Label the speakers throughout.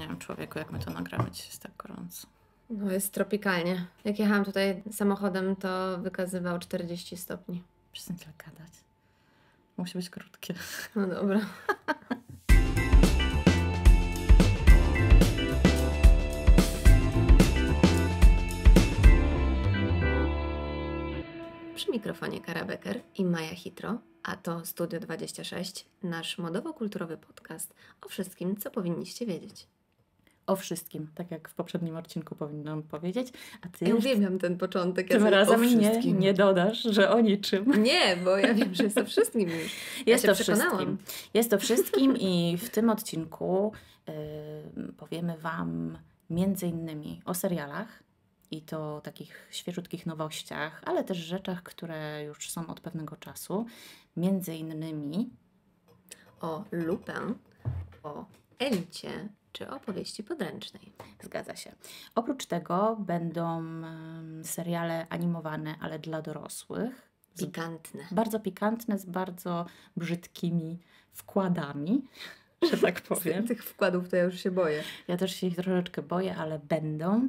Speaker 1: wiem, człowieku, jak my to nagramy, dzisiaj jest tak gorąco.
Speaker 2: No jest tropikalnie. Jak jechałam tutaj samochodem, to wykazywał 40 stopni.
Speaker 1: Przestań tyle gadać. Musi być krótkie.
Speaker 2: No dobra. Przy mikrofonie Kara Becker i Maja Hitro, a to Studio 26, nasz modowo-kulturowy podcast o wszystkim, co powinniście wiedzieć.
Speaker 1: O wszystkim, tak jak w poprzednim odcinku powinnam powiedzieć. A ty
Speaker 2: Ja uwielbiam ten początek.
Speaker 1: tym razem nie dodasz, że o niczym.
Speaker 2: Nie, bo ja wiem, że jest o wszystkim już.
Speaker 1: Jest to wszystkim. Jest to wszystkim i w tym odcinku powiemy Wam między innymi o serialach i to takich świeżutkich nowościach, ale też rzeczach, które już są od pewnego czasu. Między innymi
Speaker 2: o Lupin, o Elicie czy opowieści podręcznej.
Speaker 1: Zgadza się. Oprócz tego będą seriale animowane, ale dla dorosłych.
Speaker 2: Pikantne.
Speaker 1: Bardzo pikantne, z bardzo brzydkimi wkładami, że tak powiem.
Speaker 2: Z tych wkładów to ja już się boję.
Speaker 1: Ja też się ich troszeczkę boję, ale będą.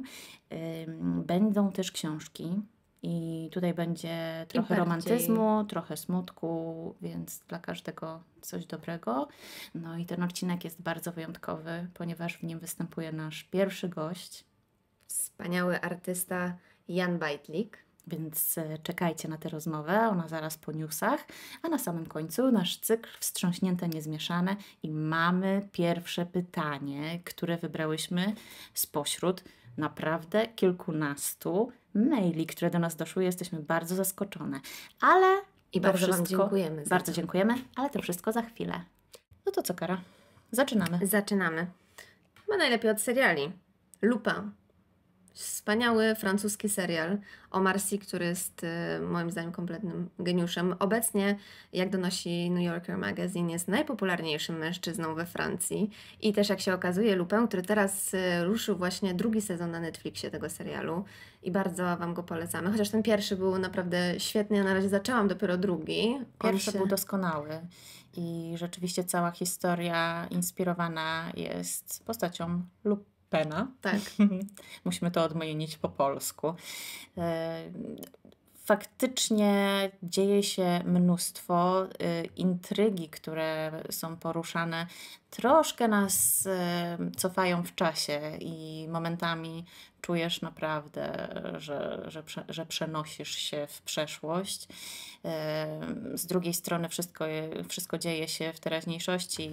Speaker 1: Będą też książki. I tutaj będzie trochę romantyzmu, trochę smutku, więc dla każdego coś dobrego. No i ten odcinek jest bardzo wyjątkowy, ponieważ w nim występuje nasz pierwszy gość.
Speaker 2: Wspaniały artysta Jan Bajtlik.
Speaker 1: Więc czekajcie na tę rozmowę, ona zaraz po newsach. A na samym końcu nasz cykl Wstrząśnięte Niezmieszane i mamy pierwsze pytanie, które wybrałyśmy spośród naprawdę kilkunastu maili, które do nas doszły. Jesteśmy bardzo zaskoczone. Ale
Speaker 2: i bardzo Wam dziękujemy.
Speaker 1: Bardzo dziękujemy, ale to wszystko za chwilę. No to co, Kara? Zaczynamy.
Speaker 2: Zaczynamy. Chyba najlepiej od seriali. Lupin. Wspaniały francuski serial o Marcy, który jest moim zdaniem kompletnym geniuszem. Obecnie, jak donosi New Yorker Magazine, jest najpopularniejszym mężczyzną we Francji. I też jak się okazuje, Lupin, który teraz ruszył właśnie drugi sezon na Netflixie tego serialu i bardzo Wam go polecamy. Chociaż ten pierwszy był naprawdę świetny, ja na razie zaczęłam dopiero drugi.
Speaker 1: Pierwszy był doskonały i rzeczywiście cała historia inspirowana jest postacią Lupina.
Speaker 2: Tak.
Speaker 1: Musimy to odmienić po polsku. Faktycznie dzieje się mnóstwo. Intrygi, które są poruszane, troszkę nas cofają w czasie i momentami czujesz naprawdę, że przenosisz się w przeszłość. Z drugiej strony wszystko dzieje się w teraźniejszości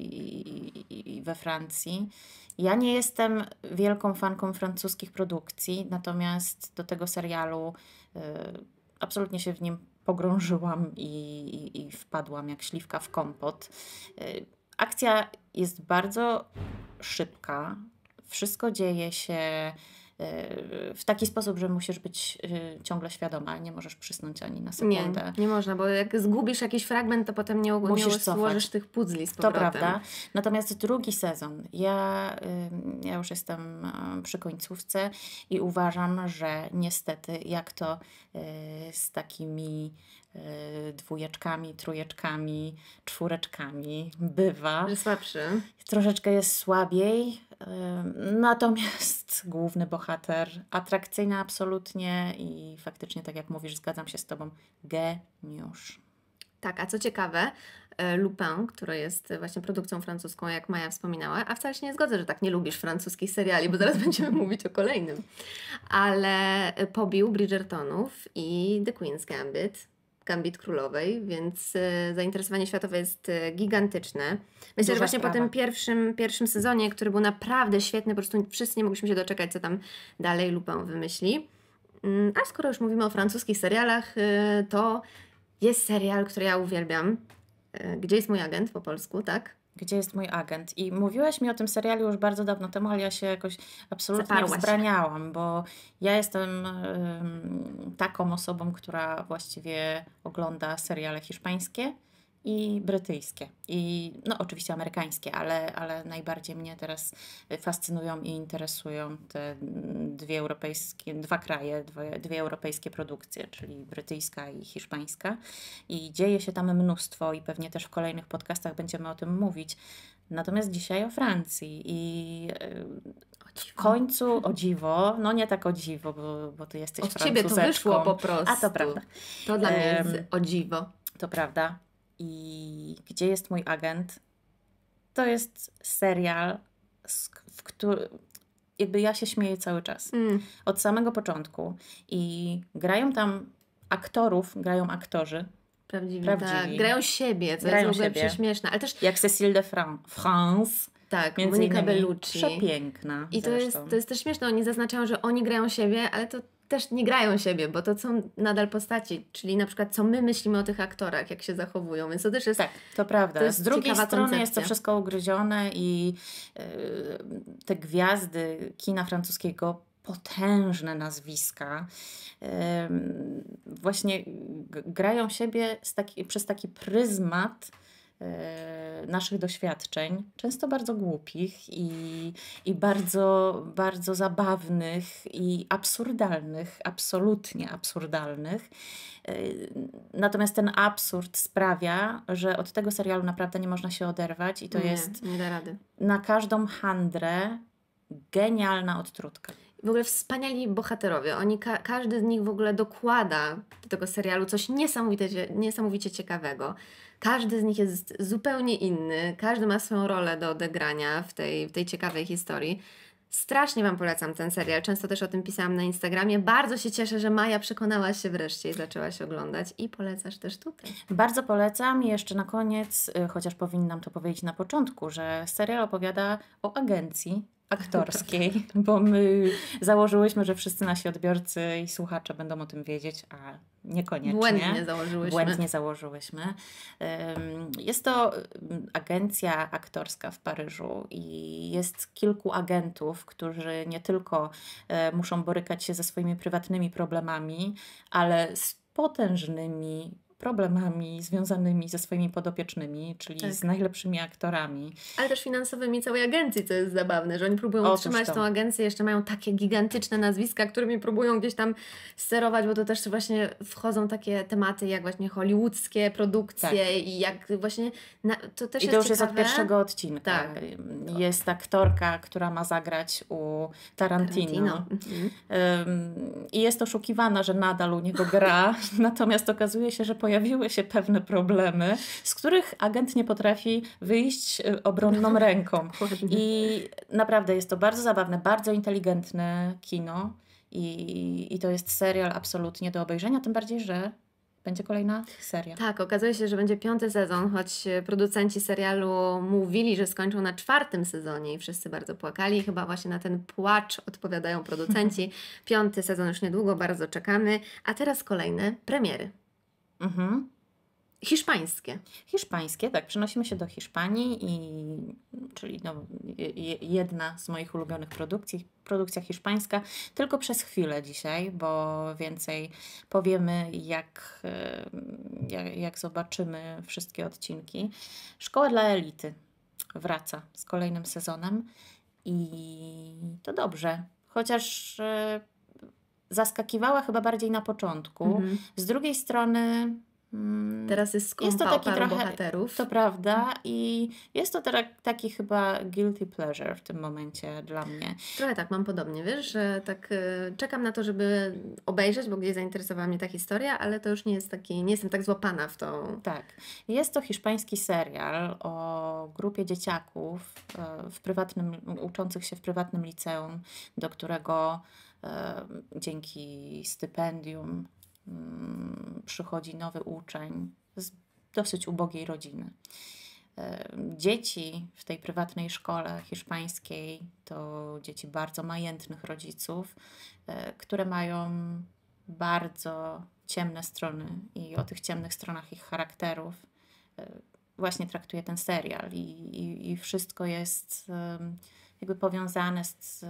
Speaker 1: i we Francji. Ja nie jestem wielką fanką francuskich produkcji, natomiast do tego serialu absolutnie się w nim pogrążyłam i wpadłam jak śliwka w kompot. Akcja jest bardzo szybka. Wszystko dzieje się w taki sposób, że musisz być ciągle świadoma, nie możesz przysnąć ani na sekundę.
Speaker 2: Nie można, bo jak zgubisz jakiś fragment, to potem nie złożysz tych puzli z powrotem.
Speaker 1: To prawda. Natomiast drugi sezon, ja już jestem przy końcówce i uważam, że niestety jak to z takimi dwójeczkami, trójeczkami, czwóreczkami bywa.
Speaker 2: Że słabszy.
Speaker 1: Troszeczkę jest słabiej, natomiast główny bohater atrakcyjny absolutnie i faktycznie, tak jak mówisz, zgadzam się z Tobą, geniusz.
Speaker 2: Tak, a co ciekawe, Lupin, który jest właśnie produkcją francuską, jak Maja wspominała, a wcale się nie zgodzę, że tak nie lubisz francuskich seriali, bo zaraz będziemy mówić o kolejnym, ale pobił Bridgertonów i The Queen's Gambit Królowej, więc zainteresowanie światowe jest gigantyczne. Myślę, że właśnie po tym pierwszym sezonie, który był naprawdę świetny, po prostu wszyscy nie mogliśmy się doczekać, co tam dalej Lupin wymyśli. A skoro już mówimy o francuskich serialach, to jest serial, który ja uwielbiam. Gdzie jest mój agent po polsku, tak?
Speaker 1: Gdzie jest mój agent? I mówiłaś mi o tym serialu już bardzo dawno temu, ale ja się jakoś absolutnie wzbraniałam, bo ja jestem taką osobą, która właściwie ogląda seriale hiszpańskie i brytyjskie. I no oczywiście amerykańskie, ale najbardziej mnie teraz fascynują i interesują te dwie europejskie produkcje, czyli brytyjska i hiszpańska. I dzieje się tam mnóstwo i pewnie też w kolejnych podcastach będziemy o tym mówić. Natomiast dzisiaj o Francji i
Speaker 2: O
Speaker 1: w
Speaker 2: dziwo.
Speaker 1: końcu o dziwo, no nie tak o dziwo, bo ty jesteś
Speaker 2: Od ciebie to
Speaker 1: Francuzeczką.
Speaker 2: wyszło po prostu.
Speaker 1: A to prawda.
Speaker 2: To dla mnie jest
Speaker 1: Em,
Speaker 2: o dziwo.
Speaker 1: To prawda. I Gdzie jest mój agent? To jest serial, w którym jakby ja się śmieję cały czas. Od samego początku. I grają tam grają aktorzy,
Speaker 2: Prawdziwi.
Speaker 1: prawdziwi.
Speaker 2: Tak. Grają siebie, co
Speaker 1: Grają
Speaker 2: jest w ogóle
Speaker 1: siebie.
Speaker 2: prześmieszne. Ale też
Speaker 1: jak Cécile de France,
Speaker 2: tak,
Speaker 1: między
Speaker 2: Monika
Speaker 1: innymi.
Speaker 2: Bellucci.
Speaker 1: Przepiękna
Speaker 2: I
Speaker 1: zresztą.
Speaker 2: to jest też śmieszne, oni zaznaczają, że oni grają siebie, ale to też nie grają siebie, bo to są nadal postaci, czyli na przykład co my myślimy o tych aktorach, jak się zachowują, więc to też jest...
Speaker 1: Tak, to prawda.
Speaker 2: to jest
Speaker 1: Z drugiej
Speaker 2: ciekawa
Speaker 1: strony jest to
Speaker 2: koncepcja.
Speaker 1: wszystko ugryzione i te gwiazdy kina francuskiego, potężne nazwiska, właśnie grają siebie przez taki pryzmat naszych doświadczeń, często bardzo głupich i bardzo, bardzo zabawnych i absurdalnych, absolutnie absurdalnych. Natomiast ten absurd sprawia, że od tego serialu naprawdę nie można się oderwać i to jest
Speaker 2: Nie da rady.
Speaker 1: na każdą handrę genialna odtrutka.
Speaker 2: W ogóle wspaniali bohaterowie. Każdy z nich w ogóle dokłada do tego serialu coś niesamowicie ciekawego. Każdy z nich jest zupełnie inny. Każdy ma swoją rolę do odegrania w tej ciekawej historii. Strasznie Wam polecam ten serial. Często też o tym pisałam na Instagramie. Bardzo się cieszę, że Maja przekonałaś się wreszcie i zaczęłaś oglądać. I polecasz też tutaj.
Speaker 1: Bardzo polecam i jeszcze na koniec, chociaż powinnam to powiedzieć na początku, że serial opowiada o agencji aktorskiej, bo my założyłyśmy, że wszyscy nasi odbiorcy i słuchacze będą o tym wiedzieć, a niekoniecznie.
Speaker 2: Błędnie założyłyśmy.
Speaker 1: Założyłyśmy. Jest to agencja aktorska w Paryżu i jest kilku agentów, którzy nie tylko muszą borykać się ze swoimi prywatnymi problemami, ale z potężnymi problemami związanymi ze swoimi podopiecznymi, czyli
Speaker 2: Tak.
Speaker 1: z najlepszymi aktorami.
Speaker 2: Ale też finansowymi całej agencji, co jest zabawne, że oni próbują
Speaker 1: Otóż
Speaker 2: utrzymać
Speaker 1: to.
Speaker 2: tą agencję, jeszcze mają takie gigantyczne nazwiska, którymi próbują gdzieś tam sterować, bo to też właśnie wchodzą takie tematy jak właśnie hollywoodzkie produkcje i jak właśnie to też
Speaker 1: I to
Speaker 2: jest
Speaker 1: już jest od
Speaker 2: ciekawe.
Speaker 1: pierwszego odcinka.
Speaker 2: Tak.
Speaker 1: Jest aktorka, która ma zagrać u Tarantino. I jest oszukiwana, że nadal u niego gra, natomiast okazuje się, że pojawiły się pewne problemy, z których agent nie potrafi wyjść obronną ręką.
Speaker 2: Dokładnie.
Speaker 1: I naprawdę jest to bardzo zabawne, bardzo inteligentne kino i to jest serial absolutnie do obejrzenia, tym bardziej, że będzie kolejna seria.
Speaker 2: Tak, okazuje się, że będzie 5. sezon, choć producenci serialu mówili, że skończą na 4. sezonie i wszyscy bardzo płakali. Chyba właśnie na ten płacz odpowiadają producenci. 5. sezon już niedługo, bardzo czekamy. A teraz kolejne premiery. Hiszpańskie.
Speaker 1: Hiszpańskie, tak. Przenosimy się do Hiszpanii, czyli jedna z moich ulubionych produkcji, produkcja hiszpańska, tylko przez chwilę dzisiaj, bo więcej powiemy, jak zobaczymy wszystkie odcinki. Szkoła dla elity wraca z kolejnym sezonem i to dobrze, chociaż zaskakiwała chyba bardziej na początku. Z drugiej strony
Speaker 2: Teraz jest skąpa
Speaker 1: jest to taki
Speaker 2: paru
Speaker 1: trochę
Speaker 2: bohaterów.
Speaker 1: To prawda i jest to taki chyba guilty pleasure w tym momencie dla mnie.
Speaker 2: Trochę tak, mam podobnie, wiesz, że tak czekam na to, żeby obejrzeć, bo gdzieś zainteresowała mnie ta historia, ale to już nie jestem tak złapana w tą...
Speaker 1: Tak. Jest to hiszpański serial o grupie dzieciaków uczących się w prywatnym liceum, do którego dzięki stypendium przychodzi nowy uczeń z dosyć ubogiej rodziny. Dzieci w tej prywatnej szkole hiszpańskiej to dzieci bardzo majętnych rodziców, które mają bardzo ciemne strony i o tych ciemnych stronach ich charakterów właśnie traktuje ten serial i wszystko jest jakby powiązane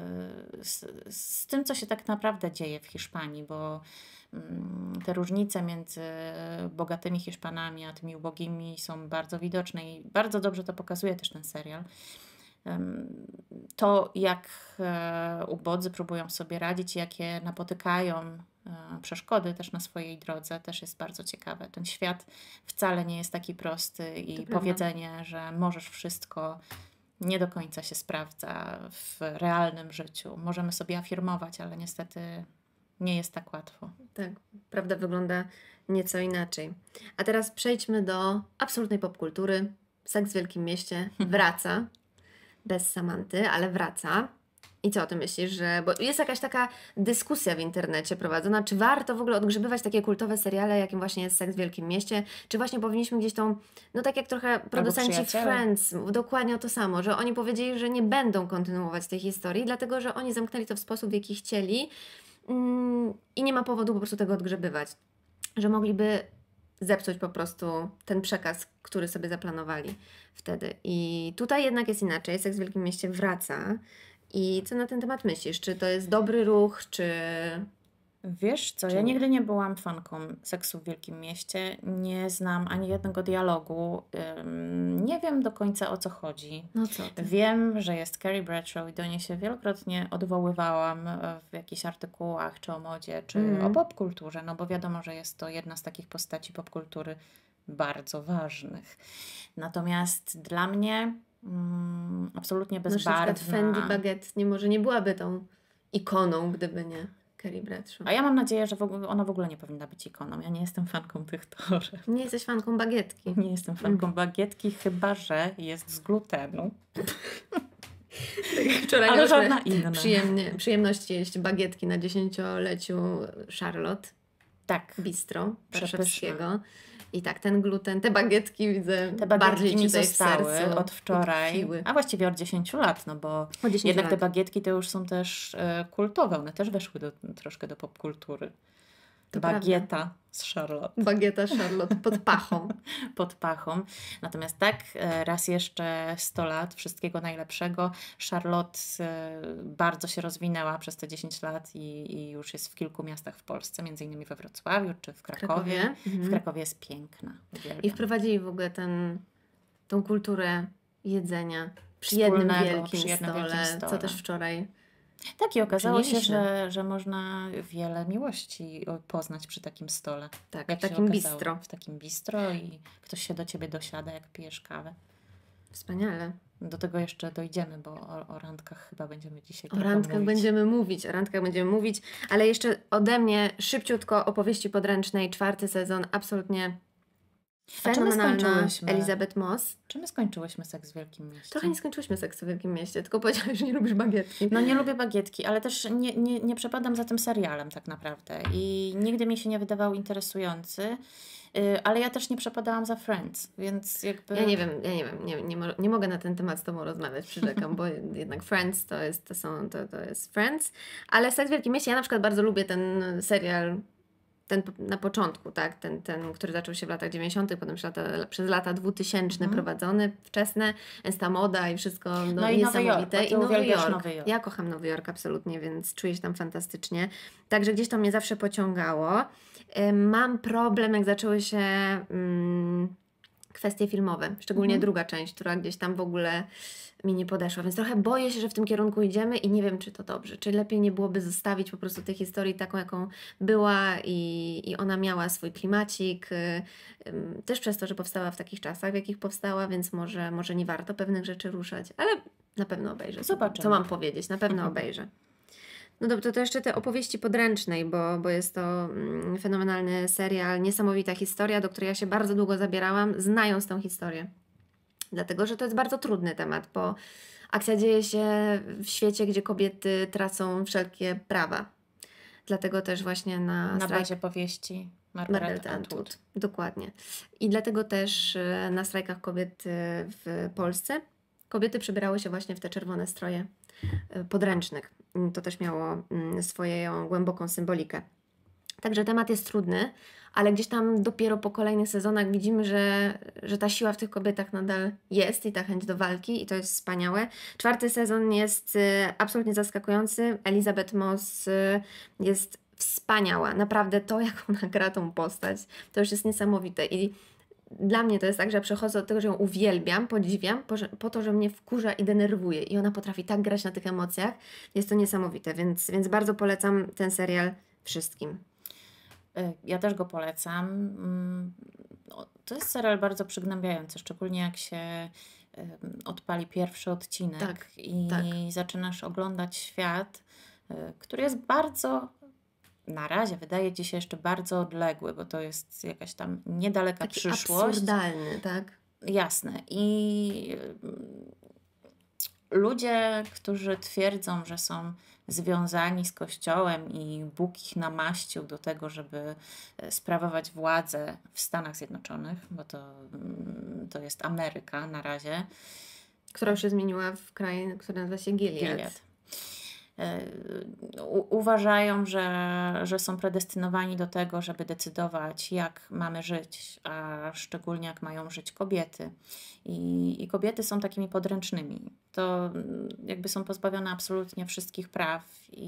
Speaker 1: z tym, co się tak naprawdę dzieje w Hiszpanii, bo te różnice między bogatymi Hiszpanami a tymi ubogimi są bardzo widoczne i bardzo dobrze to pokazuje też ten serial. To, jak ubodzy próbują sobie radzić, jakie napotykają przeszkody też na swojej drodze, też jest bardzo ciekawe. Ten świat wcale nie jest taki prosty i powiedzenie, że możesz wszystko, nie do końca się sprawdza w realnym życiu. Możemy sobie afirmować, ale niestety nie jest tak łatwo.
Speaker 2: Tak, prawda wygląda nieco inaczej. A teraz przejdźmy do absolutnej popkultury. Seks w Wielkim Mieście wraca. Bez Samanty, ale wraca. I co o tym myślisz, że... Bo jest jakaś taka dyskusja w internecie prowadzona, czy warto w ogóle odgrzebywać takie kultowe seriale, jakim właśnie jest Seks w Wielkim Mieście, czy właśnie powinniśmy gdzieś tą... No tak jak trochę producenci
Speaker 1: Przyjaciele.
Speaker 2: Friends, dokładnie o to samo, że oni powiedzieli, że nie będą kontynuować tej historii, dlatego, że oni zamknęli to w sposób, w jaki chcieli i nie ma powodu po prostu tego odgrzebywać. Że mogliby zepsuć po prostu ten przekaz, który sobie zaplanowali wtedy. I tutaj jednak jest inaczej. Seks w Wielkim Mieście wraca. I co na ten temat myślisz? Czy to jest dobry ruch, czy...
Speaker 1: Wiesz co,
Speaker 2: Czy
Speaker 1: ja
Speaker 2: nie?
Speaker 1: nigdy nie byłam fanką Seksu w Wielkim Mieście. Nie znam ani jednego dialogu. Nie wiem do końca o co chodzi.
Speaker 2: No co ty?
Speaker 1: Wiem, że jest Carrie Bradshaw i do niej się wielokrotnie odwoływałam w jakichś artykułach, czy o modzie, czy o popkulturze, no bo wiadomo, że jest to jedna z takich postaci popkultury bardzo ważnych. Natomiast dla mnie absolutnie
Speaker 2: Na przykład
Speaker 1: bezbarwna.
Speaker 2: Fendi Baguette może nie byłaby tą ikoną, gdyby nie Carrie Bradshaw.
Speaker 1: A ja mam nadzieję, że ona w ogóle nie powinna być ikoną. Ja nie jestem fanką tych toreb.
Speaker 2: Nie jesteś fanką bagietki.
Speaker 1: Nie jestem fanką bagietki, chyba że jest z glutenu.
Speaker 2: Wczoraj
Speaker 1: Ale
Speaker 2: miałyśmy
Speaker 1: żadna inna.
Speaker 2: przyjemność jeść bagietki na 10-leciu Charlotte
Speaker 1: Tak.
Speaker 2: Bistro
Speaker 1: Przepyszne.
Speaker 2: warszawskiego. I tak, ten gluten, te bagietki widzę
Speaker 1: Te
Speaker 2: bardziej
Speaker 1: bagietki mi
Speaker 2: tutaj w
Speaker 1: zostały
Speaker 2: sercu
Speaker 1: od wczoraj,
Speaker 2: utkwiły.
Speaker 1: a właściwie od 10 lat, no bo
Speaker 2: Od 10
Speaker 1: jednak te
Speaker 2: lat.
Speaker 1: bagietki to już są też kultowe. One też weszły troszkę do popkultury.
Speaker 2: To
Speaker 1: Bagieta z Charlotte.
Speaker 2: Bagieta Charlotte pod pachą.
Speaker 1: Pod pachą. Natomiast tak, raz jeszcze 100 lat, wszystkiego najlepszego. Charlotte bardzo się rozwinęła przez te 10 lat i już jest w kilku miastach w Polsce, między innymi we Wrocławiu czy w Krakowie. W Krakowie jest piękna. Uwielbiam.
Speaker 2: I wprowadzili w ogóle tą kulturę jedzenia przy jednym
Speaker 1: Wspólnego,
Speaker 2: wielkim
Speaker 1: przy jednym
Speaker 2: stole,
Speaker 1: wielkim stole.
Speaker 2: co też wczoraj
Speaker 1: Tak, i okazało się,
Speaker 2: Czyniliśmy.
Speaker 1: że można wiele miłości poznać przy takim stole.
Speaker 2: tak,
Speaker 1: Jak
Speaker 2: w
Speaker 1: się
Speaker 2: takim
Speaker 1: okazało.
Speaker 2: bistro.
Speaker 1: W takim bistro i ktoś się do ciebie dosiada, jak pijesz kawę.
Speaker 2: Wspaniale.
Speaker 1: Do tego jeszcze dojdziemy, bo o randkach chyba będziemy dzisiaj
Speaker 2: O
Speaker 1: trochę
Speaker 2: randkach będziemy mówić, ale jeszcze ode mnie szybciutko opowieści podręcznej, 4. sezon, absolutnie
Speaker 1: A czy my
Speaker 2: fenomenalna.
Speaker 1: skończyłyśmy?
Speaker 2: Elizabeth Moss.
Speaker 1: Czy my skończyłyśmy Seks w Wielkim Mieście?
Speaker 2: Trochę nie skończyłyśmy seksu w Wielkim Mieście, tylko powiedziałaś, że nie lubisz bagietki.
Speaker 1: No nie lubię bagietki, ale też nie przepadam za tym serialem tak naprawdę i nigdy mi się nie wydawał interesujący, ale ja też nie przepadałam za Friends, więc jakby...
Speaker 2: Ja nie wiem, nie mogę na ten temat z Tobą rozmawiać, przyrzekam, bo jednak Friends to jest Friends, ale Seks w Wielkim Mieście, ja na przykład bardzo lubię ten serial, ten na początku, tak, ten, który zaczął się w latach 90., potem przez lata 2000 prowadzony, wczesne, jest ta moda i wszystko
Speaker 1: No i Nowy Jork,
Speaker 2: niesamowite.
Speaker 1: bo ty
Speaker 2: I Nowy
Speaker 1: uwielbiasz
Speaker 2: Jork.
Speaker 1: Nowy Jork.
Speaker 2: Ja kocham Nowy Jork absolutnie, więc czuję się tam fantastycznie. Także gdzieś to mnie zawsze pociągało. Mam problem, jak zaczęły się kwestie filmowe, szczególnie druga część, która gdzieś tam w ogóle mi nie podeszła, więc trochę boję się, że w tym kierunku idziemy i nie wiem, czy to dobrze, czy lepiej nie byłoby zostawić po prostu tej historii taką, jaką była i ona miała swój klimacik, też przez to, że powstała w takich czasach, w jakich powstała, więc może nie warto pewnych rzeczy ruszać, ale na pewno obejrzę.
Speaker 1: Zobaczymy.
Speaker 2: Co mam powiedzieć? Na pewno obejrzę. No dobrze, to jeszcze te opowieści podręcznej, bo jest to fenomenalny serial, niesamowita historia, do której ja się bardzo długo zabierałam, znając tą historię. Dlatego, że to jest bardzo trudny temat, bo akcja dzieje się w świecie, gdzie kobiety tracą wszelkie prawa. Dlatego też właśnie
Speaker 1: Na
Speaker 2: strajk
Speaker 1: bazie powieści
Speaker 2: Margaret
Speaker 1: Margaret
Speaker 2: Atwood.
Speaker 1: Atwood.
Speaker 2: Dokładnie. I dlatego też na strajkach kobiet w Polsce kobiety przybierały się właśnie w te czerwone stroje podręcznych. To też miało swoją głęboką symbolikę. Także temat jest trudny, ale gdzieś tam dopiero po kolejnych sezonach widzimy, że ta siła w tych kobietach nadal jest i ta chęć do walki i to jest wspaniałe. 4. sezon jest absolutnie zaskakujący. Elizabeth Moss jest wspaniała. Naprawdę to, jak ona gra tą postać, to już jest niesamowite i dla mnie to jest tak, że ja przechodzę od tego, że ją uwielbiam, podziwiam, po to, że mnie wkurza i denerwuje. I ona potrafi tak grać na tych emocjach. Jest to niesamowite, więc bardzo polecam ten serial wszystkim.
Speaker 1: Ja też go polecam. To jest serial bardzo przygnębiający, szczególnie jak się odpali pierwszy odcinek
Speaker 2: Tak,
Speaker 1: i
Speaker 2: tak.
Speaker 1: zaczynasz oglądać świat, który jest bardzo, na razie wydaje ci się jeszcze bardzo odległy, bo to jest jakaś tam niedaleka
Speaker 2: Taki
Speaker 1: przyszłość.
Speaker 2: absurdalny, tak?
Speaker 1: Jasne. I ludzie, którzy twierdzą, że są związani z Kościołem i Bóg ich namaścił do tego, żeby sprawować władzę w Stanach Zjednoczonych, bo to jest Ameryka na razie.
Speaker 2: Która już się zmieniła w kraj, który nazywa się Gilead.
Speaker 1: Gilead. Uważają, że są predestynowani do tego, żeby decydować, jak mamy żyć, a szczególnie jak mają żyć kobiety. I kobiety są takimi podręcznymi. To jakby są pozbawione absolutnie wszystkich praw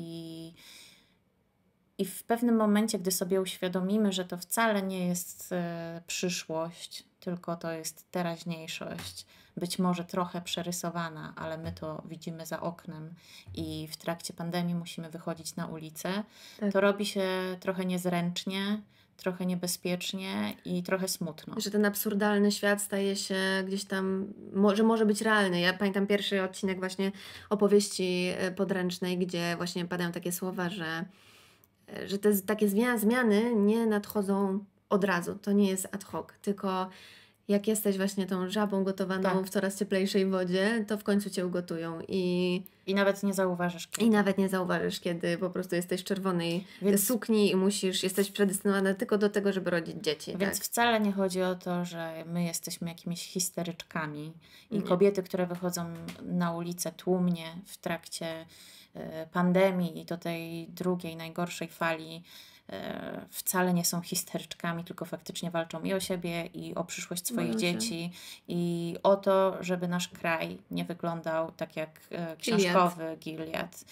Speaker 1: i w pewnym momencie, gdy sobie uświadomimy, że to wcale nie jest przyszłość, tylko to jest teraźniejszość, być może trochę przerysowana, ale my to widzimy za oknem i w trakcie pandemii musimy wychodzić na ulicę,
Speaker 2: Tak.
Speaker 1: to robi się trochę niezręcznie, trochę niebezpiecznie i trochę smutno.
Speaker 2: Że ten absurdalny świat staje się gdzieś tam, że może być realny. Ja pamiętam pierwszy odcinek właśnie opowieści podręcznej, gdzie właśnie padają takie słowa, że te takie zmiany nie nadchodzą od razu. To nie jest ad hoc, tylko jak jesteś właśnie tą żabą gotowaną
Speaker 1: Tak.
Speaker 2: w coraz cieplejszej wodzie, to w końcu Cię ugotują i
Speaker 1: nawet nie zauważysz, kiedy.
Speaker 2: i nawet nie zauważysz, kiedy po prostu jesteś w czerwonej
Speaker 1: Więc-
Speaker 2: sukni i jesteś predestynowana tylko do tego, żeby rodzić dzieci.
Speaker 1: Więc
Speaker 2: tak?
Speaker 1: wcale nie chodzi o to, że my jesteśmy jakimiś histeryczkami i
Speaker 2: Nie.
Speaker 1: kobiety, które wychodzą na ulicę tłumnie w trakcie pandemii i do tej drugiej, najgorszej fali wcale nie są histeryczkami, tylko faktycznie walczą i o siebie, i o przyszłość swoich
Speaker 2: Boją się.
Speaker 1: dzieci, i o to, żeby nasz kraj nie wyglądał tak jak książkowy Gilead.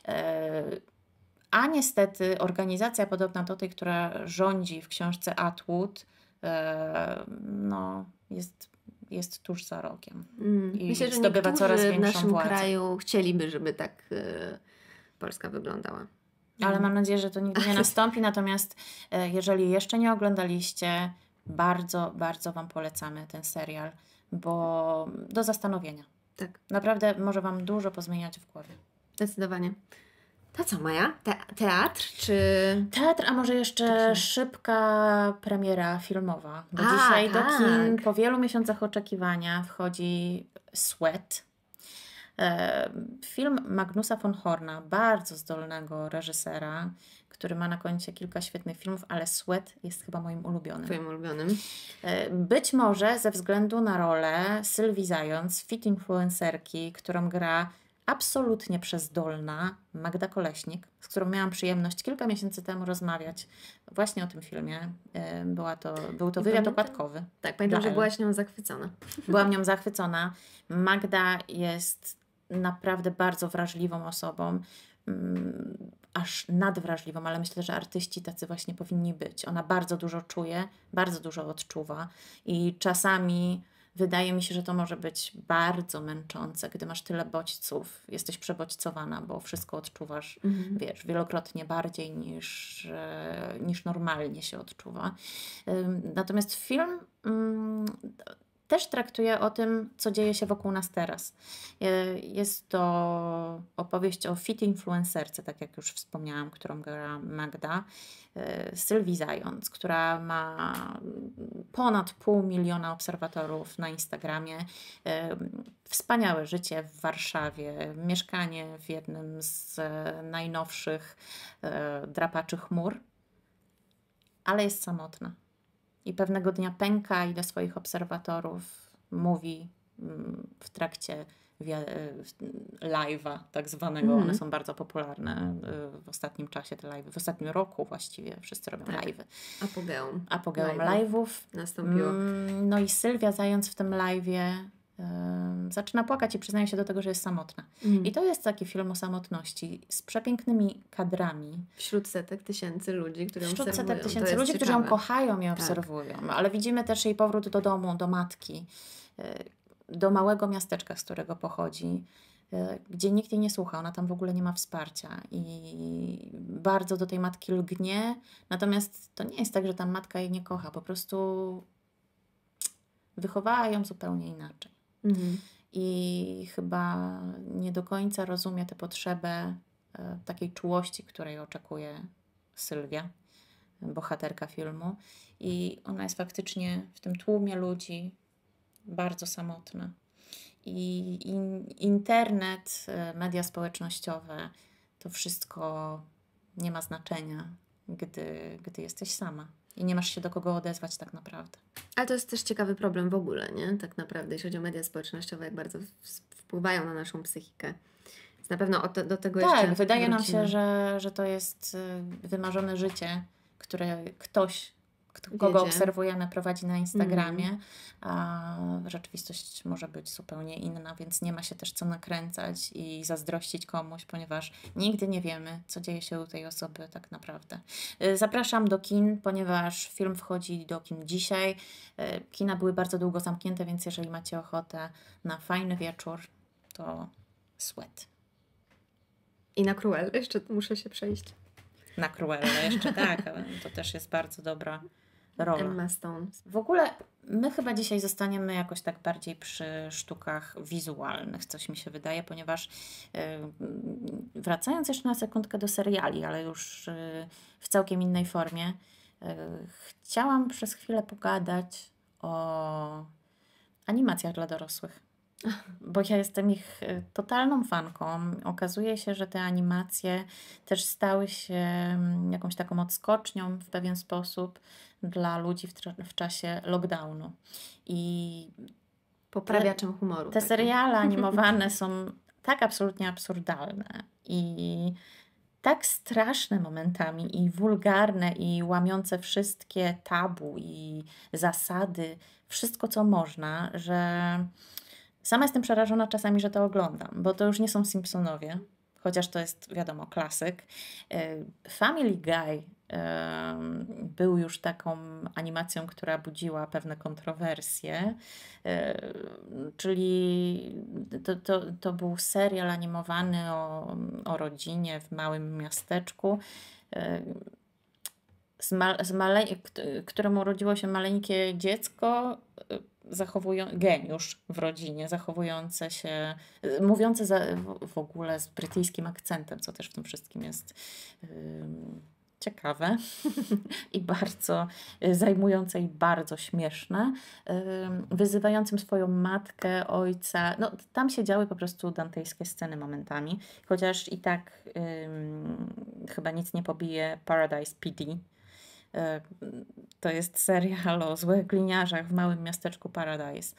Speaker 1: A niestety organizacja podobna do tej, która rządzi w książce Atwood, no, jest tuż za rogiem. I
Speaker 2: Myślę, że
Speaker 1: zdobywa
Speaker 2: niektórzy
Speaker 1: coraz
Speaker 2: w
Speaker 1: większą
Speaker 2: naszym
Speaker 1: władzę.
Speaker 2: kraju chcieliby, żeby tak Polska wyglądała.
Speaker 1: Ale mam nadzieję, że to nigdy nie nastąpi. Natomiast jeżeli jeszcze nie oglądaliście, bardzo, bardzo Wam polecamy ten serial, bo do zastanowienia.
Speaker 2: Tak,
Speaker 1: Naprawdę może Wam dużo pozmieniać w głowie.
Speaker 2: zdecydowanie. To co, Maja? Teatr czy...
Speaker 1: Teatr, a może jeszcze szybka premiera filmowa. Bo dzisiaj do kin po wielu miesiącach oczekiwania wchodzi Sweat. Film Magnusa von Horna, bardzo zdolnego reżysera, który ma na koncie kilka świetnych filmów, ale Sweat jest chyba moim ulubionym.
Speaker 2: Twoim ulubionym?
Speaker 1: Być może ze względu na rolę Sylwii Zając, fit influencerki, którą gra absolutnie przezdolna Magda Koleśnik, z którą miałam przyjemność kilka miesięcy temu rozmawiać właśnie o tym filmie. Był to wywiad okładkowy.
Speaker 2: Tak, pamiętam,
Speaker 1: dla
Speaker 2: że
Speaker 1: Elle.
Speaker 2: byłaś nią zachwycona.
Speaker 1: Byłam nią zachwycona. Magda jest naprawdę bardzo wrażliwą osobą, aż nadwrażliwą, ale myślę, że artyści tacy właśnie powinni być. Ona bardzo dużo czuje, bardzo dużo odczuwa i czasami wydaje mi się, że to może być bardzo męczące, gdy masz tyle bodźców, jesteś przebodźcowana, bo wszystko odczuwasz, wiesz, wielokrotnie bardziej niż normalnie się odczuwa. Natomiast film też traktuje o tym, co dzieje się wokół nas teraz. Jest to opowieść o fit influencerce, tak jak już wspomniałam, którą gra Magda, Sylwii Zając, która ma ponad 500 000 obserwatorów na Instagramie, wspaniałe życie w Warszawie, mieszkanie w jednym z najnowszych drapaczy chmur, ale jest samotna. I pewnego dnia pęka i do swoich obserwatorów mówi w trakcie live'a tak zwanego. One są bardzo popularne w ostatnim czasie, te live'y. W ostatnim roku właściwie wszyscy robią live'y. Apogeum live'ów.
Speaker 2: Nastąpiło.
Speaker 1: No i Sylwia Zając w tym live'ie zaczyna płakać i przyznaje się do tego, że jest samotna. I to jest taki film o samotności z przepięknymi kadrami.
Speaker 2: Wśród setek tysięcy ludzi, którzy ją obserwują.
Speaker 1: Wśród setek tysięcy ludzi, którzy ją kochają i obserwują. Ale widzimy też jej powrót do domu, do matki, do małego miasteczka, z którego pochodzi, gdzie nikt jej nie słucha. Ona tam w ogóle nie ma wsparcia i bardzo do tej matki lgnie. Natomiast to nie jest tak, że ta matka jej nie kocha. Po prostu wychowała ją zupełnie inaczej. I chyba nie do końca rozumie tę potrzebę takiej czułości, której oczekuje Sylwia, bohaterka filmu. I ona jest faktycznie w tym tłumie ludzi bardzo samotna. I internet, media społecznościowe, to wszystko nie ma znaczenia, gdy jesteś sama. I nie masz się do kogo odezwać tak naprawdę.
Speaker 2: Ale to jest też ciekawy problem w ogóle, nie? Tak naprawdę, jeśli chodzi o media społecznościowe, jak bardzo wpływają na naszą psychikę. Więc na pewno do tego jeszcze
Speaker 1: Tak, wydaje nam się,
Speaker 2: wrócimy.
Speaker 1: że to jest wymarzone życie, które ktoś, kogo
Speaker 2: Wiedzie.
Speaker 1: obserwujemy, prowadzi na Instagramie, a rzeczywistość może być zupełnie inna, więc nie ma się też co nakręcać i zazdrościć komuś, ponieważ nigdy nie wiemy, co dzieje się u tej osoby tak naprawdę. Zapraszam do kin, ponieważ film wchodzi do kin dzisiaj. Kina były bardzo długo zamknięte, więc jeżeli macie ochotę na fajny wieczór, to Sweat.
Speaker 2: I na Cruella jeszcze muszę się przejść.
Speaker 1: Na Cruella jeszcze tak, ale to też jest bardzo dobra rola.
Speaker 2: Emma Stone.
Speaker 1: W ogóle my chyba dzisiaj zostaniemy jakoś tak bardziej przy sztukach wizualnych, coś mi się wydaje, ponieważ wracając jeszcze na sekundkę do seriali, ale już w całkiem innej formie, chciałam przez chwilę pogadać o animacjach dla dorosłych. Bo ja jestem ich totalną fanką. Okazuje się, że te animacje też stały się jakąś taką odskocznią w pewien sposób dla ludzi w czasie lockdownu. I
Speaker 2: Poprawiaczem humoru.
Speaker 1: te
Speaker 2: takim.
Speaker 1: seriale animowane są tak absolutnie absurdalne i tak straszne momentami i wulgarne i łamiące wszystkie tabu i zasady, wszystko co można, że sama jestem przerażona czasami, że to oglądam, bo to już nie są Simpsonowie, chociaż to jest, wiadomo, klasyk. Family Guy był już taką animacją, która budziła pewne kontrowersje, czyli to był serial animowany o rodzinie w małym miasteczku, któremu urodziło się maleńkie dziecko, geniusz w rodzinie, zachowujące się, mówiące w ogóle z brytyjskim akcentem, co też w tym wszystkim jest ciekawe i bardzo zajmujące i bardzo śmieszne, wyzywającym swoją matkę, ojca. No, tam się działy po prostu dantejskie sceny momentami, chociaż i tak chyba nic nie pobije Paradise PD. To jest serial o złych gliniarzach w małym miasteczku Paradise.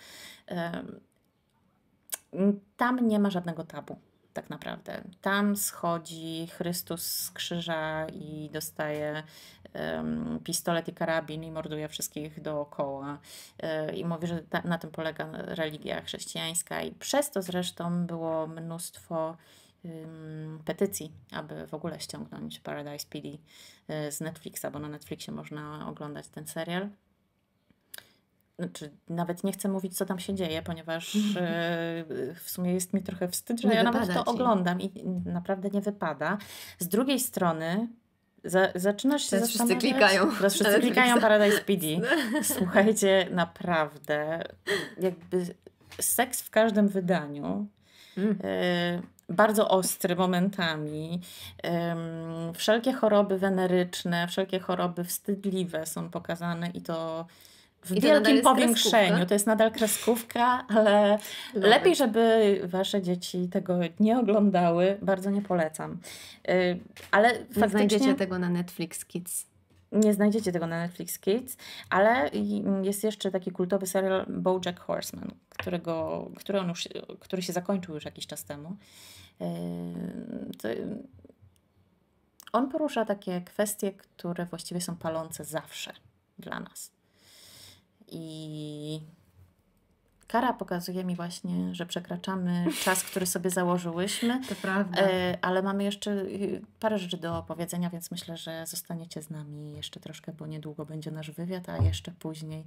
Speaker 1: Tam nie ma żadnego tabu, tak naprawdę. Tam schodzi Chrystus z krzyża i dostaje pistolet i karabin i morduje wszystkich dookoła. I mówi, że na tym polega religia chrześcijańska i przez to zresztą było mnóstwo petycji, aby w ogóle ściągnąć Paradise PD z Netflixa, bo na Netflixie można oglądać ten serial. Znaczy, nawet nie chcę mówić, co tam się dzieje, ponieważ w sumie jest mi trochę wstyd, że
Speaker 2: Nie
Speaker 1: ja nawet
Speaker 2: wypada
Speaker 1: to
Speaker 2: ci.
Speaker 1: oglądam i naprawdę nie wypada. Z drugiej strony zaczynasz się
Speaker 2: Teraz wszyscy
Speaker 1: zastanawiać... klikają. Teraz wszyscy klikają Paradise PD. Słuchajcie, naprawdę jakby seks w każdym wydaniu, bardzo ostry momentami, wszelkie choroby weneryczne, wszelkie choroby wstydliwe są pokazane i to w wielkim powiększeniu. Kreskówka. To jest nadal kreskówka, ale lepiej, żeby wasze dzieci tego nie oglądały. Bardzo nie polecam. Ale faktycznie...
Speaker 2: Nie znajdziecie tego na Netflix Kids.
Speaker 1: Nie znajdziecie tego na Netflix Kids, ale jest jeszcze taki kultowy serial BoJack Horseman, który się zakończył już jakiś czas temu. On porusza takie kwestie, które właściwie są palące zawsze dla nas. I Kara pokazuje mi właśnie, że przekraczamy czas, który sobie założyłyśmy.
Speaker 2: To prawda.
Speaker 1: Ale mamy jeszcze parę rzeczy do opowiedzenia, więc myślę, że zostaniecie z nami jeszcze troszkę, bo niedługo będzie nasz wywiad, a jeszcze później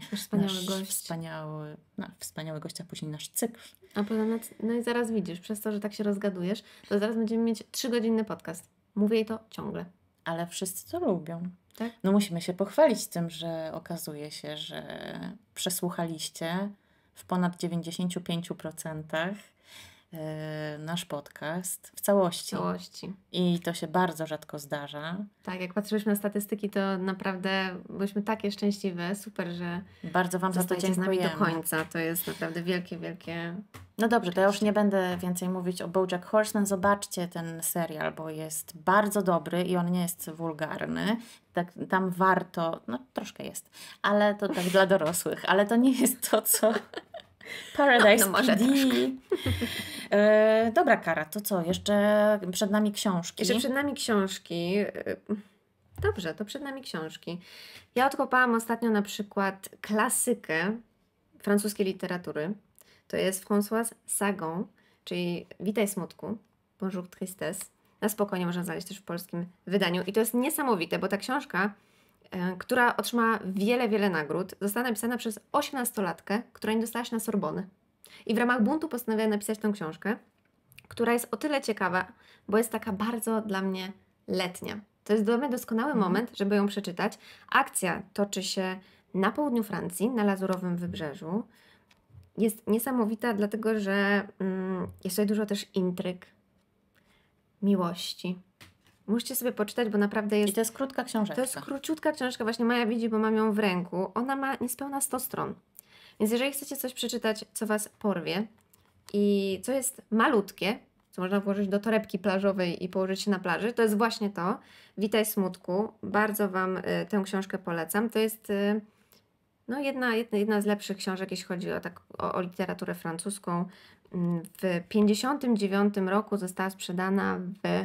Speaker 1: wspaniały gość, a później nasz cykl.
Speaker 2: A potem, no i zaraz widzisz, przez to, że tak się rozgadujesz, to zaraz będziemy mieć 3-godzinny podcast. Mówię jej to ciągle.
Speaker 1: Ale wszyscy to lubią.
Speaker 2: Tak?
Speaker 1: No musimy się pochwalić tym, że okazuje się, że przesłuchaliście w ponad 95% nasz podcast w całości.
Speaker 2: Całości.
Speaker 1: I to się bardzo rzadko zdarza.
Speaker 2: Tak, jak patrzyłyśmy na statystyki, to naprawdę byliśmy takie szczęśliwe. Super, że
Speaker 1: Bardzo Wam za to
Speaker 2: zostajecie z nami do
Speaker 1: dziękujemy.
Speaker 2: końca. To jest naprawdę wielkie, wielkie...
Speaker 1: No dobrze, to ja już nie będę więcej mówić o BoJack Horseman. Zobaczcie ten serial, bo jest bardzo dobry i on nie jest wulgarny. Tak, tam warto, no troszkę jest, ale to tak dla dorosłych, ale to nie jest to, co Paradise
Speaker 2: No może
Speaker 1: PD. Dobra, Kara, to co? Jeszcze przed nami książki.
Speaker 2: Jeszcze przed nami książki. Dobrze, to przed nami książki. Ja odkopałam ostatnio na przykład klasykę francuskiej literatury. To jest Françoise Sagan, czyli Witaj smutku, Bonjour tristesse. Na spokojnie można znaleźć też w polskim wydaniu. I to jest niesamowite, bo ta książka, która otrzymała wiele, wiele nagród, została napisana przez 18-latkę, która nie dostała się na Sorbonę. I w ramach buntu postanowiła napisać tę książkę, która jest o tyle ciekawa, bo jest taka bardzo dla mnie letnia. To jest dla mnie doskonały moment, żeby ją przeczytać. Akcja toczy się na południu Francji, na Lazurowym Wybrzeżu. Jest niesamowita, dlatego że jest tutaj dużo też intryg, miłości. Musicie sobie poczytać, bo naprawdę jest...
Speaker 1: I to jest krótka książeczka.
Speaker 2: To jest króciutka książka, właśnie Maja widzi, bo mam ją w ręku. Ona ma niespełna 100 stron. Więc jeżeli chcecie coś przeczytać, co Was porwie i co jest malutkie, co można włożyć do torebki plażowej i położyć się na plaży, to jest właśnie to. Witaj smutku. Bardzo Wam tę książkę polecam. To jest no, jedna z lepszych książek, jeśli chodzi o literaturę francuską. W 1959 roku została sprzedana w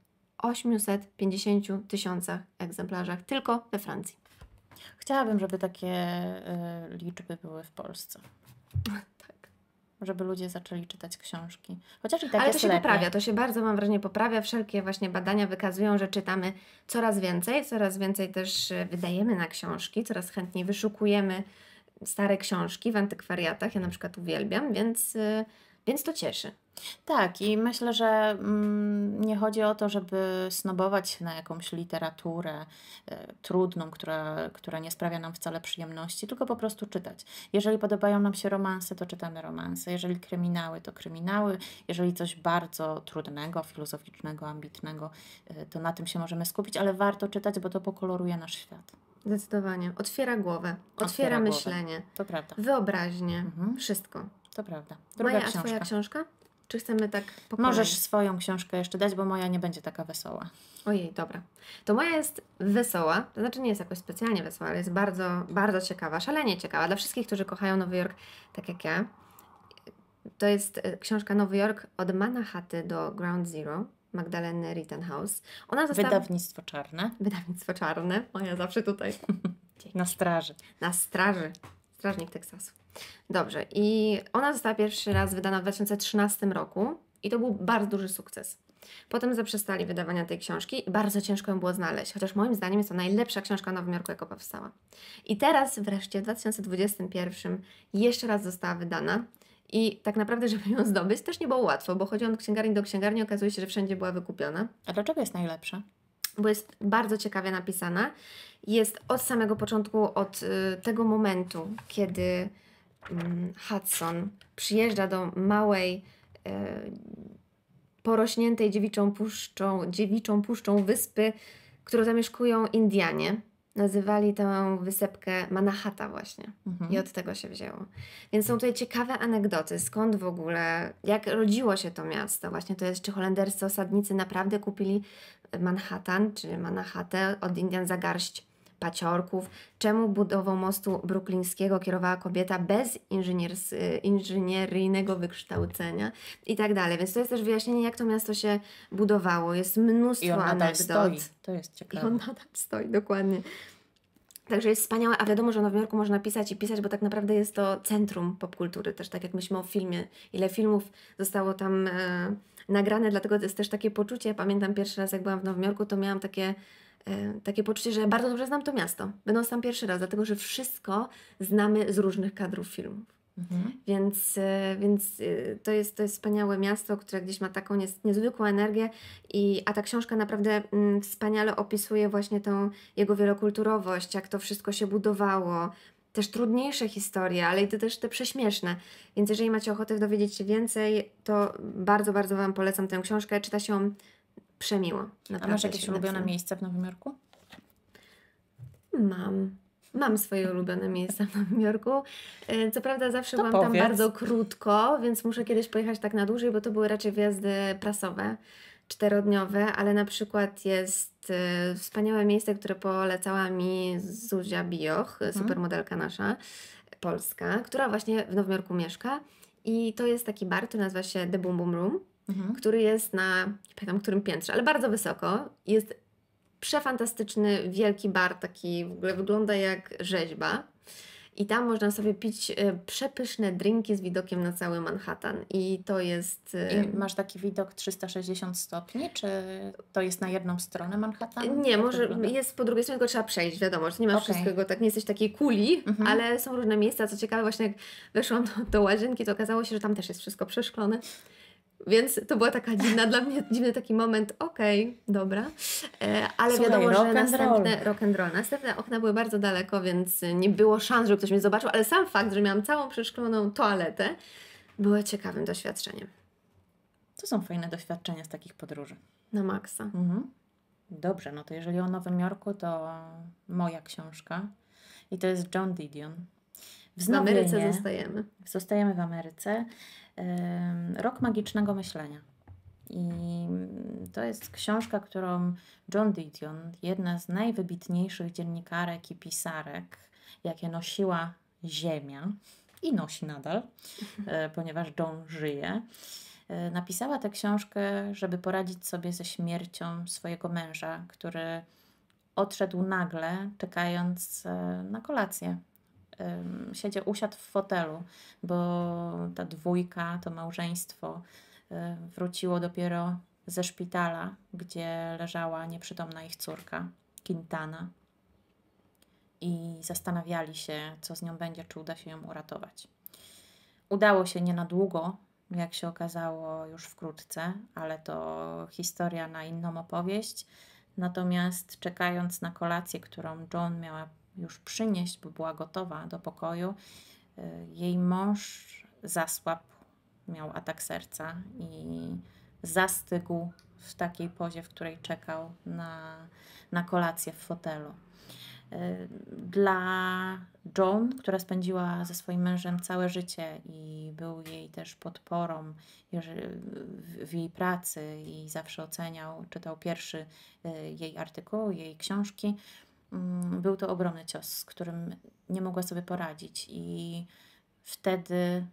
Speaker 2: 850 000 egzemplarzach tylko we Francji.
Speaker 1: Chciałabym, żeby takie liczby były w Polsce.
Speaker 2: Tak.
Speaker 1: Żeby ludzie zaczęli czytać książki. Chociaż i tak
Speaker 2: Ale
Speaker 1: jest
Speaker 2: to się
Speaker 1: lepiej.
Speaker 2: poprawia, to się bardzo, mam wrażenie, poprawia. Wszelkie właśnie badania wykazują, że czytamy coraz więcej też wydajemy na książki, coraz chętniej wyszukujemy stare książki w antykwariatach. Ja na przykład uwielbiam, więc to cieszy.
Speaker 1: Tak, i myślę, że nie chodzi o to, żeby snobować się na jakąś literaturę trudną, która nie sprawia nam wcale przyjemności, tylko po prostu czytać. Jeżeli podobają nam się romanse, to czytamy romanse. Jeżeli kryminały, to kryminały. Jeżeli coś bardzo trudnego, filozoficznego, ambitnego, to na tym się możemy skupić, ale warto czytać, bo to pokoloruje nasz świat.
Speaker 2: Zdecydowanie. Otwiera głowę, otwiera
Speaker 1: głowę.
Speaker 2: myślenie,
Speaker 1: To prawda.
Speaker 2: wyobraźnię, wszystko.
Speaker 1: To prawda. Druga
Speaker 2: Maja, a
Speaker 1: książka.
Speaker 2: Twoja książka? Czy chcemy tak po kolei?
Speaker 1: Możesz swoją książkę jeszcze dać, bo moja nie będzie taka wesoła.
Speaker 2: Ojej, dobra. To moja jest wesoła, to znaczy nie jest jakoś specjalnie wesoła, ale jest bardzo, bardzo ciekawa, szalenie ciekawa. Dla wszystkich, którzy kochają Nowy Jork, tak jak ja. To jest książka Nowy Jork od Manhattan do Ground Zero, Magdaleny Rittenhouse. Ona została...
Speaker 1: Wydawnictwo czarne.
Speaker 2: Wydawnictwo czarne. Maja zawsze tutaj.
Speaker 1: Na straży.
Speaker 2: Na straży. Strażnik Teksasu. Dobrze. I ona została pierwszy raz wydana w 2013 roku i to był bardzo duży sukces. Potem zaprzestali wydawania tej książki i bardzo ciężko ją było znaleźć, chociaż moim zdaniem jest to najlepsza książka o Nowym Jorku, jaka powstała. I teraz wreszcie w 2021 jeszcze raz została wydana i tak naprawdę, żeby ją zdobyć, też nie było łatwo, bo chodziłam od księgarni do księgarni, okazuje się, że wszędzie była wykupiona.
Speaker 1: A dlaczego jest najlepsza?
Speaker 2: Bo jest bardzo ciekawie napisana. Jest od samego początku, od tego momentu, kiedy Hudson przyjeżdża do małej, porośniętej dziewiczą puszczą wyspy, którą zamieszkują Indianie. Nazywali tę wysepkę Mannahatta właśnie. I od tego się wzięło. Więc są tutaj ciekawe anegdoty, skąd w ogóle, jak rodziło się to miasto. Właśnie to jest, czy holenderscy osadnicy naprawdę kupili Manhattan, czy Mannahattę od Indian za garść paciorków. Czemu budową mostu bruklińskiego kierowała kobieta bez inżynieryjnego wykształcenia i tak dalej. Więc to jest też wyjaśnienie, jak to miasto się budowało. Jest mnóstwo
Speaker 1: I on nadal
Speaker 2: anegdot.
Speaker 1: stoi. To jest
Speaker 2: I
Speaker 1: ciekawe.
Speaker 2: on nadal stoi, dokładnie. Także jest wspaniałe, a wiadomo, że o Nowym Jorku można pisać i pisać, bo tak naprawdę jest to centrum popkultury. Też tak jak myślimy o filmie, ile filmów zostało tam nagrane, dlatego to jest też takie poczucie. Ja pamiętam pierwszy raz, jak byłam w Nowym Jorku, to miałam takie poczucie, że bardzo dobrze znam to miasto. Będąc tam pierwszy raz, dlatego że wszystko znamy z różnych kadrów filmów. Więc to jest wspaniałe miasto, które gdzieś ma taką niezwykłą energię, a ta książka naprawdę wspaniale opisuje właśnie tą jego wielokulturowość, jak to wszystko się budowało. też trudniejsze historie, ale i też te prześmieszne. Więc jeżeli macie ochotę dowiedzieć się więcej, to bardzo, bardzo Wam polecam tę książkę. Czyta się ją przemiło.
Speaker 1: A
Speaker 2: Naprawdę
Speaker 1: masz jakieś
Speaker 2: świetne
Speaker 1: ulubione
Speaker 2: pisanie.
Speaker 1: miejsce w Nowym Jorku?
Speaker 2: Mam swoje ulubione miejsca w Nowym Jorku. Co prawda zawsze
Speaker 1: To
Speaker 2: byłam tam
Speaker 1: powiedz.
Speaker 2: bardzo krótko, więc muszę kiedyś pojechać tak na dłużej, bo to były raczej wjazdy prasowe, 4-dniowe, ale na przykład jest wspaniałe miejsce, które polecała mi Zuzia Bioch, supermodelka nasza, polska, która właśnie w Nowym Jorku mieszka. I to jest taki bar, który nazywa się The Boom Boom Room, który jest na, nie pamiętam którym piętrze, ale bardzo wysoko. Jest przefantastyczny, wielki bar, taki w ogóle wygląda jak rzeźba. I tam można sobie pić przepyszne drinki z widokiem na cały Manhattan. I to jest...
Speaker 1: I masz taki widok 360 stopni, czy to jest na jedną stronę Manhattanu?
Speaker 2: Nie,
Speaker 1: Jak to
Speaker 2: może
Speaker 1: wygląda?
Speaker 2: jest po drugiej stronie, tylko trzeba przejść, wiadomo, że nie masz
Speaker 1: Okej.
Speaker 2: wszystkiego, tak nie jesteś takiej kuli, ale są różne miejsca. Co ciekawe, właśnie jak weszłam do łazienki, to okazało się, że tam też jest wszystko przeszklone. Więc to była taka dla mnie dziwny taki moment, okej, dobra. Ale
Speaker 1: Słuchaj,
Speaker 2: wiadomo,
Speaker 1: rock
Speaker 2: że
Speaker 1: and
Speaker 2: następne rock and roll. Następne okna były bardzo daleko, więc nie było szans, żeby ktoś mnie zobaczył, ale sam fakt, że miałam całą przeszkloną toaletę, było ciekawym doświadczeniem.
Speaker 1: To są fajne doświadczenia z takich podróży.
Speaker 2: Na maksa.
Speaker 1: Dobrze, no to jeżeli o Nowym Jorku, to moja książka. I to jest John Didion.
Speaker 2: W Ameryce zostajemy.
Speaker 1: Zostajemy w Ameryce. Rok magicznego myślenia. I to jest książka, którą John Didion, jedna z najwybitniejszych dziennikarek i pisarek, jakie nosiła Ziemia i nosi nadal, ponieważ John żyje, napisała tę książkę, żeby poradzić sobie ze śmiercią swojego męża, który odszedł nagle, czekając na kolację. Usiadł w fotelu, bo ta dwójka, to małżeństwo wróciło dopiero ze szpitala, gdzie leżała nieprzytomna ich córka, Quintana. I zastanawiali się, co z nią będzie, czy uda się ją uratować. Udało się nie na długo, jak się okazało już wkrótce, ale to historia na inną opowieść. Natomiast czekając na kolację, którą Joan miała już przynieść, bo była gotowa do pokoju, jej mąż zasłabł, miał atak serca i zastygł w takiej pozie, w której czekał na kolację w fotelu. Dla Joan, która spędziła ze swoim mężem całe życie i był jej też podporą w jej pracy i zawsze oceniał, czytał pierwszy jej artykuł, jej książki, był to ogromny cios, z którym nie mogła sobie poradzić i wtedy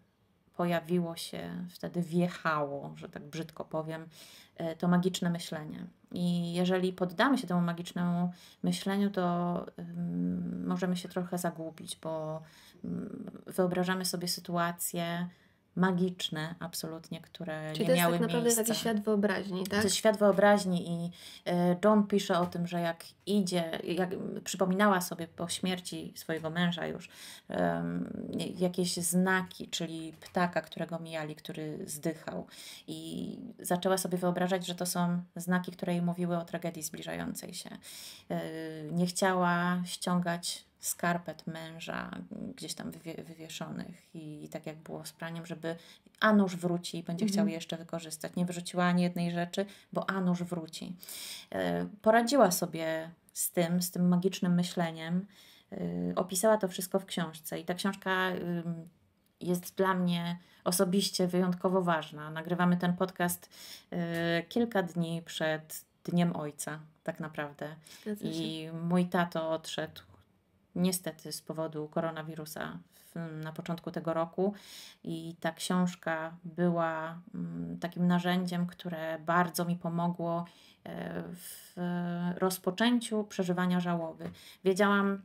Speaker 1: wjechało, że tak brzydko powiem, to magiczne myślenie. I jeżeli poddamy się temu magicznemu myśleniu, to możemy się trochę zagubić, bo wyobrażamy sobie sytuacje magiczne absolutnie, które
Speaker 2: Czyli
Speaker 1: nie miały
Speaker 2: to jest tak naprawdę
Speaker 1: miejsca.
Speaker 2: taki świat wyobraźni, tak?
Speaker 1: To jest świat wyobraźni i John pisze o tym, że jak przypominała sobie po śmierci swojego męża już jakieś znaki, czyli ptaka, którego mijali, który zdychał, i zaczęła sobie wyobrażać, że to są znaki, które jej mówiły o tragedii zbliżającej się. Nie chciała ściągać skarpet męża gdzieś tam wywieszonych i tak jak było z praniem, żeby a nuż wróci i będzie chciał je jeszcze wykorzystać. Nie wyrzuciła ani jednej rzeczy, bo a nuż wróci. Poradziła sobie z tym magicznym myśleniem. Opisała to wszystko w książce i ta książka jest dla mnie osobiście wyjątkowo ważna. Nagrywamy ten podcast kilka dni przed Dniem Ojca, tak naprawdę. I mój tato odszedł niestety z powodu koronawirusa na początku tego roku i ta książka była takim narzędziem, które bardzo mi pomogło w rozpoczęciu przeżywania żałoby. Wiedziałam,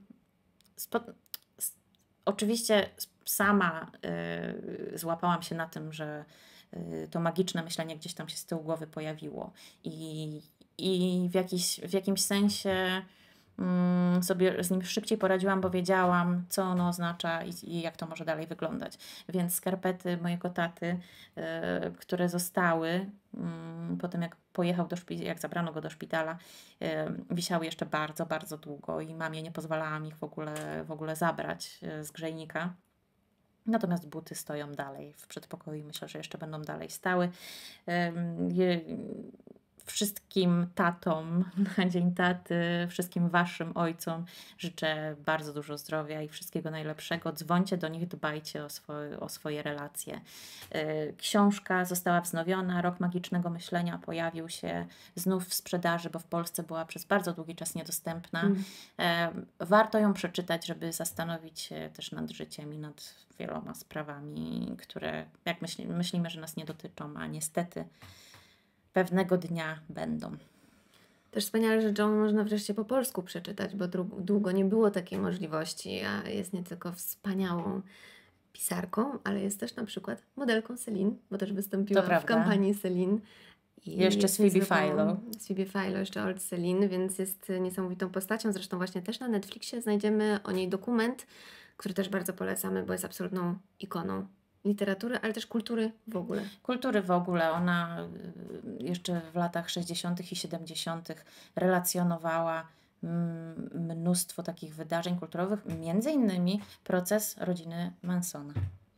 Speaker 1: oczywiście sama złapałam się na tym, że to magiczne myślenie gdzieś tam się z tyłu głowy pojawiło i w jakimś sensie sobie z nim szybciej poradziłam, bo wiedziałam, co ono oznacza i jak to może dalej wyglądać. Więc skarpety mojego taty, które zostały po tym, jak pojechał jak zabrano go do szpitala, wisiały jeszcze bardzo, bardzo długo i mamie nie pozwalałam ich w ogóle zabrać z grzejnika. Natomiast buty stoją dalej w przedpokoju i myślę, że jeszcze będą dalej stały. Wszystkim tatom na Dzień Taty, wszystkim Waszym ojcom życzę bardzo dużo zdrowia i wszystkiego najlepszego. Dzwońcie do nich, dbajcie o swoje relacje. Książka została wznowiona, Rok Magicznego Myślenia pojawił się znów w sprzedaży, bo w Polsce była przez bardzo długi czas niedostępna. Warto ją przeczytać, żeby zastanowić się też nad życiem i nad wieloma sprawami, które jak myślimy, że nas nie dotyczą, a niestety pewnego dnia będą.
Speaker 2: Też wspaniale, że Joan można wreszcie po polsku przeczytać, bo długo nie było takiej możliwości, a jest nie tylko wspaniałą pisarką, ale jest też na przykład modelką Celine, bo też wystąpiła w kampanii Celine.
Speaker 1: I jeszcze z Phoebe Philo.
Speaker 2: Z Phoebe Philo, jeszcze Old Celine, więc jest niesamowitą postacią. Zresztą właśnie też na Netflixie znajdziemy o niej dokument, który też bardzo polecamy, bo jest absolutną ikoną literatury, ale też kultury w ogóle.
Speaker 1: Kultury w ogóle. Ona jeszcze w latach 60. i 70. relacjonowała mnóstwo takich wydarzeń kulturowych, między innymi proces rodziny Mansona.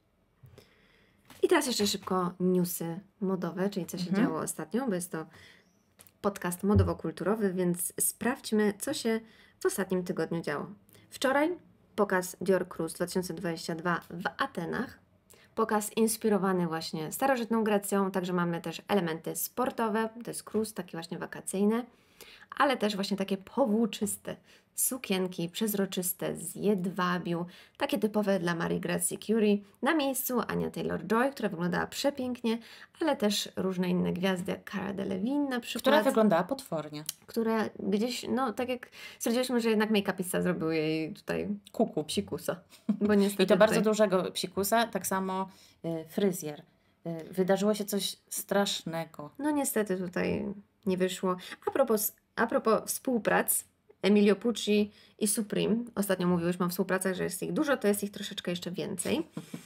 Speaker 2: I teraz jeszcze szybko newsy modowe, czyli co się działo ostatnio, bo jest to podcast modowo-kulturowy, więc sprawdźmy, co się w ostatnim tygodniu działo. Wczoraj pokaz Dior Cruise 2022 w Atenach. Pokaz inspirowany właśnie starożytną Grecją, także mamy też elementy sportowe, to jest cruise, takie właśnie wakacyjne, ale też właśnie takie powłóczyste sukienki, przezroczyste z jedwabiu, takie typowe dla Marie Gracie Curie. Na miejscu Anya Taylor-Joy, która wyglądała przepięknie, ale też różne inne gwiazdy, jak Cara Delevingne na przykład.
Speaker 1: Która wyglądała potwornie.
Speaker 2: Które gdzieś, no tak jak stwierdziliśmy, że jednak make-upista zrobił jej tutaj psikusa. Bo niestety
Speaker 1: I to bardzo dużego psikusa, tak samo fryzjer. Wydarzyło się coś strasznego.
Speaker 2: No niestety tutaj nie wyszło. A propos współprac, Emilio Pucci i Supreme. Ostatnio mówiłyśmy o współpracach, że jest ich dużo, to jest ich troszeczkę jeszcze więcej.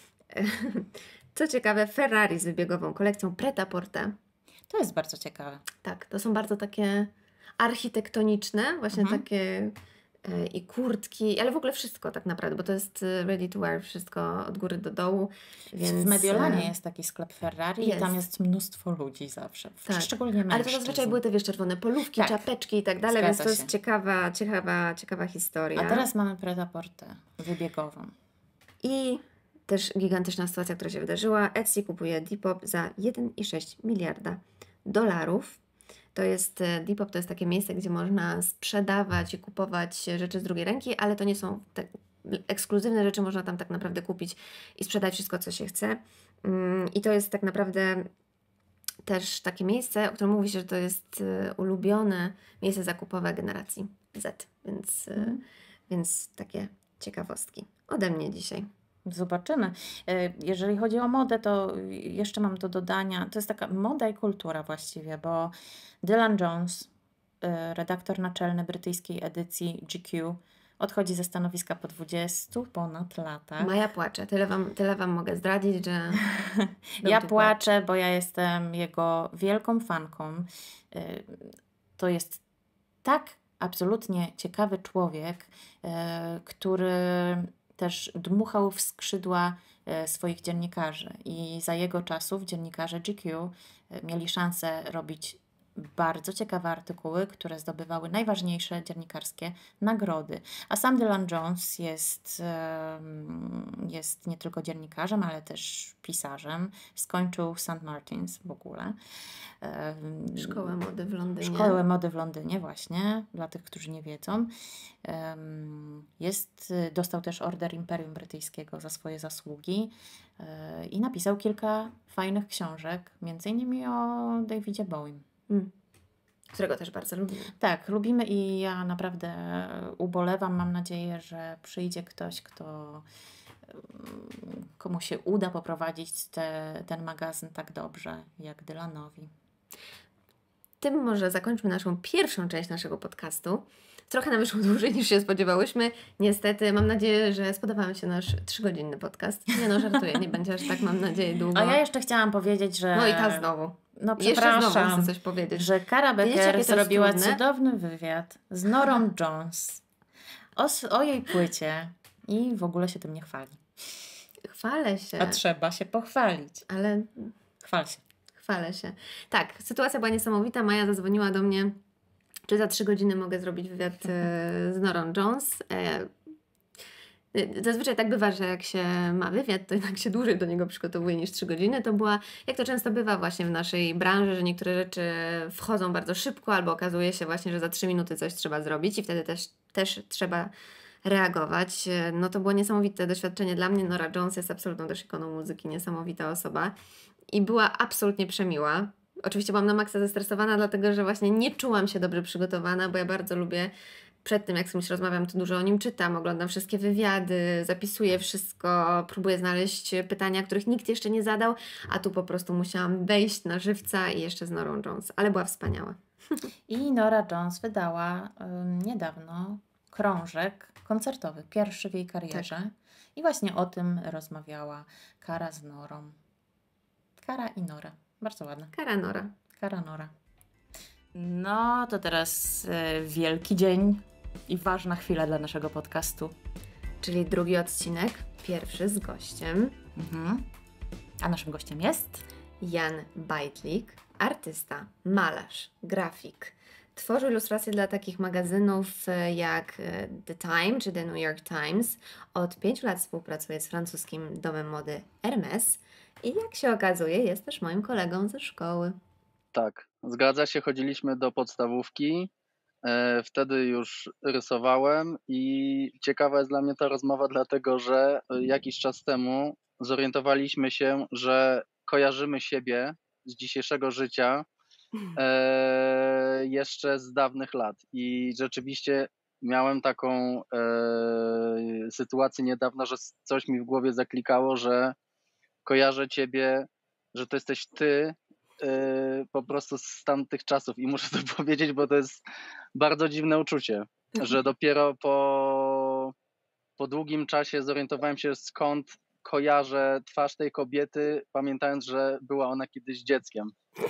Speaker 2: Co ciekawe, Ferrari z wybiegową kolekcją Pret-a-Porter.
Speaker 1: To jest bardzo ciekawe.
Speaker 2: Tak, to są bardzo takie architektoniczne, właśnie takie i kurtki, ale w ogóle wszystko tak naprawdę, bo to jest ready to wear, wszystko od góry do dołu. Więc
Speaker 1: w Mediolanie jest taki sklep Ferrari i tam jest mnóstwo ludzi zawsze, szczególnie mężczyzn.
Speaker 2: Ale to zazwyczaj były te, wiesz, czerwone polówki, czapeczki i tak dalej, więc to jest ciekawa historia.
Speaker 1: A teraz mamy Pret-a-Porter wybiegową.
Speaker 2: I też gigantyczna sytuacja, która się wydarzyła. Etsy kupuje Depop za 1,6 miliarda dolarów. To jest Depop, to jest takie miejsce, gdzie można sprzedawać i kupować rzeczy z drugiej ręki, ale to nie są te ekskluzywne rzeczy, można tam tak naprawdę kupić i sprzedać wszystko, co się chce. I to jest tak naprawdę też takie miejsce, o którym mówi się, że to jest ulubione miejsce zakupowe generacji Z. Więc takie ciekawostki ode mnie dzisiaj.
Speaker 1: Zobaczymy. Jeżeli chodzi o modę, to jeszcze mam do dodania, to jest taka moda i kultura właściwie, bo Dylan Jones, redaktor naczelny brytyjskiej edycji GQ, odchodzi ze stanowiska po 20 ponad latach.
Speaker 2: Maja płacze. Tyle wam mogę zdradzić, że...
Speaker 1: Ja płaczę, bo ja jestem jego wielką fanką. To jest tak absolutnie ciekawy człowiek, który też dmuchał w skrzydła swoich dziennikarzy i za jego czasów dziennikarze GQ mieli szansę robić bardzo ciekawe artykuły, które zdobywały najważniejsze dziennikarskie nagrody. A sam Dylan Jones jest nie tylko dziennikarzem, ale też pisarzem. Skończył St. Martin's w ogóle.
Speaker 2: Szkołę mody w Londynie.
Speaker 1: Szkołę mody w Londynie właśnie, dla tych, którzy nie wiedzą. Dostał też Order Imperium Brytyjskiego za swoje zasługi i napisał kilka fajnych książek, między innymi o Davidzie Bowiem.
Speaker 2: Którego też bardzo lubimy.
Speaker 1: Tak, lubimy i ja naprawdę ubolewam. Mam nadzieję, że przyjdzie ktoś, komu się uda poprowadzić ten magazyn tak dobrze jak Dylanowi.
Speaker 2: tym może zakończmy naszą pierwszą część naszego podcastu. Trochę nam wyszło dłużej niż się spodziewałyśmy. Niestety, mam nadzieję, że spodobał Wam się nasz 3-godzinny podcast. Nie no, żartuję, nie będzie aż tak, mam nadzieję, długo.
Speaker 1: A ja jeszcze chciałam powiedzieć, że...
Speaker 2: No i ta znowu.
Speaker 1: No
Speaker 2: Jeszcze znowu
Speaker 1: przepraszam,
Speaker 2: chcę coś powiedzieć.
Speaker 1: że Cara
Speaker 2: Wiecie, jakie to
Speaker 1: Becker
Speaker 2: jest
Speaker 1: zrobiła
Speaker 2: trudne?
Speaker 1: cudowny wywiad z Norą Jones o jej płycie i w ogóle się tym nie chwali.
Speaker 2: Chwalę się.
Speaker 1: A trzeba się pochwalić.
Speaker 2: Ale
Speaker 1: Chwal się.
Speaker 2: chwalę się. Tak, sytuacja była niesamowita. Maja zadzwoniła do mnie, czy za 3 godziny mogę zrobić wywiad z Norą Jones. Zazwyczaj tak bywa, że jak się ma wywiad, to jednak się dłużej do niego przygotowuje niż 3 godziny. To była, jak to często bywa właśnie w naszej branży, że niektóre rzeczy wchodzą bardzo szybko, albo okazuje się właśnie, że za 3 minuty coś trzeba zrobić i wtedy też trzeba reagować. No to było niesamowite doświadczenie dla mnie. Nora Jones jest absolutną też ikoną muzyki, niesamowita osoba i była absolutnie przemiła. Oczywiście byłam na maksa zestresowana, dlatego że właśnie nie czułam się dobrze przygotowana, bo ja bardzo lubię przed tym, jak z kimś rozmawiam, to dużo o nim czytam, oglądam wszystkie wywiady, zapisuję wszystko, próbuję znaleźć pytania, których nikt jeszcze nie zadał, a tu po prostu musiałam wejść na żywca i jeszcze z Norą Jones, ale była wspaniała.
Speaker 1: I Nora Jones wydała niedawno krążek koncertowy, pierwszy w jej karierze. I właśnie o tym rozmawiała Cara z Norą. Cara i Nora. Bardzo ładne.
Speaker 2: Cara Nora.
Speaker 1: Cara Nora. No to teraz wielki dzień i ważna chwila dla naszego podcastu.
Speaker 2: Czyli drugi odcinek, pierwszy z gościem.
Speaker 1: A naszym gościem jest?
Speaker 2: Jan Bajtlik, artysta, malarz, grafik. Tworzył ilustracje dla takich magazynów jak The Time czy The New York Times. Od 5 lat współpracuje z francuskim domem mody Hermès i jak się okazuje jest też moim kolegą ze szkoły.
Speaker 3: Tak, zgadza się, chodziliśmy do podstawówki, wtedy już rysowałem i ciekawa jest dla mnie ta rozmowa, dlatego że jakiś czas temu zorientowaliśmy się, że kojarzymy siebie z dzisiejszego życia jeszcze z dawnych lat i rzeczywiście miałem taką sytuację niedawno, że coś mi w głowie zaklikało, że kojarzę ciebie, że to jesteś ty, po prostu z tamtych czasów i muszę to powiedzieć, bo to jest bardzo dziwne uczucie, że dopiero po długim czasie zorientowałem się, skąd kojarzę twarz tej kobiety, pamiętając, że była ona kiedyś dzieckiem.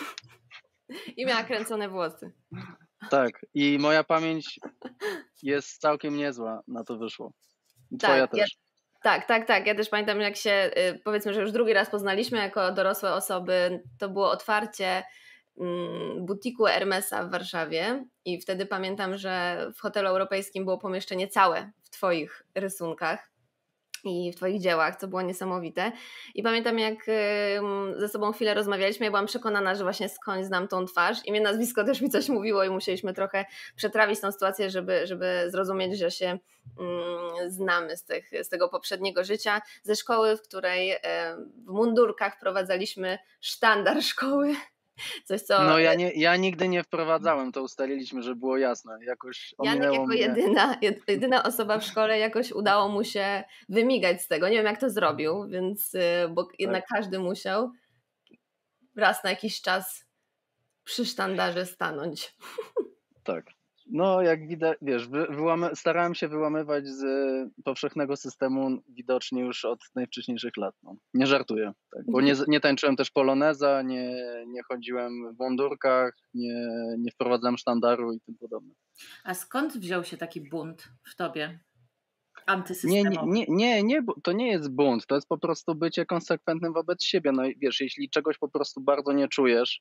Speaker 2: I miała kręcone włosy.
Speaker 3: Tak, i moja pamięć jest całkiem niezła, na to wyszło. I twoja też.
Speaker 2: Tak. Ja też pamiętam, jak się, powiedzmy, że już drugi raz poznaliśmy jako dorosłe osoby. To było otwarcie butiku Hermesa w Warszawie i wtedy pamiętam, że w hotelu europejskim było pomieszczenie całe w Twoich rysunkach i w Twoich dziełach, co było niesamowite. I pamiętam, jak ze sobą chwilę rozmawialiśmy, ja byłam przekonana, że właśnie skądś znam tą twarz i mnie nazwisko też mi coś mówiło i musieliśmy trochę przetrawić tą sytuację, żeby zrozumieć, że się znamy z tego poprzedniego życia, ze szkoły, w której w mundurkach wprowadzaliśmy sztandar szkoły. Coś, co...
Speaker 3: No ja nigdy nie wprowadzałem, to ustaliliśmy, że było jasne. Jakoś
Speaker 2: Janek jako
Speaker 3: mnie.
Speaker 2: jedyna osoba w szkole jakoś udało mu się wymigać z tego. Nie wiem, jak to zrobił, więc bo jednak każdy musiał raz na jakiś czas przy sztandarze stanąć.
Speaker 3: Tak. No jak widać, wiesz, starałem się wyłamywać z powszechnego systemu widocznie już od najwcześniejszych lat. No. Nie żartuję, tak, bo nie tańczyłem też poloneza, nie chodziłem w mundurkach, nie wprowadzałem sztandaru i tym podobne.
Speaker 1: A skąd wziął się taki bunt w tobie? Antysystemowy?
Speaker 3: Nie, to nie jest bunt, to jest po prostu bycie konsekwentnym wobec siebie. No i wiesz, jeśli czegoś po prostu bardzo nie czujesz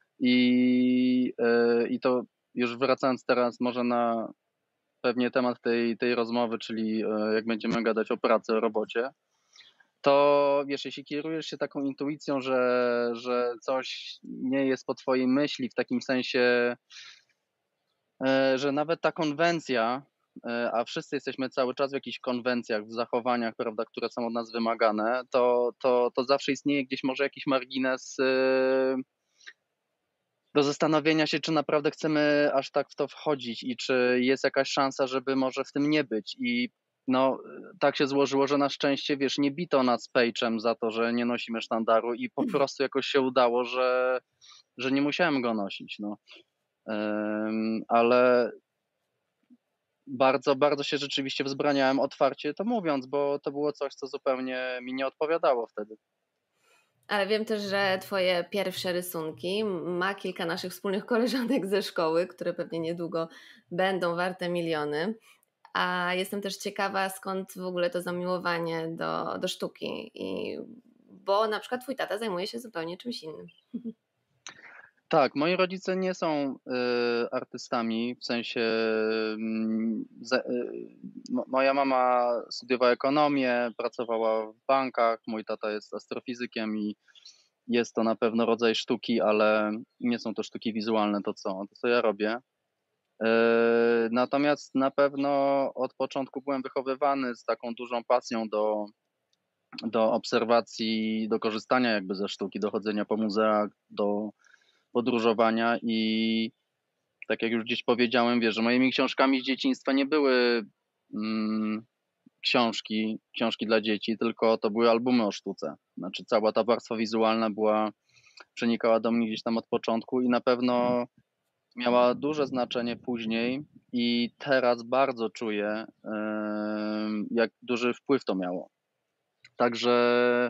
Speaker 3: i to już wracając teraz może na pewnie temat tej rozmowy, czyli jak będziemy gadać o pracy, o robocie, to wiesz, jeśli kierujesz się taką intuicją, że coś nie jest po twojej myśli, w takim sensie, że nawet ta konwencja, a wszyscy jesteśmy cały czas w jakichś konwencjach, w zachowaniach, prawda, które są od nas wymagane, to zawsze istnieje gdzieś może jakiś margines do zastanowienia się, czy naprawdę chcemy aż tak w to wchodzić i czy jest jakaś szansa, żeby może w tym nie być. I no, tak się złożyło, że na szczęście, wiesz, nie bito nas pejczem za to, że nie nosimy sztandaru i po prostu jakoś się udało, że nie musiałem go nosić. No. Ale bardzo, bardzo się rzeczywiście wzbraniałem, otwarcie to mówiąc, bo to było coś, co zupełnie mi nie odpowiadało wtedy.
Speaker 2: Ale wiem też, że Twoje pierwsze rysunki ma kilka naszych wspólnych koleżanek ze szkoły, które pewnie niedługo będą warte miliony. A jestem też ciekawa, skąd w ogóle to zamiłowanie do sztuki. Bo na przykład Twój tata zajmuje się zupełnie czymś innym.
Speaker 3: Tak, moi rodzice nie są artystami, w sensie moja mama studiowała ekonomię, pracowała w bankach, mój tata jest astrofizykiem i jest to na pewno rodzaj sztuki, ale nie są to sztuki wizualne, to co ja robię. Natomiast na pewno od początku byłem wychowywany z taką dużą pasją do obserwacji, do korzystania jakby ze sztuki, do chodzenia po muzeach, do podróżowania i tak jak już gdzieś powiedziałem, wiesz, że moimi książkami z dzieciństwa nie były książki dla dzieci, tylko to były albumy o sztuce. Znaczy cała ta warstwa wizualna przenikała do mnie gdzieś tam od początku i na pewno miała duże znaczenie później i teraz bardzo czuję, jak duży wpływ to miało. Także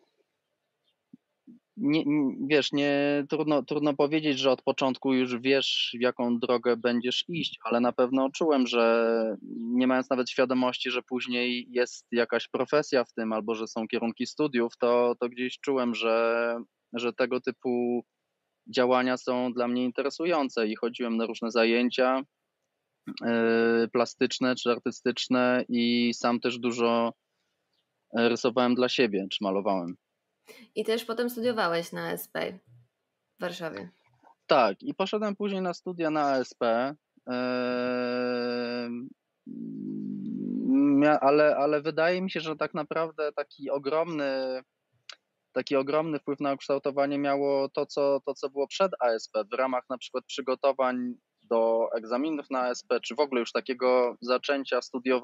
Speaker 3: wiesz, trudno powiedzieć, że od początku już wiesz, w jaką drogę będziesz iść, ale na pewno czułem, że nie mając nawet świadomości, że później jest jakaś profesja w tym albo że są kierunki studiów, to gdzieś czułem, że tego typu działania są dla mnie interesujące i chodziłem na różne zajęcia plastyczne czy artystyczne i sam też dużo rysowałem dla siebie czy malowałem.
Speaker 2: I też potem studiowałeś na ASP w Warszawie.
Speaker 3: Tak, i poszedłem później na studia na ASP, ale wydaje mi się, że tak naprawdę taki ogromny wpływ na kształtowanie miało to, co było przed ASP, w ramach na przykład przygotowań do egzaminów na ASP, czy w ogóle już takiego zaczęcia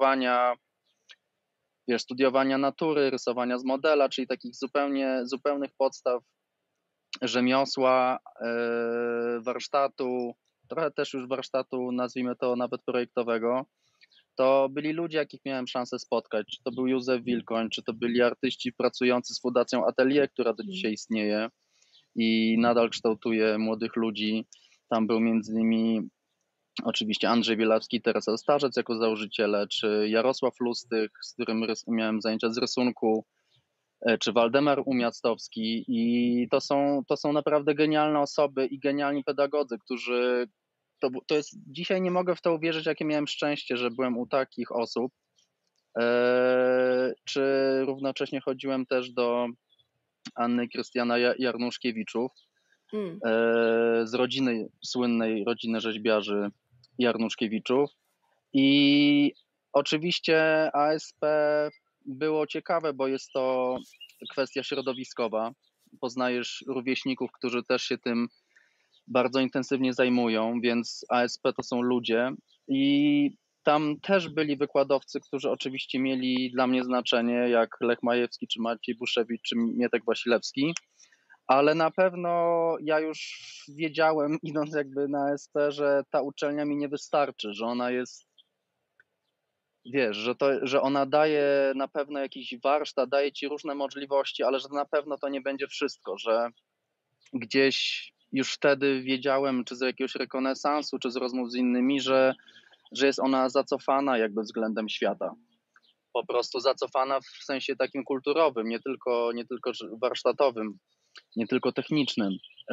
Speaker 3: studiowania natury, rysowania z modela, czyli takich zupełnych podstaw rzemiosła, warsztatu, trochę też już warsztatu, nazwijmy to nawet projektowego, to byli ludzie, jakich miałem szansę spotkać. Czy to był Józef Wilkoń, czy to byli artyści pracujący z Fundacją Atelier, która do dzisiaj istnieje i nadal kształtuje młodych ludzi. Tam był między innymi oczywiście Andrzej Bielawski, Teresa Starzec jako założyciele, czy Jarosław Lustych, z którym miałem zajęcia z rysunku, czy Waldemar Umiastowski i to są naprawdę genialne osoby i genialni pedagodzy, którzy to jest, dzisiaj nie mogę w to uwierzyć, jakie miałem szczęście, że byłem u takich osób, czy równocześnie chodziłem też do Anny i Krystiana Jarnuszkiewiczów z słynnej rodziny rzeźbiarzy Jarnuszkiewiczów i oczywiście ASP było ciekawe, bo jest to kwestia środowiskowa. Poznajesz rówieśników, którzy też się tym bardzo intensywnie zajmują, więc ASP to są ludzie i tam też byli wykładowcy, którzy oczywiście mieli dla mnie znaczenie, jak Lech Majewski, czy Maciej Buszewicz, czy Mietek Wasilewski, ale na pewno ja już wiedziałem, idąc jakby na ASP, że ta uczelnia mi nie wystarczy, że ona jest, wiesz, że ona daje na pewno jakiś warsztat, daje ci różne możliwości, ale że na pewno to nie będzie wszystko, że gdzieś już wtedy wiedziałem, czy z jakiegoś rekonesansu, czy z rozmów z innymi, że jest ona zacofana jakby względem świata. Po prostu zacofana w sensie takim kulturowym, nie tylko warsztatowym, nie tylko technicznym.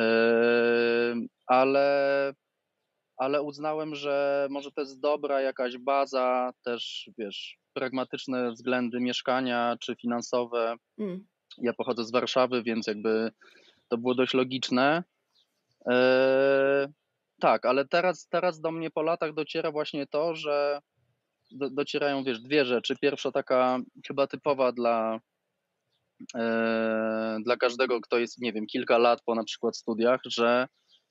Speaker 3: Ale uznałem, że może to jest dobra jakaś baza, też wiesz, pragmatyczne względy mieszkania czy finansowe. Ja pochodzę z Warszawy, więc jakby to było dość logiczne. Tak, ale teraz do mnie po latach dociera właśnie to, że docierają, wiesz, dwie rzeczy. Pierwsza taka chyba typowa dla każdego, kto jest, nie wiem, kilka lat po na przykład studiach, że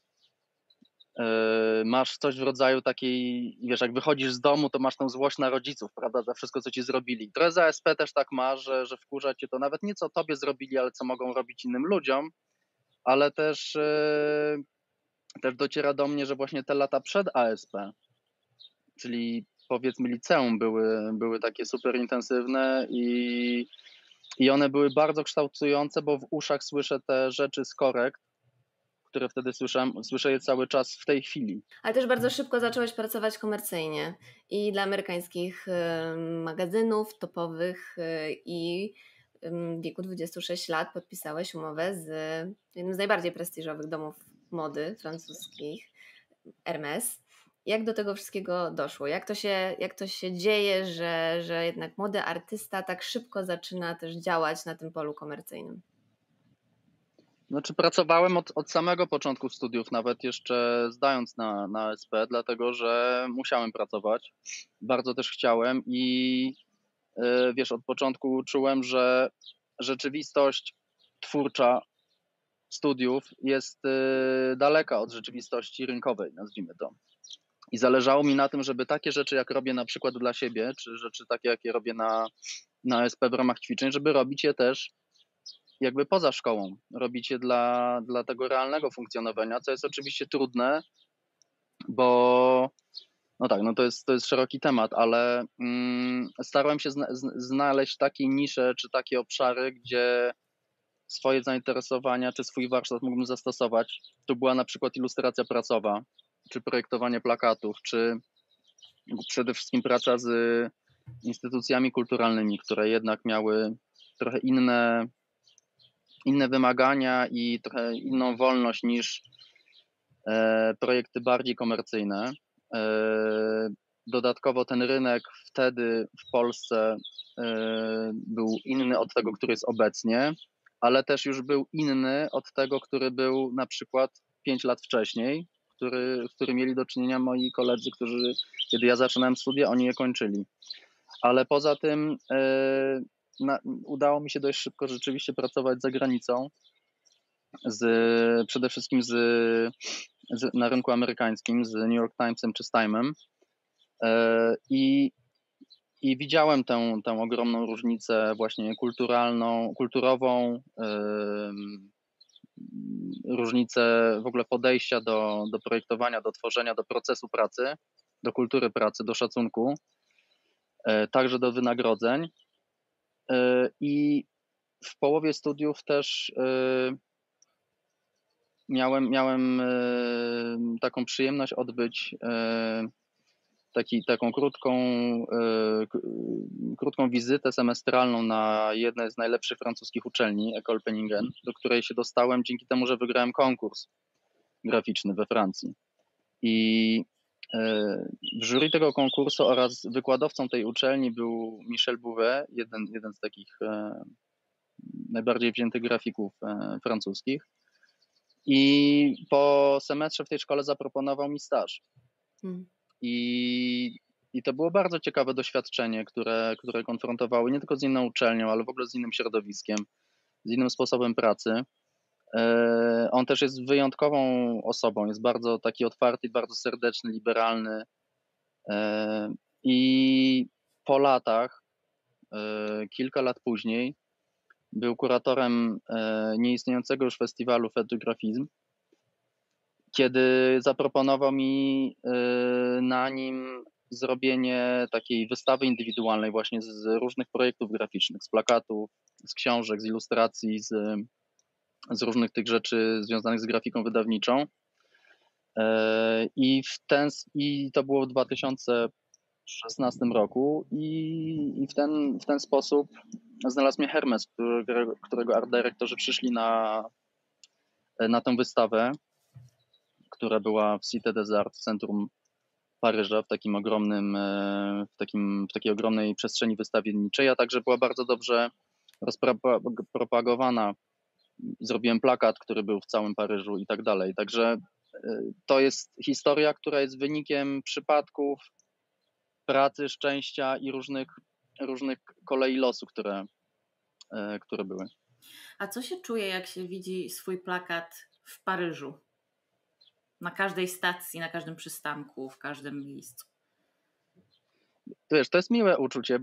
Speaker 3: masz coś w rodzaju takiej, wiesz, jak wychodzisz z domu, to masz tą złość na rodziców, prawda, za wszystko, co ci zrobili. Trochę za ASP też tak ma, że wkurza cię to nawet nie co tobie zrobili, ale co mogą robić innym ludziom, ale też też dociera do mnie, że właśnie te lata przed ASP, czyli powiedzmy liceum, były takie super intensywne i one były bardzo kształtujące, bo w uszach słyszę te rzeczy z korekt, które wtedy słyszę je cały czas w tej chwili.
Speaker 2: Ale też bardzo szybko zacząłeś pracować komercyjnie i dla amerykańskich magazynów topowych i w wieku 26 lat podpisałeś umowę z jednym z najbardziej prestiżowych domów mody francuskich, Hermès. Jak do tego wszystkiego doszło? Jak to się dzieje, że jednak młody artysta tak szybko zaczyna też działać na tym polu komercyjnym?
Speaker 3: Znaczy pracowałem od samego początku studiów, nawet jeszcze zdając na ASP, dlatego że musiałem pracować. Bardzo też chciałem i wiesz, od początku czułem, że rzeczywistość twórcza studiów jest daleka od rzeczywistości rynkowej, nazwijmy to. I zależało mi na tym, żeby takie rzeczy, jak robię na przykład dla siebie, czy rzeczy takie, jakie robię na ASP w ramach ćwiczeń, żeby robić je też jakby poza szkołą. Robić je dla tego realnego funkcjonowania, co jest oczywiście trudne, bo no tak, no to jest szeroki temat, ale starałem się znaleźć takie nisze czy takie obszary, gdzie swoje zainteresowania czy swój warsztat mógłbym zastosować. Tu była na przykład ilustracja pracowa, czy projektowanie plakatów, czy przede wszystkim praca z instytucjami kulturalnymi, które jednak miały trochę inne wymagania i trochę inną wolność niż projekty bardziej komercyjne. Dodatkowo ten rynek wtedy w Polsce był inny od tego, który jest obecnie, ale też już był inny od tego, który był na przykład 5 lat wcześniej, który mieli do czynienia moi koledzy, którzy, kiedy ja zaczynałem studia, oni je kończyli. Ale poza tym udało mi się dość szybko rzeczywiście pracować za granicą, przede wszystkim na rynku amerykańskim, z New York Timesem czy z Time'em. I widziałem tę ogromną różnicę właśnie kulturową, różnicę w ogóle podejścia do projektowania, do tworzenia, do procesu pracy, do kultury pracy, do szacunku, także do wynagrodzeń. I w połowie studiów też miałem taką przyjemność odbyć taką krótką wizytę semestralną na jednej z najlepszych francuskich uczelni, École Penningen, do której się dostałem dzięki temu, że wygrałem konkurs graficzny we Francji. I w jury tego konkursu oraz wykładowcą tej uczelni był Michel Bouvet, jeden z takich najbardziej wziętych grafików francuskich. I po semestrze w tej szkole zaproponował mi staż. I to było bardzo ciekawe doświadczenie, które konfrontowały nie tylko z inną uczelnią, ale w ogóle z innym środowiskiem, z innym sposobem pracy. On też jest wyjątkową osobą, jest bardzo taki otwarty, bardzo serdeczny, liberalny. I po latach, kilka lat później, był kuratorem nieistniejącego już festiwalu Fête du Graphisme, kiedy zaproponował mi na nim zrobienie takiej wystawy indywidualnej właśnie z różnych projektów graficznych, z plakatów, z książek, z ilustracji, z różnych tych rzeczy związanych z grafiką wydawniczą. I to było w 2016 roku i w ten sposób znalazł mnie Hermès, którego art dyrektorzy przyszli na tę wystawę, która była w Cité des Arts, w centrum Paryża, w takiej ogromnej przestrzeni wystawienniczej, a także była bardzo dobrze rozpropagowana. Zrobiłem plakat, który był w całym Paryżu i tak dalej. Także to jest historia, która jest wynikiem przypadków, pracy, szczęścia i różnych kolei losu, które były.
Speaker 1: A co się czuje, jak się widzi swój plakat w Paryżu? Na każdej stacji, na każdym przystanku, w każdym miejscu.
Speaker 3: Wiesz, to jest miłe uczucie,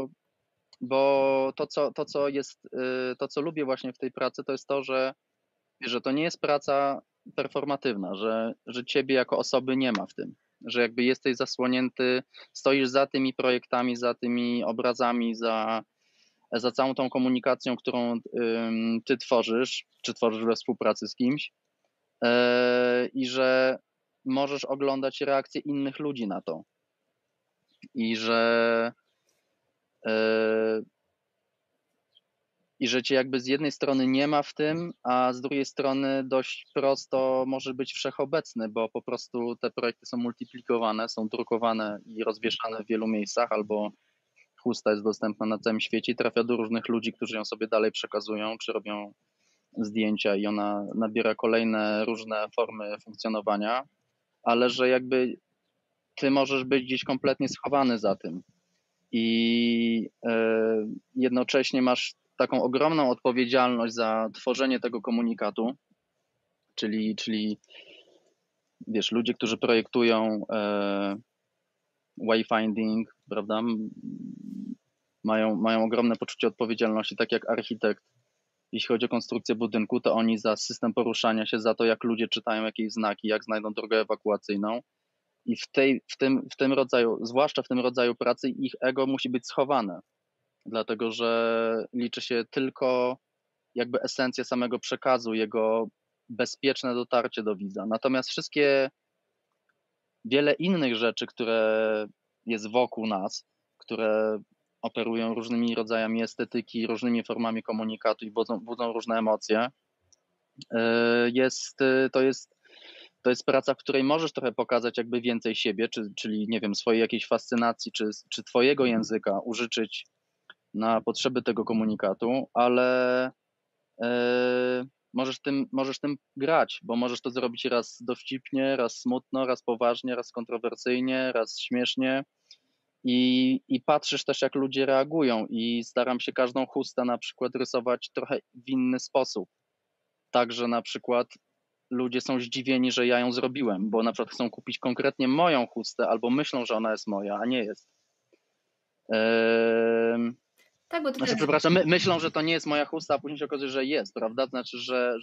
Speaker 3: bo to, co lubię właśnie w tej pracy, to jest to, że to nie jest praca performatywna, że ciebie jako osoby nie ma w tym, że jakby jesteś zasłonięty, stoisz za tymi projektami, za tymi obrazami, za całą tą komunikacją, którą ty tworzysz, czy tworzysz we współpracy z kimś, i że możesz oglądać reakcje innych ludzi na to. I że cię jakby z jednej strony nie ma w tym, a z drugiej strony dość prosto może być wszechobecny, bo po prostu te projekty są multiplikowane, są drukowane i rozwieszane w wielu miejscach, albo chusta jest dostępna na całym świecie i trafia do różnych ludzi, którzy ją sobie dalej przekazują, czy robią zdjęcia i ona nabiera kolejne różne formy funkcjonowania, ale że jakby ty możesz być gdzieś kompletnie schowany za tym i jednocześnie masz taką ogromną odpowiedzialność za tworzenie tego komunikatu, czyli wiesz, ludzie, którzy projektują wayfinding, prawda, mają ogromne poczucie odpowiedzialności, tak jak architekt. Jeśli chodzi o konstrukcję budynku, to oni za system poruszania się, za to, jak ludzie czytają jakieś znaki, jak znajdą drogę ewakuacyjną. I w tym rodzaju, zwłaszcza w tym rodzaju pracy, ich ego musi być schowane, dlatego że liczy się tylko jakby esencja samego przekazu, jego bezpieczne dotarcie do widza. Natomiast wiele innych rzeczy, które jest wokół nas, które operują różnymi rodzajami estetyki, różnymi formami komunikatu i budzą różne emocje, to jest praca, w której możesz trochę pokazać jakby więcej siebie, czyli nie wiem, swojej jakiejś fascynacji, czy twojego języka użyczyć na potrzeby tego komunikatu, ale możesz tym grać, bo możesz to zrobić raz dowcipnie, raz smutno, raz poważnie, raz kontrowersyjnie, raz śmiesznie i patrzysz też, jak ludzie reagują i staram się każdą chustę na przykład rysować trochę w inny sposób. Tak, że na przykład ludzie są zdziwieni, że ja ją zrobiłem, bo na przykład chcą kupić konkretnie moją chustę albo myślą, że ona jest moja, a nie jest.
Speaker 2: Tak, bo to
Speaker 3: Znaczy, przepraszam, myślą, że to nie jest moja chusta, a później się okazuje, że jest, prawda? Znaczy,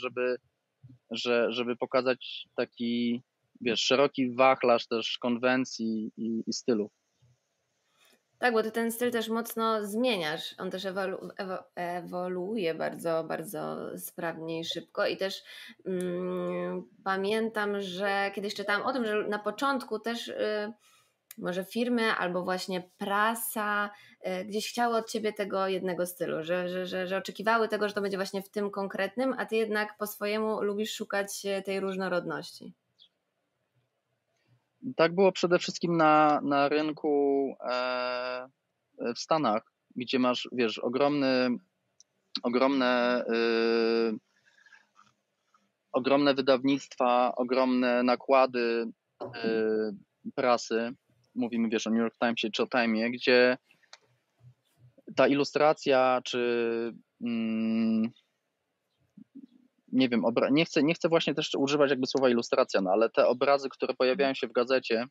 Speaker 3: żeby pokazać taki, wiesz, szeroki wachlarz też konwencji i stylów.
Speaker 2: Tak, bo ty ten styl też mocno zmieniasz. On też ewoluuje bardzo, bardzo sprawnie i szybko. I też pamiętam, że kiedyś czytałam o tym, że na początku też może firmy albo właśnie prasa gdzieś chciały od ciebie tego jednego stylu, że oczekiwały tego, że to będzie właśnie w tym konkretnym, a ty jednak po swojemu lubisz szukać tej różnorodności.
Speaker 3: Tak było przede wszystkim na rynku w Stanach, gdzie masz, wiesz, ogromne wydawnictwa, ogromne nakłady prasy. Mówimy, wiesz, o New York Timesie czy o Time'ie, gdzie ta ilustracja, czy nie wiem, nie chcę właśnie też używać jakby słowa ilustracja, no ale te obrazy, które pojawiają się w gazecie,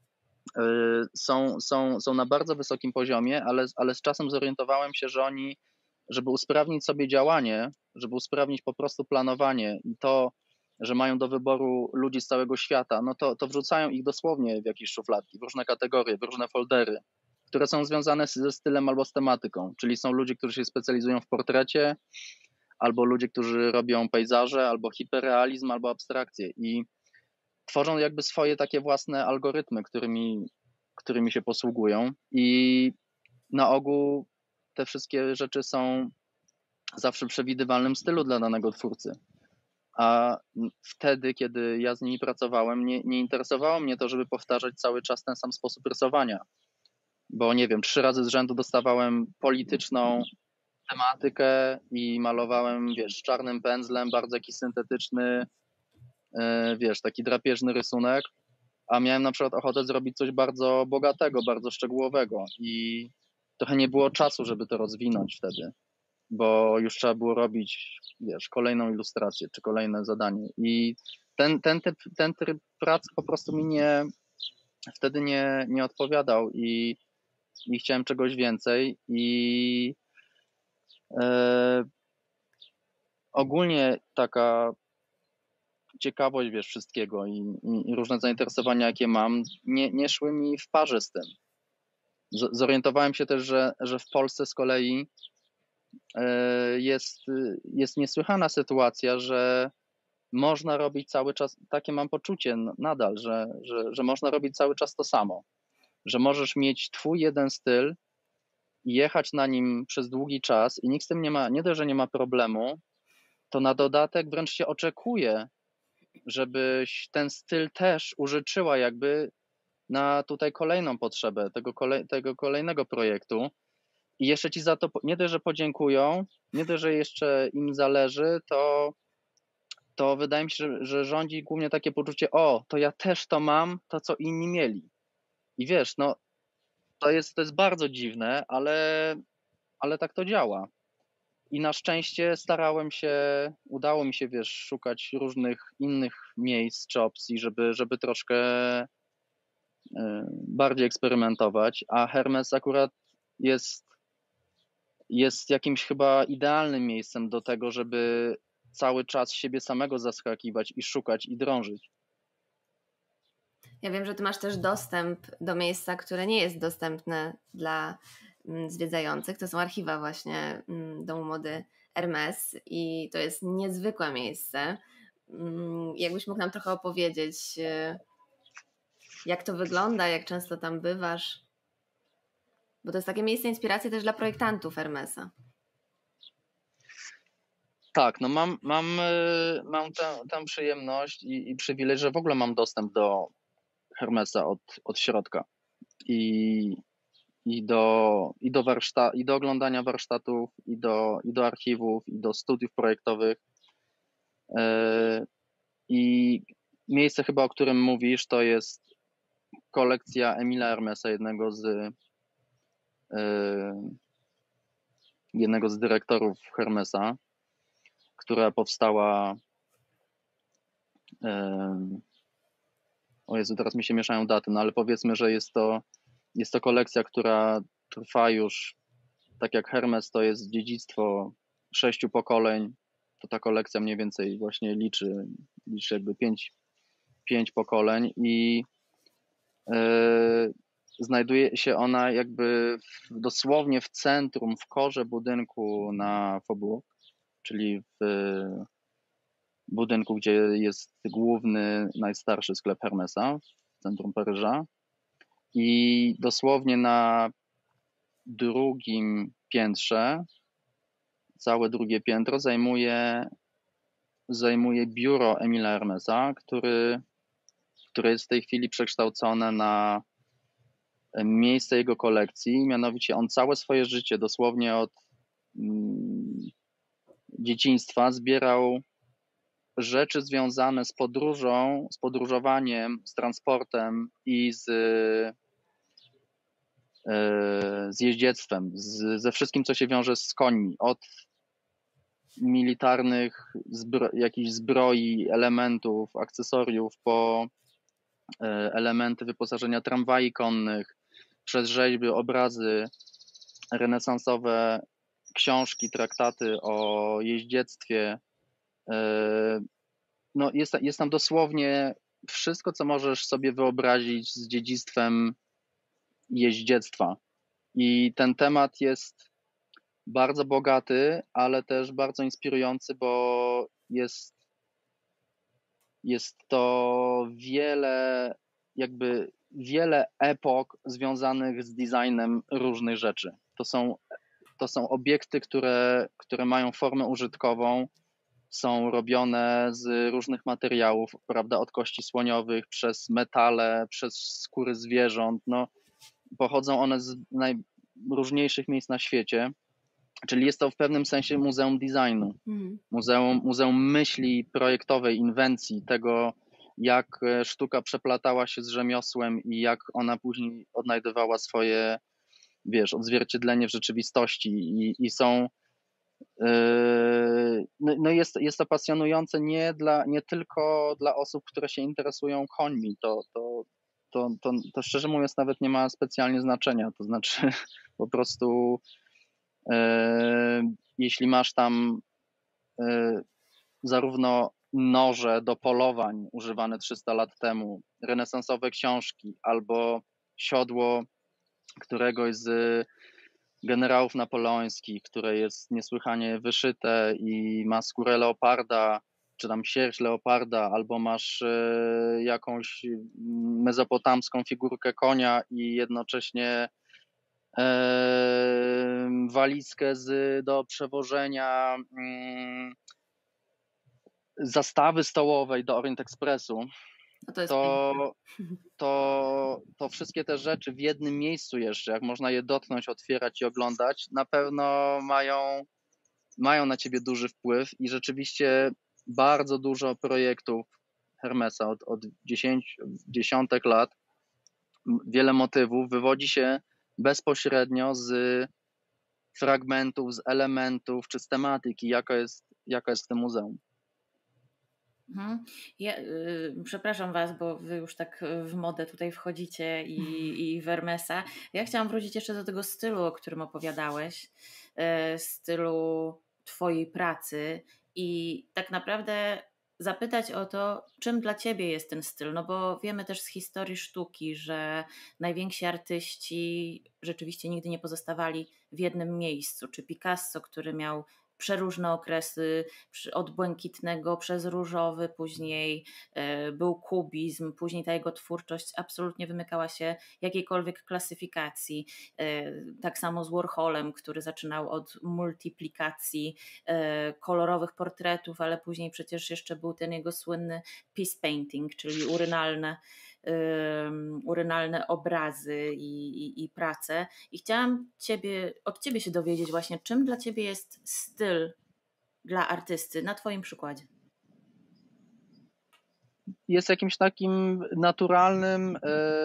Speaker 3: są na bardzo wysokim poziomie, ale z czasem zorientowałem się, że oni, żeby usprawnić sobie działanie, żeby usprawnić po prostu planowanie i to, że mają do wyboru ludzi z całego świata, no to wrzucają ich dosłownie w jakieś szufladki, w różne kategorie, w różne foldery, które są związane ze stylem albo z tematyką, czyli są ludzie, którzy się specjalizują w portrecie, albo ludzie, którzy robią pejzaże, albo hiperrealizm, albo abstrakcję i tworzą jakby swoje takie własne algorytmy, którymi się posługują i na ogół te wszystkie rzeczy są zawsze w przewidywalnym stylu dla danego twórcy. A wtedy, kiedy ja z nimi pracowałem, nie interesowało mnie to, żeby powtarzać cały czas ten sam sposób rysowania, bo nie wiem, 3 razy z rzędu dostawałem polityczną tematykę i malowałem, wiesz, czarnym pędzlem, bardzo jakiś syntetyczny, wiesz, taki drapieżny rysunek, a miałem na przykład ochotę zrobić coś bardzo bogatego, bardzo szczegółowego i trochę nie było czasu, żeby to rozwinąć wtedy, bo już trzeba było robić, wiesz, kolejną ilustrację czy kolejne zadanie i ten tryb pracy po prostu mi wtedy nie odpowiadał i chciałem czegoś więcej i ogólnie taka ciekawość, wiesz, wszystkiego i różne zainteresowania, jakie mam, nie szły mi w parze z tym. Zorientowałem się też, że w Polsce z kolei jest niesłychana sytuacja, że można robić cały czas, takie mam poczucie nadal, że można robić cały czas to samo. Że możesz mieć twój jeden styl i jechać na nim przez długi czas i nikt z tym nie dość, że nie ma problemu, to na dodatek wręcz się oczekuje, żebyś ten styl też użyczyła jakby na tutaj kolejną potrzebę tego kolejnego projektu. I jeszcze ci za to nie dość, że podziękują, nie dość, że jeszcze im zależy, to wydaje mi się, że rządzi głównie takie poczucie, to ja też to mam, to co inni mieli. I wiesz, no to jest bardzo dziwne, ale tak to działa. I na szczęście udało mi się, wiesz, szukać różnych innych miejsc czy opcji, żeby troszkę bardziej eksperymentować, a Hermes akurat jest jakimś chyba idealnym miejscem do tego, żeby cały czas siebie samego zaskakiwać i szukać i drążyć.
Speaker 2: Ja wiem, że ty masz też dostęp do miejsca, które nie jest dostępne dla zwiedzających. To są archiwa właśnie Domu Mody Hermes i to jest niezwykłe miejsce. Jakbyś mógł nam trochę opowiedzieć, jak to wygląda, jak często tam bywasz? Bo to jest takie miejsce inspiracji też dla projektantów Hermesa.
Speaker 3: Tak, no mam tę przyjemność i przywilej, że w ogóle mam dostęp do Hermesa od środka i do oglądania warsztatów, i do archiwów, i do studiów projektowych. I miejsce chyba, o którym mówisz, to jest kolekcja Emila Hermesa, jednego z dyrektorów Hermesa, która powstała. O Jezu, teraz mi się mieszają daty, no ale powiedzmy, że jest to kolekcja, która trwa już, tak jak Hermes to jest dziedzictwo 6 pokoleń, to ta kolekcja mniej więcej właśnie liczy jakby 5 pokoleń i znajduje się ona jakby dosłownie w centrum, w korze budynku na Faubourg, czyli w budynku, gdzie jest główny, najstarszy sklep Hermesa w centrum Paryża. I dosłownie na drugim piętrze, całe drugie piętro zajmuje biuro Emila Hermesa, które jest w tej chwili przekształcone na miejsce jego kolekcji. Mianowicie on całe swoje życie, dosłownie od dzieciństwa, zbierał rzeczy związane z podróżą, z podróżowaniem, z transportem i z jeździectwem, ze wszystkim, co się wiąże z końmi, od militarnych jakichś zbroi, elementów, akcesoriów, po elementy wyposażenia tramwajów konnych, przez rzeźby, obrazy renesansowe, książki, traktaty o jeździectwie. No jest tam dosłownie wszystko, co możesz sobie wyobrazić z dziedzictwem jeździectwa. I ten temat jest bardzo bogaty, ale też bardzo inspirujący, bo jest to wiele epok związanych z designem różnych rzeczy. To są obiekty, które mają formę użytkową, są robione z różnych materiałów, prawda, od kości słoniowych, przez metale, przez skóry zwierząt. No, pochodzą one z najróżniejszych miejsc na świecie, czyli jest to w pewnym sensie muzeum designu, muzeum myśli projektowej, inwencji, tego jak sztuka przeplatała się z rzemiosłem i jak ona później odnajdywała swoje, wiesz, odzwierciedlenie w rzeczywistości i są no jest to pasjonujące nie tylko dla osób, które się interesują końmi. To szczerze mówiąc nawet nie ma specjalnie znaczenia. To znaczy po prostu jeśli masz tam zarówno noże do polowań używane 300 lat temu, renesansowe książki albo siodło któregoś z generałów napoleońskich, które jest niesłychanie wyszyte i ma skórę leoparda, czy tam sierść leoparda, albo masz jakąś mezopotamską figurkę konia i jednocześnie walizkę do przewożenia zastawy stołowej do Orient Expressu,
Speaker 2: No to jest
Speaker 3: to wszystkie te rzeczy w jednym miejscu jeszcze, jak można je dotknąć, otwierać i oglądać, na pewno mają na ciebie duży wpływ i rzeczywiście bardzo dużo projektów Hermesa od dziesiątek lat, wiele motywów wywodzi się bezpośrednio z fragmentów, z elementów czy z tematyki, jaka jest w tym muzeum.
Speaker 1: Ja, przepraszam Was, bo Wy już tak w modę tutaj wchodzicie i w Hermesa. Ja chciałam wrócić jeszcze do tego stylu, o którym opowiadałeś, stylu Twojej pracy i tak naprawdę zapytać o to, czym dla Ciebie jest ten styl, no bo wiemy też z historii sztuki, że najwięksi artyści rzeczywiście nigdy nie pozostawali w jednym miejscu, czy Picasso, który miał przeróżne okresy, od błękitnego przez różowy, później był kubizm, później ta jego twórczość absolutnie wymykała się jakiejkolwiek klasyfikacji. Tak samo z Warholem, który zaczynał od multiplikacji kolorowych portretów, ale później przecież jeszcze był ten jego słynny piece painting, czyli urynalne obrazy i prace. I chciałam od Ciebie się dowiedzieć właśnie, czym dla Ciebie jest styl dla artysty na Twoim przykładzie.
Speaker 3: Jest jakimś takim naturalnym,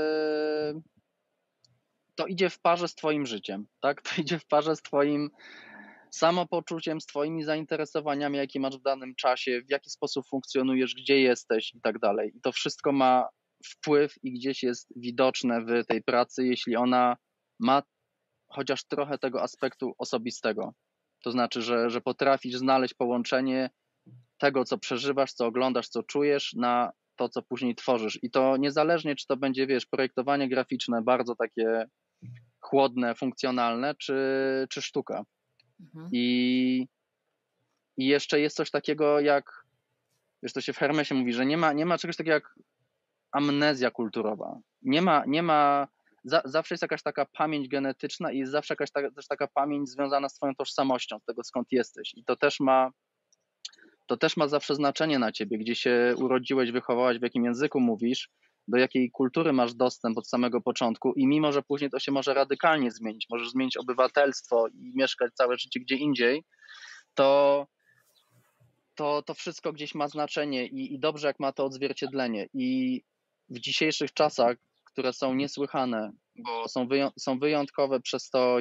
Speaker 3: to idzie w parze z Twoim życiem, tak? To idzie w parze z Twoim samopoczuciem, z Twoimi zainteresowaniami, jakie masz w danym czasie, w jaki sposób funkcjonujesz, gdzie jesteś i tak dalej. I to wszystko ma wpływ i gdzieś jest widoczne w tej pracy, jeśli ona ma chociaż trochę tego aspektu osobistego. To znaczy, że potrafisz znaleźć połączenie tego, co przeżywasz, co oglądasz, co czujesz, na to, co później tworzysz. I to niezależnie, czy to będzie, projektowanie graficzne, bardzo takie chłodne, funkcjonalne, czy sztuka. I jeszcze jest coś takiego jak, to się w Hermesie mówi, że nie ma czegoś takiego jak amnezja kulturowa. Zawsze jest jakaś taka pamięć genetyczna i jest zawsze jakaś też taka pamięć związana z twoją tożsamością, z tego skąd jesteś. I to też ma zawsze znaczenie na ciebie, gdzie się urodziłeś, wychowałeś, w jakim języku mówisz, do jakiej kultury masz dostęp od samego początku i mimo, że później to się może radykalnie zmienić, możesz zmienić obywatelstwo i mieszkać całe życie gdzie indziej, to wszystko gdzieś ma znaczenie i dobrze, jak ma to odzwierciedlenie. I w dzisiejszych czasach, które są niesłychane, bo są wyjątkowe przez to,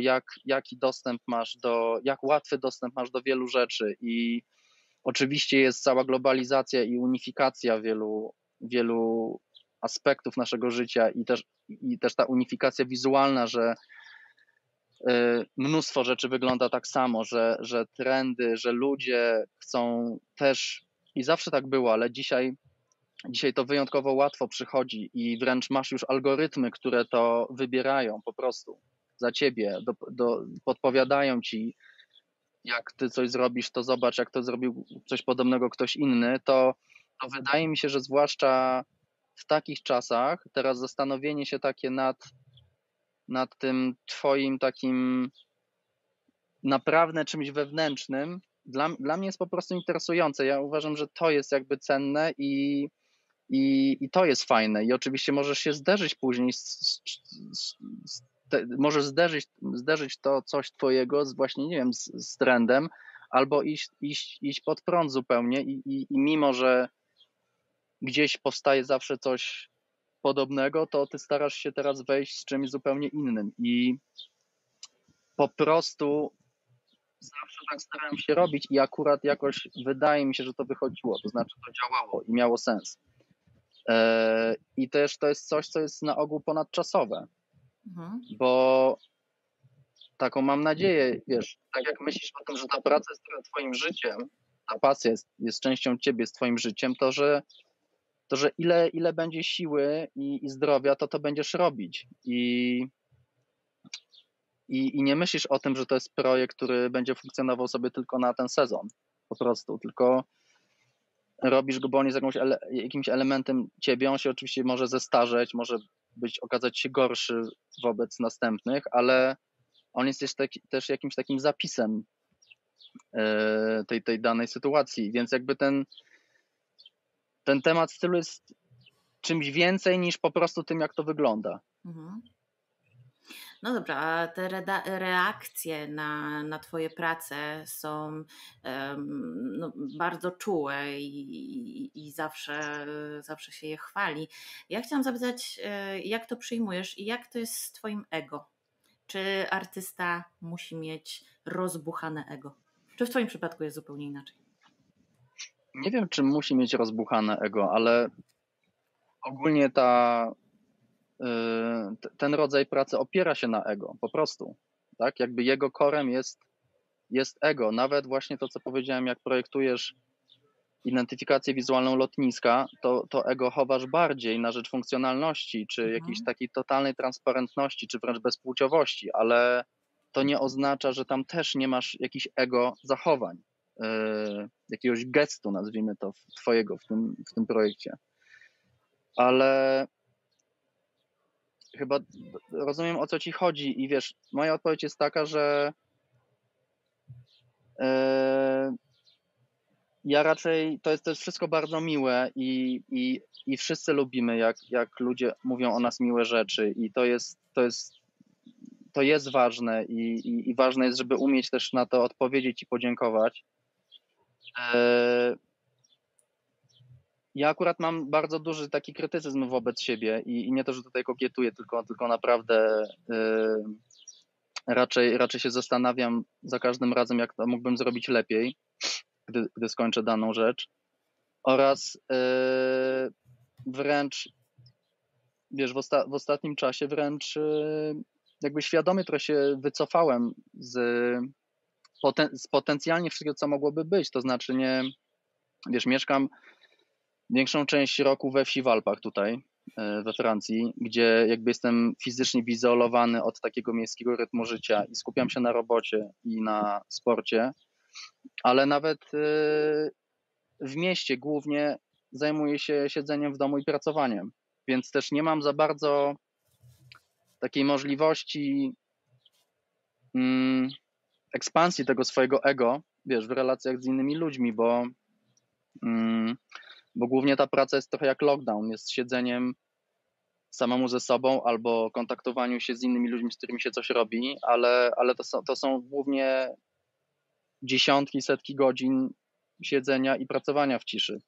Speaker 3: jak łatwy dostęp masz do wielu rzeczy i oczywiście jest cała globalizacja i unifikacja wielu aspektów naszego życia i też ta unifikacja wizualna, że mnóstwo rzeczy wygląda tak samo, że trendy, że ludzie chcą też i zawsze tak było, ale dzisiaj to wyjątkowo łatwo przychodzi i wręcz masz już algorytmy, które to wybierają po prostu za ciebie, podpowiadają ci, jak ty coś zrobisz, to zobacz, jak to zrobił coś podobnego ktoś inny, to wydaje mi się, że zwłaszcza w takich czasach teraz zastanowienie się takie nad tym twoim takim naprawdę czymś wewnętrznym dla mnie jest po prostu interesujące. Ja uważam, że to jest jakby cenne i to jest fajne. I oczywiście możesz się zderzyć później możesz zderzyć to coś twojego właśnie, nie wiem, z trendem, albo iść pod prąd zupełnie i mimo, że gdzieś powstaje zawsze coś podobnego, to ty starasz się teraz wejść z czymś zupełnie innym i po prostu zawsze tak starałem się robić i akurat jakoś wydaje mi się, że to wychodziło, to znaczy to działało i miało sens. I też to jest coś, co jest na ogół ponadczasowe, bo taką mam nadzieję, wiesz, tak jak myślisz o tym, że ta praca jest trochę twoim życiem, ta pasja jest częścią ciebie, jest twoim życiem, to, że ile będzie siły i zdrowia, to będziesz robić. I nie myślisz o tym, że to jest projekt, który będzie funkcjonował sobie tylko na ten sezon, po prostu, tylko robisz go, bo on jest jakimś elementem ciebie, on się oczywiście może zestarzeć, może okazać się gorszy wobec następnych, ale on jest też jakimś takim zapisem tej danej sytuacji, więc jakby ten temat stylu jest czymś więcej niż po prostu tym, jak to wygląda.
Speaker 1: Mhm. No dobra, a te reakcje na Twoje prace są no, bardzo czułe i zawsze się je chwali. Ja chciałam zapytać, jak to przyjmujesz i jak to jest z Twoim ego? Czy artysta musi mieć rozbuchane ego? Czy w Twoim przypadku jest zupełnie inaczej?
Speaker 3: Nie wiem, czy musi mieć rozbuchane ego, ale ogólnie ten rodzaj pracy opiera się na ego, po prostu. Tak? Jakby jego corem jest ego. Nawet właśnie to, co powiedziałem, jak projektujesz identyfikację wizualną lotniska, to ego chowasz bardziej na rzecz funkcjonalności, czy jakiejś takiej totalnej transparentności, czy wręcz bezpłciowości, ale to nie oznacza, że tam też nie masz jakichś ego zachowań, jakiegoś gestu, nazwijmy to, twojego w tym projekcie. Ale chyba rozumiem, o co ci chodzi i wiesz, moja odpowiedź jest taka, że ja raczej, to jest wszystko bardzo miłe i wszyscy lubimy, jak ludzie mówią o nas miłe rzeczy i to jest ważne i ważne jest, żeby umieć też na to odpowiedzieć i podziękować. Ja akurat mam bardzo duży taki krytycyzm wobec siebie i nie to, że tutaj kokietuję, tylko naprawdę raczej się zastanawiam za każdym razem, jak to mógłbym zrobić lepiej, gdy skończę daną rzecz. Oraz wręcz, wiesz, w ostatnim czasie wręcz jakby świadomie trochę się wycofałem z potencjalnie wszystkiego, co mogłoby być. To znaczy wiesz, mieszkam większą część roku we wsi w Alpach tutaj, we Francji, gdzie jakby jestem fizycznie wyizolowany od takiego miejskiego rytmu życia i skupiam się na robocie i na sporcie, ale nawet w mieście głównie zajmuję się siedzeniem w domu i pracowaniem, więc też nie mam za bardzo takiej możliwości ekspansji tego swojego ego, wiesz, w relacjach z innymi ludźmi, bo głównie ta praca jest trochę jak lockdown, jest siedzeniem samemu ze sobą albo kontaktowaniu się z innymi ludźmi, z którymi się coś robi, ale to są głównie dziesiątki, setki godzin siedzenia i pracowania w ciszy,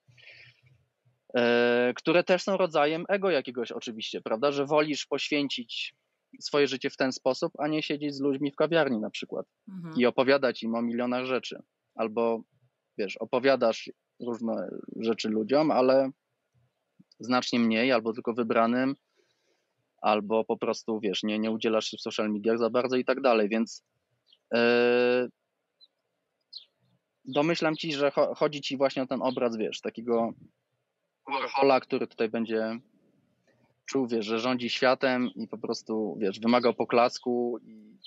Speaker 3: które też są rodzajem ego jakiegoś oczywiście, prawda, że wolisz poświęcić swoje życie w ten sposób, a nie siedzieć z ludźmi w kawiarni na przykład i opowiadać im o milionach rzeczy, albo wiesz, opowiadasz różne rzeczy ludziom, ale znacznie mniej, albo tylko wybranym, albo po prostu, wiesz, nie udzielasz się w social mediach za bardzo i tak dalej, więc domyślam ci, że chodzi ci właśnie o ten obraz, wiesz, takiego Warhola, który tutaj będzie czuł, wiesz, że rządzi światem i po prostu, wiesz, wymagał poklasku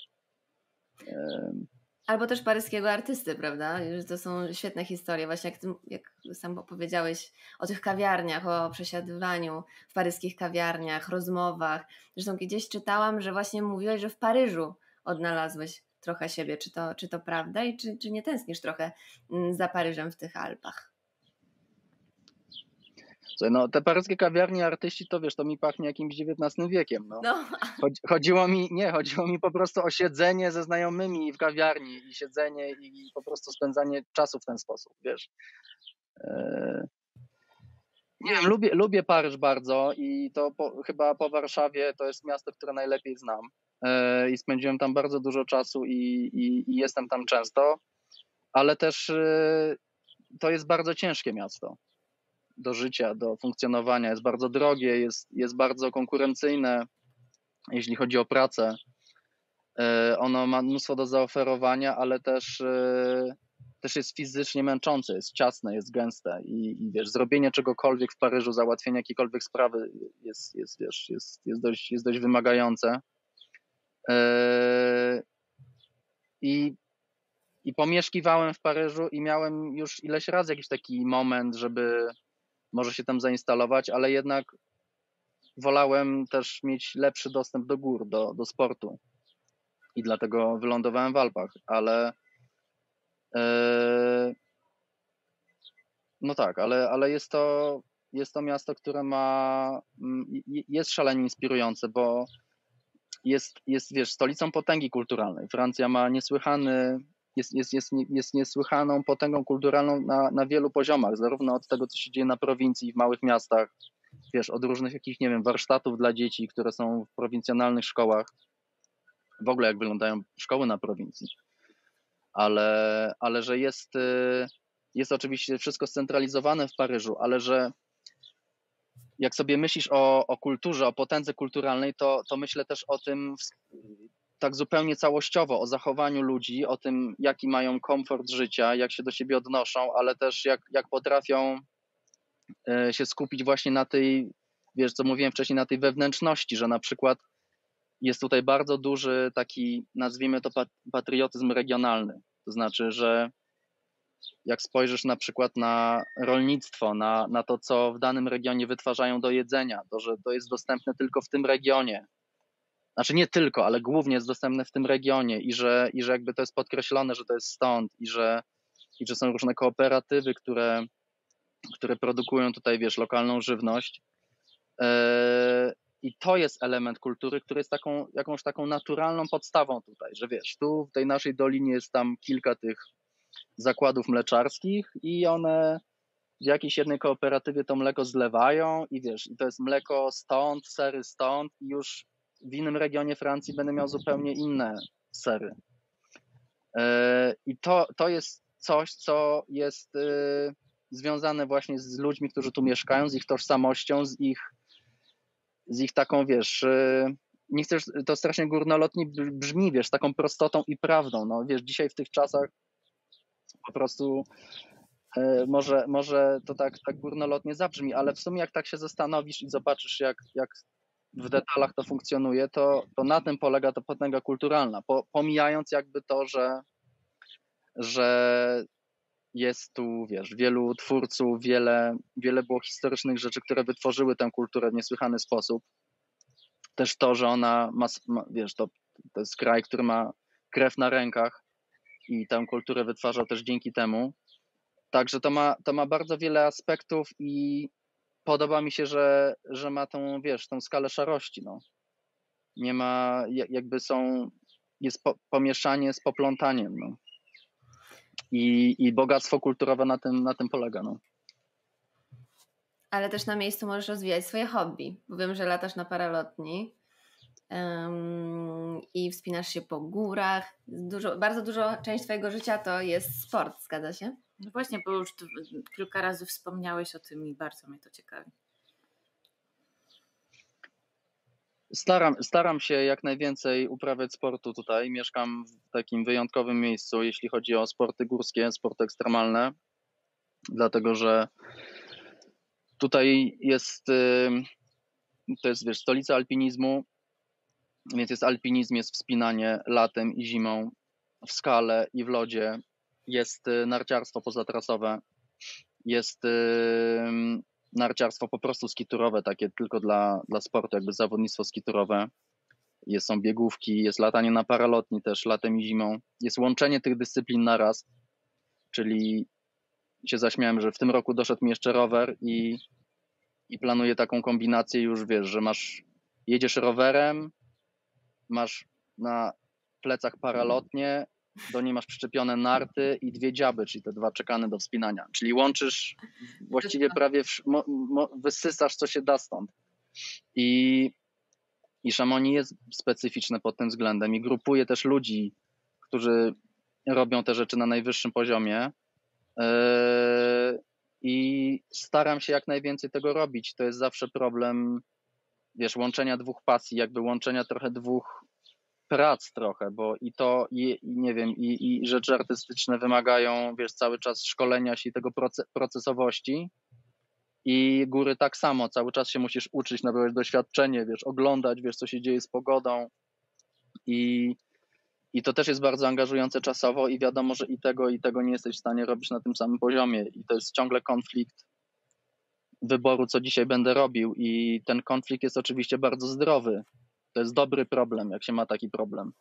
Speaker 2: Albo też paryskiego artysty, prawda? To są świetne historie, właśnie jak sam opowiedziałeś o tych kawiarniach, o przesiadywaniu w paryskich kawiarniach, rozmowach. Zresztą gdzieś czytałam, że właśnie mówiłeś, że w Paryżu odnalazłeś trochę siebie. Czy to prawda i czy nie tęsknisz trochę za Paryżem w tych Alpach?
Speaker 3: No, te paryskie kawiarnie, artyści, to wiesz, to mi pachnie jakimś XIX wiekiem. No. Chodziło mi po prostu o siedzenie ze znajomymi w kawiarni i siedzenie i po prostu spędzanie czasu w ten sposób, wiesz. Nie wiem, lubię Paryż bardzo i to chyba po Warszawie to jest miasto, które najlepiej znam i spędziłem tam bardzo dużo czasu i jestem tam często, ale też to jest bardzo ciężkie miasto do życia, do funkcjonowania, jest bardzo drogie, jest bardzo konkurencyjne, jeśli chodzi o pracę. Ono ma mnóstwo do zaoferowania, ale też też jest fizycznie męczące, jest ciasne, jest gęste i wiesz, zrobienie czegokolwiek w Paryżu, załatwienie jakiejkolwiek sprawy jest dość wymagające. I pomieszkiwałem w Paryżu i miałem już ileś razy jakiś taki moment, żeby może się tam zainstalować, ale jednak wolałem też mieć lepszy dostęp do gór, do sportu i dlatego wylądowałem w Alpach, ale no tak, ale jest to miasto, które jest szalenie inspirujące, bo jest wiesz, stolicą potęgi kulturalnej. Francja ma jest niesłychaną potęgą kulturalną na wielu poziomach, zarówno od tego, co się dzieje na prowincji, w małych miastach, wiesz, od różnych jakichś, nie wiem, warsztatów dla dzieci, które są w prowincjonalnych szkołach, w ogóle jak wyglądają szkoły na prowincji, ale że jest oczywiście wszystko scentralizowane w Paryżu, ale że jak sobie myślisz o kulturze, o potędze kulturalnej, to myślę też o tym tak zupełnie całościowo, o zachowaniu ludzi, o tym, jaki mają komfort życia, jak się do siebie odnoszą, ale też jak potrafią się skupić właśnie na tej, wiesz, co mówiłem wcześniej, na tej wewnętrzności, że na przykład jest tutaj bardzo duży taki, nazwijmy to, patriotyzm regionalny. To znaczy, że jak spojrzysz na przykład na rolnictwo, na to, co w danym regionie wytwarzają do jedzenia, to, że to jest dostępne tylko w tym regionie. Znaczy nie tylko, ale głównie jest dostępne w tym regionie i że jakby to jest podkreślone, że to jest stąd i że są różne kooperatywy, które produkują tutaj, wiesz, lokalną żywność. I to jest element kultury, który jest jakąś taką naturalną podstawą tutaj, że wiesz, tu w tej naszej dolinie jest tam kilka tych zakładów mleczarskich i one w jakiejś jednej kooperatywie to mleko zlewają i wiesz, i to jest mleko stąd, sery stąd i już w innym regionie Francji będę miał zupełnie inne sery. I to jest coś, co jest związane właśnie z ludźmi, którzy tu mieszkają, z ich tożsamością, z ich taką, wiesz, nie chcesz, to strasznie górnolotnie brzmi, wiesz, taką prostotą i prawdą. No wiesz, dzisiaj w tych czasach po prostu może to tak górnolotnie zabrzmi, ale w sumie jak tak się zastanowisz i zobaczysz, jak w detalach to funkcjonuje, to na tym polega ta potęga kulturalna. Pomijając jakby to, że jest tu, wiesz, wielu twórców, wiele było historycznych rzeczy, które wytworzyły tę kulturę w niesłychany sposób. Też to, że ona ma wiesz, to jest kraj, który ma krew na rękach i tę kulturę wytwarzał też dzięki temu. Także to ma bardzo wiele aspektów i podoba mi się, że ma tą, wiesz, tą skalę szarości, no. Nie ma, jakby jest pomieszanie z poplątaniem, no. I bogactwo kulturowe na tym polega, no.
Speaker 2: Ale też na miejscu możesz rozwijać swoje hobby, bo wiem, że latasz na paralotni i wspinasz się po górach. Bardzo dużo część twojego życia to jest sport, zgadza się?
Speaker 1: No właśnie, bo już kilka razy wspomniałeś o tym i bardzo mnie to ciekawi.
Speaker 3: Staram się jak najwięcej uprawiać sportu tutaj. Mieszkam w takim wyjątkowym miejscu, jeśli chodzi o sporty górskie, sporty ekstremalne, dlatego że tutaj to jest, wiesz, stolica alpinizmu, więc jest alpinizm, jest wspinanie latem i zimą w skale i w lodzie, jest narciarstwo pozatrasowe, jest narciarstwo po prostu skiturowe, takie tylko dla sportu, jakby zawodnictwo skiturowe. Są biegówki, jest latanie na paralotni też latem i zimą. Jest łączenie tych dyscyplin naraz, czyli się zaśmiałem, że w tym roku doszedł mi jeszcze rower i planuję taką kombinację już, wiesz, że jedziesz rowerem, masz na plecach paralotnię, do niej masz przyczepione narty i 2 dziaby, czyli te 2 czekane do wspinania. Czyli łączysz właściwie prawie, wysysasz co się da stąd. I Chamonix jest specyficzne pod tym względem i grupuje też ludzi, którzy robią te rzeczy na najwyższym poziomie. I staram się jak najwięcej tego robić. To jest zawsze problem, wiesz, łączenia 2 pasji, jakby łączenia trochę 2 prac trochę, bo i to, i nie wiem, i rzeczy artystyczne wymagają, wiesz, cały czas szkolenia się i tego procesowości. I góry tak samo, cały czas się musisz uczyć, nabywać doświadczenie, wiesz, oglądać, wiesz, co się dzieje z pogodą. I to też jest bardzo angażujące czasowo i wiadomo, że i tego nie jesteś w stanie robić na tym samym poziomie. I to jest ciągle konflikt wyboru, co dzisiaj będę robił. I ten konflikt jest oczywiście bardzo zdrowy. To jest dobry problem, jak się ma taki problem.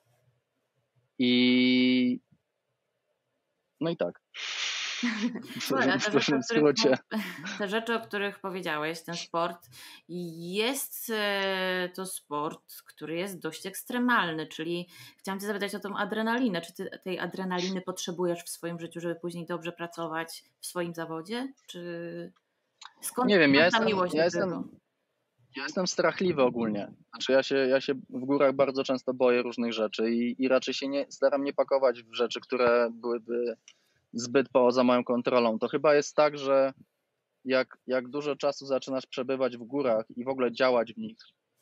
Speaker 3: No i tak.
Speaker 1: Słuchaj,
Speaker 3: W dużym skrócie.
Speaker 1: te rzeczy, o których powiedziałeś, ten sport, jest to sport, który jest dość ekstremalny, czyli chciałam Cię zapytać o tą adrenalinę. Czy Ty tej adrenaliny potrzebujesz w swoim życiu, żeby później dobrze pracować w swoim zawodzie? Czy skąd
Speaker 3: Nie wiem,
Speaker 1: ta miłość do tego?
Speaker 3: Ja jestem strachliwy ogólnie. Znaczy ja się w górach bardzo często boję różnych rzeczy i raczej się staram nie pakować w rzeczy, które byłyby zbyt poza moją kontrolą. To chyba jest tak, że jak dużo czasu zaczynasz przebywać w górach i w ogóle działać w nich,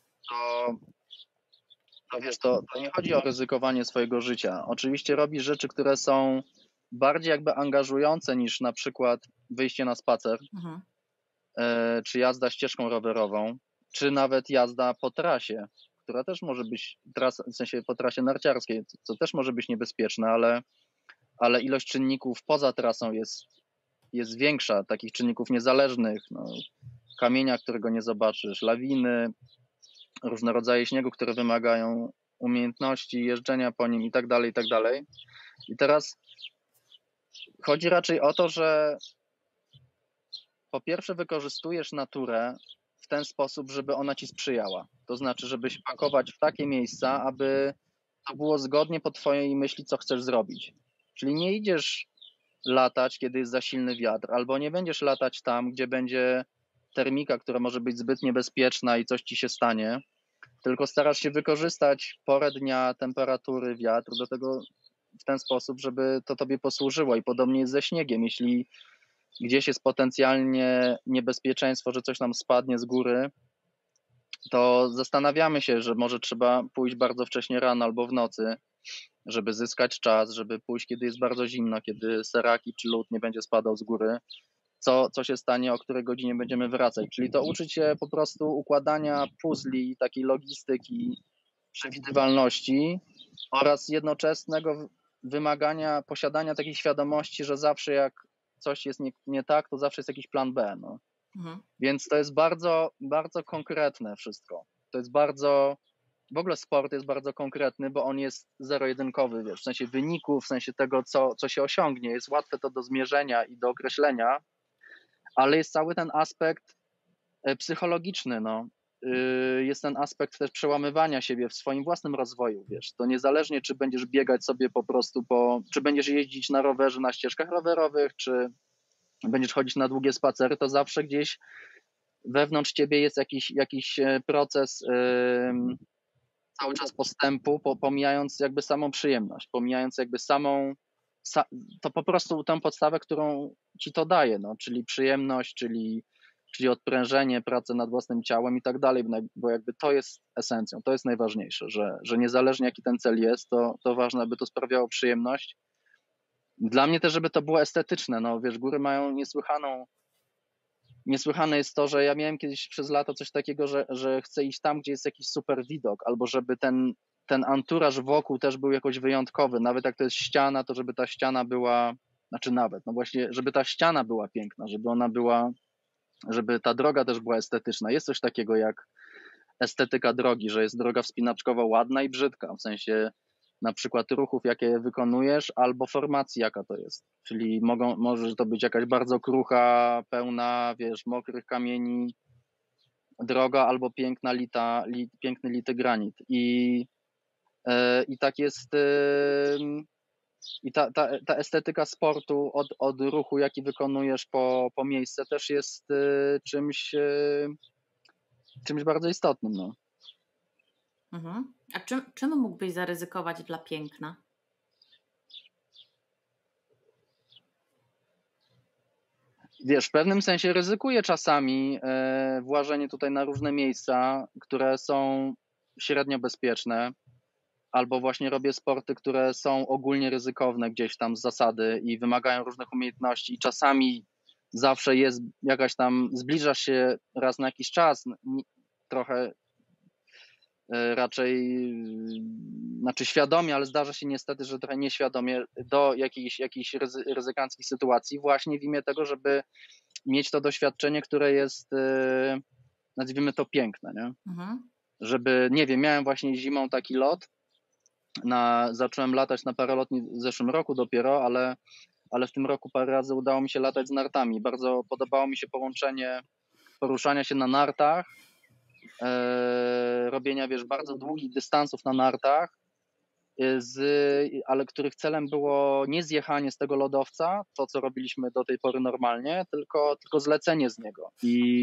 Speaker 3: to wiesz, to nie chodzi o ryzykowanie swojego życia. Oczywiście robisz rzeczy, które są bardziej jakby angażujące niż na przykład wyjście na spacer, czy jazda ścieżką rowerową, czy nawet jazda po trasie, która też może być, w sensie po trasie narciarskiej, co też może być niebezpieczne, ale ilość czynników poza trasą jest większa, takich czynników niezależnych, no, kamienia, którego nie zobaczysz, lawiny, różne rodzaje śniegu, które wymagają umiejętności jeżdżenia po nim i tak dalej, i tak dalej. I teraz chodzi raczej o to, że po pierwsze wykorzystujesz naturę w ten sposób, żeby ona ci sprzyjała. To znaczy, żebyś pakować w takie miejsca, aby to było zgodnie po twojej myśli, co chcesz zrobić. Czyli nie idziesz latać, kiedy jest za silny wiatr, albo nie będziesz latać tam, gdzie będzie termika, która może być zbyt niebezpieczna i coś ci się stanie, tylko starasz się wykorzystać porę dnia, temperatury, wiatr do tego w ten sposób, żeby to tobie posłużyło. I podobnie jest ze śniegiem. Jeśli gdzieś jest potencjalnie niebezpieczeństwo, że coś nam spadnie z góry, to zastanawiamy się, że może trzeba pójść bardzo wcześnie rano albo w nocy, żeby zyskać czas, żeby pójść, kiedy jest bardzo zimno, kiedy seraki czy lód nie będzie spadał z góry, co się stanie, o której godzinie będziemy wracać. Czyli to uczyć się po prostu układania puzli, takiej logistyki, przewidywalności oraz jednoczesnego wymagania, posiadania takiej świadomości, że zawsze jak coś jest nie tak, to zawsze jest jakiś plan B. No. Więc to jest bardzo, bardzo konkretne wszystko. To jest bardzo, w ogóle sport jest bardzo konkretny, bo on jest zero-jedynkowy, wiesz, w sensie wyników, w sensie tego, co się osiągnie. Jest łatwe to do zmierzenia i do określenia, ale jest cały ten aspekt psychologiczny, no. Jest ten aspekt też przełamywania siebie w swoim własnym rozwoju, wiesz, to niezależnie czy będziesz biegać sobie po prostu czy będziesz jeździć na rowerze na ścieżkach rowerowych, czy będziesz chodzić na długie spacery, to zawsze gdzieś wewnątrz ciebie jest jakiś proces cały czas postępu, pomijając jakby samą przyjemność, pomijając jakby to po prostu tę podstawę, którą ci to daje, no, czyli przyjemność, czyli odprężenie, pracę nad własnym ciałem i tak dalej, bo jakby to jest esencją, to jest najważniejsze, że niezależnie jaki ten cel jest, to ważne, aby to sprawiało przyjemność. Dla mnie też, żeby to było estetyczne, no wiesz, góry mają niesłychane jest to, że ja miałem kiedyś przez lata coś takiego, że chcę iść tam, gdzie jest jakiś super widok, albo żeby ten anturaż wokół też był jakoś wyjątkowy, nawet jak to jest ściana, to żeby ta ściana była, no właśnie, żeby ta ściana była piękna, żeby ta droga też była estetyczna. Jest coś takiego jak estetyka drogi, że jest droga wspinaczkowa ładna i brzydka, w sensie na przykład ruchów, jakie wykonujesz, albo formacji, jaka to jest. Czyli może to być jakaś bardzo krucha, pełna, wiesz, mokrych kamieni droga, albo piękny lity granit. I tak jest. I ta estetyka sportu od ruchu, jaki wykonujesz po miejsce, też jest czymś bardzo istotnym. No.
Speaker 1: A czym mógłbyś zaryzykować dla piękna?
Speaker 3: Wiesz, w pewnym sensie ryzykuję czasami włażenie tutaj na różne miejsca, które są średnio bezpieczne. albo właśnie robię sporty, które są ogólnie ryzykowne gdzieś tam z zasady i wymagają różnych umiejętności i czasami zawsze jest jakaś tam, zbliżasz się raz na jakiś czas, trochę raczej, znaczy świadomie, ale zdarza się niestety, że trochę nieświadomie do jakichś ryzykanckich sytuacji właśnie w imię tego, żeby mieć to doświadczenie, które jest, nazwijmy to, piękne, nie? Żeby, nie wiem, miałem właśnie zimą taki lot, zacząłem latać na paralotni w zeszłym roku dopiero, ale w tym roku parę razy udało mi się latać z nartami. Bardzo podobało mi się połączenie poruszania się na nartach, robienia, wiesz, bardzo długich dystansów na nartach, ale których celem było nie zjechanie z tego lodowca, to co robiliśmy do tej pory normalnie, tylko zlecenie z niego.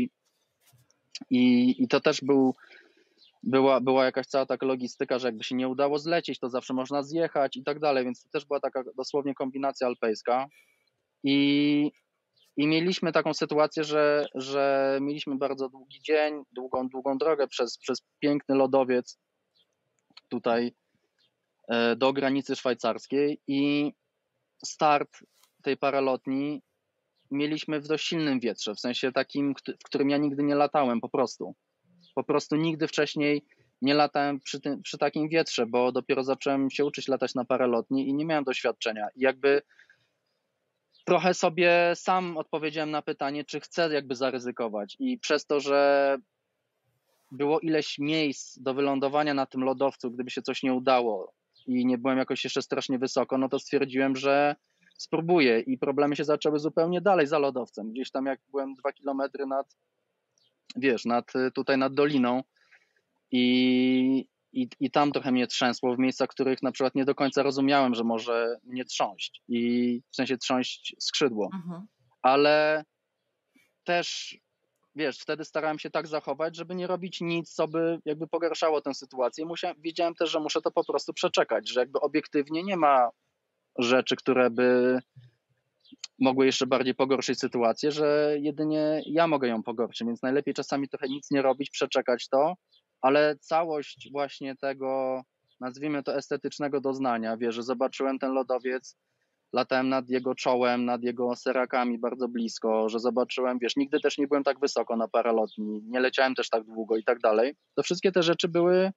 Speaker 3: I to też była jakaś cała taka logistyka, że jakby się nie udało zlecieć, to zawsze można zjechać i tak dalej, więc to też była taka dosłownie kombinacja alpejska. I mieliśmy taką sytuację, że mieliśmy bardzo długi dzień, długą drogę przez piękny lodowiec tutaj do granicy szwajcarskiej i start tej paralotni mieliśmy w dość silnym wietrze, w sensie takim, w którym ja nigdy nie latałem po prostu. Po prostu nigdy wcześniej nie latałem przy takim wietrze, bo dopiero zacząłem się uczyć latać na paralotni i nie miałem doświadczenia. I jakby trochę sobie sam odpowiedziałem na pytanie, czy chcę jakby zaryzykować. I przez to, że było ileś miejsc do wylądowania na tym lodowcu, gdyby się coś nie udało i nie byłem jakoś jeszcze strasznie wysoko, no to stwierdziłem, że spróbuję i problemy się zaczęły zupełnie dalej za lodowcem. Gdzieś tam jak byłem 2 kilometry tutaj nad doliną i tam trochę mnie trzęsło w miejscach, których na przykład nie do końca rozumiałem, że może mnie trząść i w sensie trząść skrzydło. Ale też, wiesz, wtedy starałem się tak zachować, żeby nie robić nic, co by jakby pogarszało tę sytuację. Wiedziałem też, że muszę to po prostu przeczekać, że jakby obiektywnie nie ma rzeczy, które by mogły jeszcze bardziej pogorszyć sytuację, że jedynie ja mogę ją pogorszyć, więc najlepiej czasami trochę nic nie robić, przeczekać to, ale całość właśnie tego, nazwijmy to, estetycznego doznania, wiesz, że zobaczyłem ten lodowiec, latałem nad jego czołem, nad jego serakami bardzo blisko, że zobaczyłem, wiesz, nigdy też nie byłem tak wysoko na paralotni, nie leciałem też tak długo i tak dalej. To wszystkie te rzeczy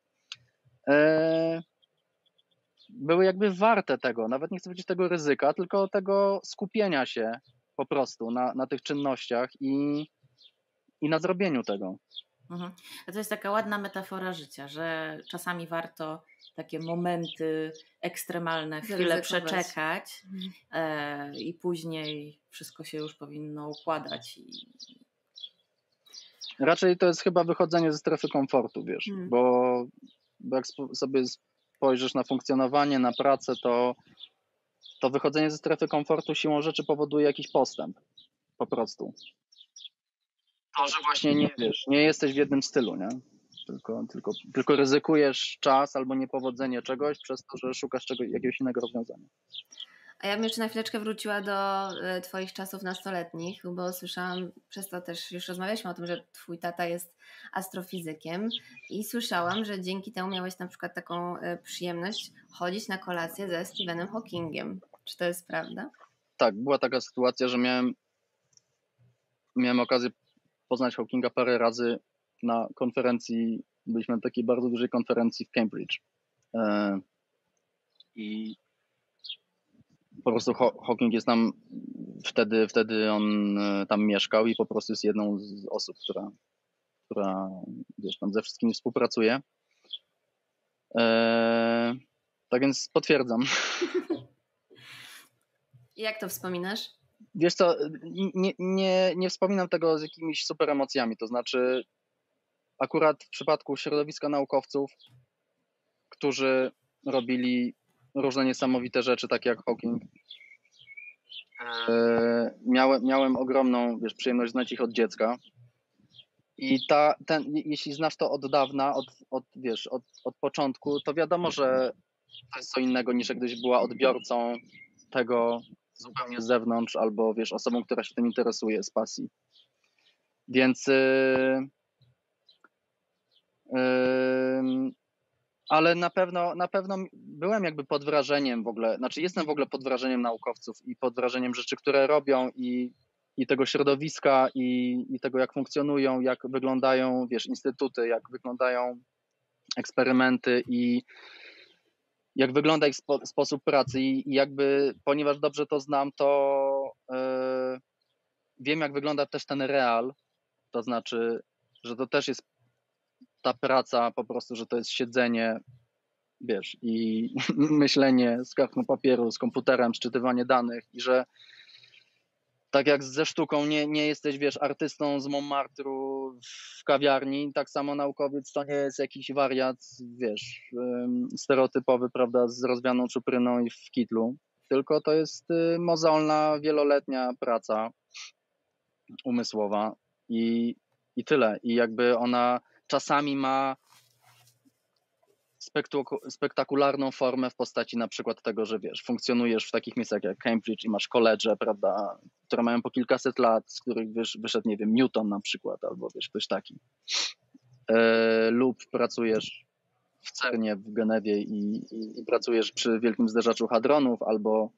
Speaker 3: były jakby warte tego, nawet nie chcę powiedzieć tego ryzyka, tylko tego skupienia się po prostu na tych czynnościach i na zrobieniu tego.
Speaker 1: A to jest taka ładna metafora życia, że czasami warto takie momenty ekstremalne, chwilę przeczekać i później wszystko się już powinno układać.
Speaker 3: Raczej to jest chyba wychodzenie ze strefy komfortu, wiesz, bo jak sobie spojrzysz na funkcjonowanie, na pracę, to wychodzenie ze strefy komfortu siłą rzeczy powoduje jakiś postęp po prostu. To, że właśnie nie jesteś w jednym stylu, nie? Tylko ryzykujesz czas albo niepowodzenie czegoś przez to, że szukasz jakiegoś innego rozwiązania.
Speaker 2: A ja bym jeszcze na chwileczkę wróciła do Twoich czasów nastoletnich, bo słyszałam, przez to też już rozmawialiśmy o tym, że Twój tata jest astrofizykiem i słyszałam, że dzięki temu miałeś na przykład taką przyjemność chodzić na kolację ze Stephenem Hawkingiem. Czy to jest prawda?
Speaker 3: Tak, była taka sytuacja, że miałem okazję poznać Hawkinga parę razy na konferencji, byliśmy na takiej bardzo dużej konferencji w Cambridge. I po prostu Hawking jest tam, wtedy on tam mieszkał i po prostu jest jedną z osób, która wiesz, tam ze wszystkimi współpracuje. Tak więc potwierdzam.
Speaker 2: Jak to wspominasz?
Speaker 3: Wiesz co, nie wspominam tego z jakimiś super emocjami, to znaczy akurat w przypadku środowiska naukowców, którzy robili różne niesamowite rzeczy, takie jak Hawking, miałem ogromną, wiesz, przyjemność znać ich od dziecka. I jeśli znasz to od dawna, od początku, to wiadomo, że to jest co innego niż jak gdyś była odbiorcą tego zupełnie z zewnątrz albo wiesz, osobą, która się tym interesuje z pasji. Więc ale na pewno byłem jakby pod wrażeniem w ogóle, znaczy jestem w ogóle pod wrażeniem naukowców i pod wrażeniem rzeczy, które robią i tego środowiska i tego, jak funkcjonują, jak wyglądają, wiesz, instytuty, jak wyglądają eksperymenty i jak wygląda ich sposób pracy i jakby, ponieważ dobrze to znam, to wiem, jak wygląda też ten real, to znaczy, że to też jest ta praca po prostu, że to jest siedzenie, wiesz, i myślenie z kartką papieru, z komputerem, sczytywanie danych i że tak jak ze sztuką nie jesteś, wiesz, artystą z Montmartru w kawiarni, tak samo naukowiec to nie jest jakiś wariat, wiesz, stereotypowy, prawda, z rozwianą czupryną i w kitlu, tylko to jest mozolna, wieloletnia praca umysłowa i tyle. I jakby ona czasami ma spektakularną formę w postaci na przykład tego, że wiesz, funkcjonujesz w takich miejscach jak Cambridge i masz koledże, prawda, które mają po kilkaset lat, z których wyszedł, nie wiem, Newton na przykład, albo wiesz, ktoś taki. Lub pracujesz w CERNie w Genewie i pracujesz przy Wielkim Zderzaczu Hadronów, albo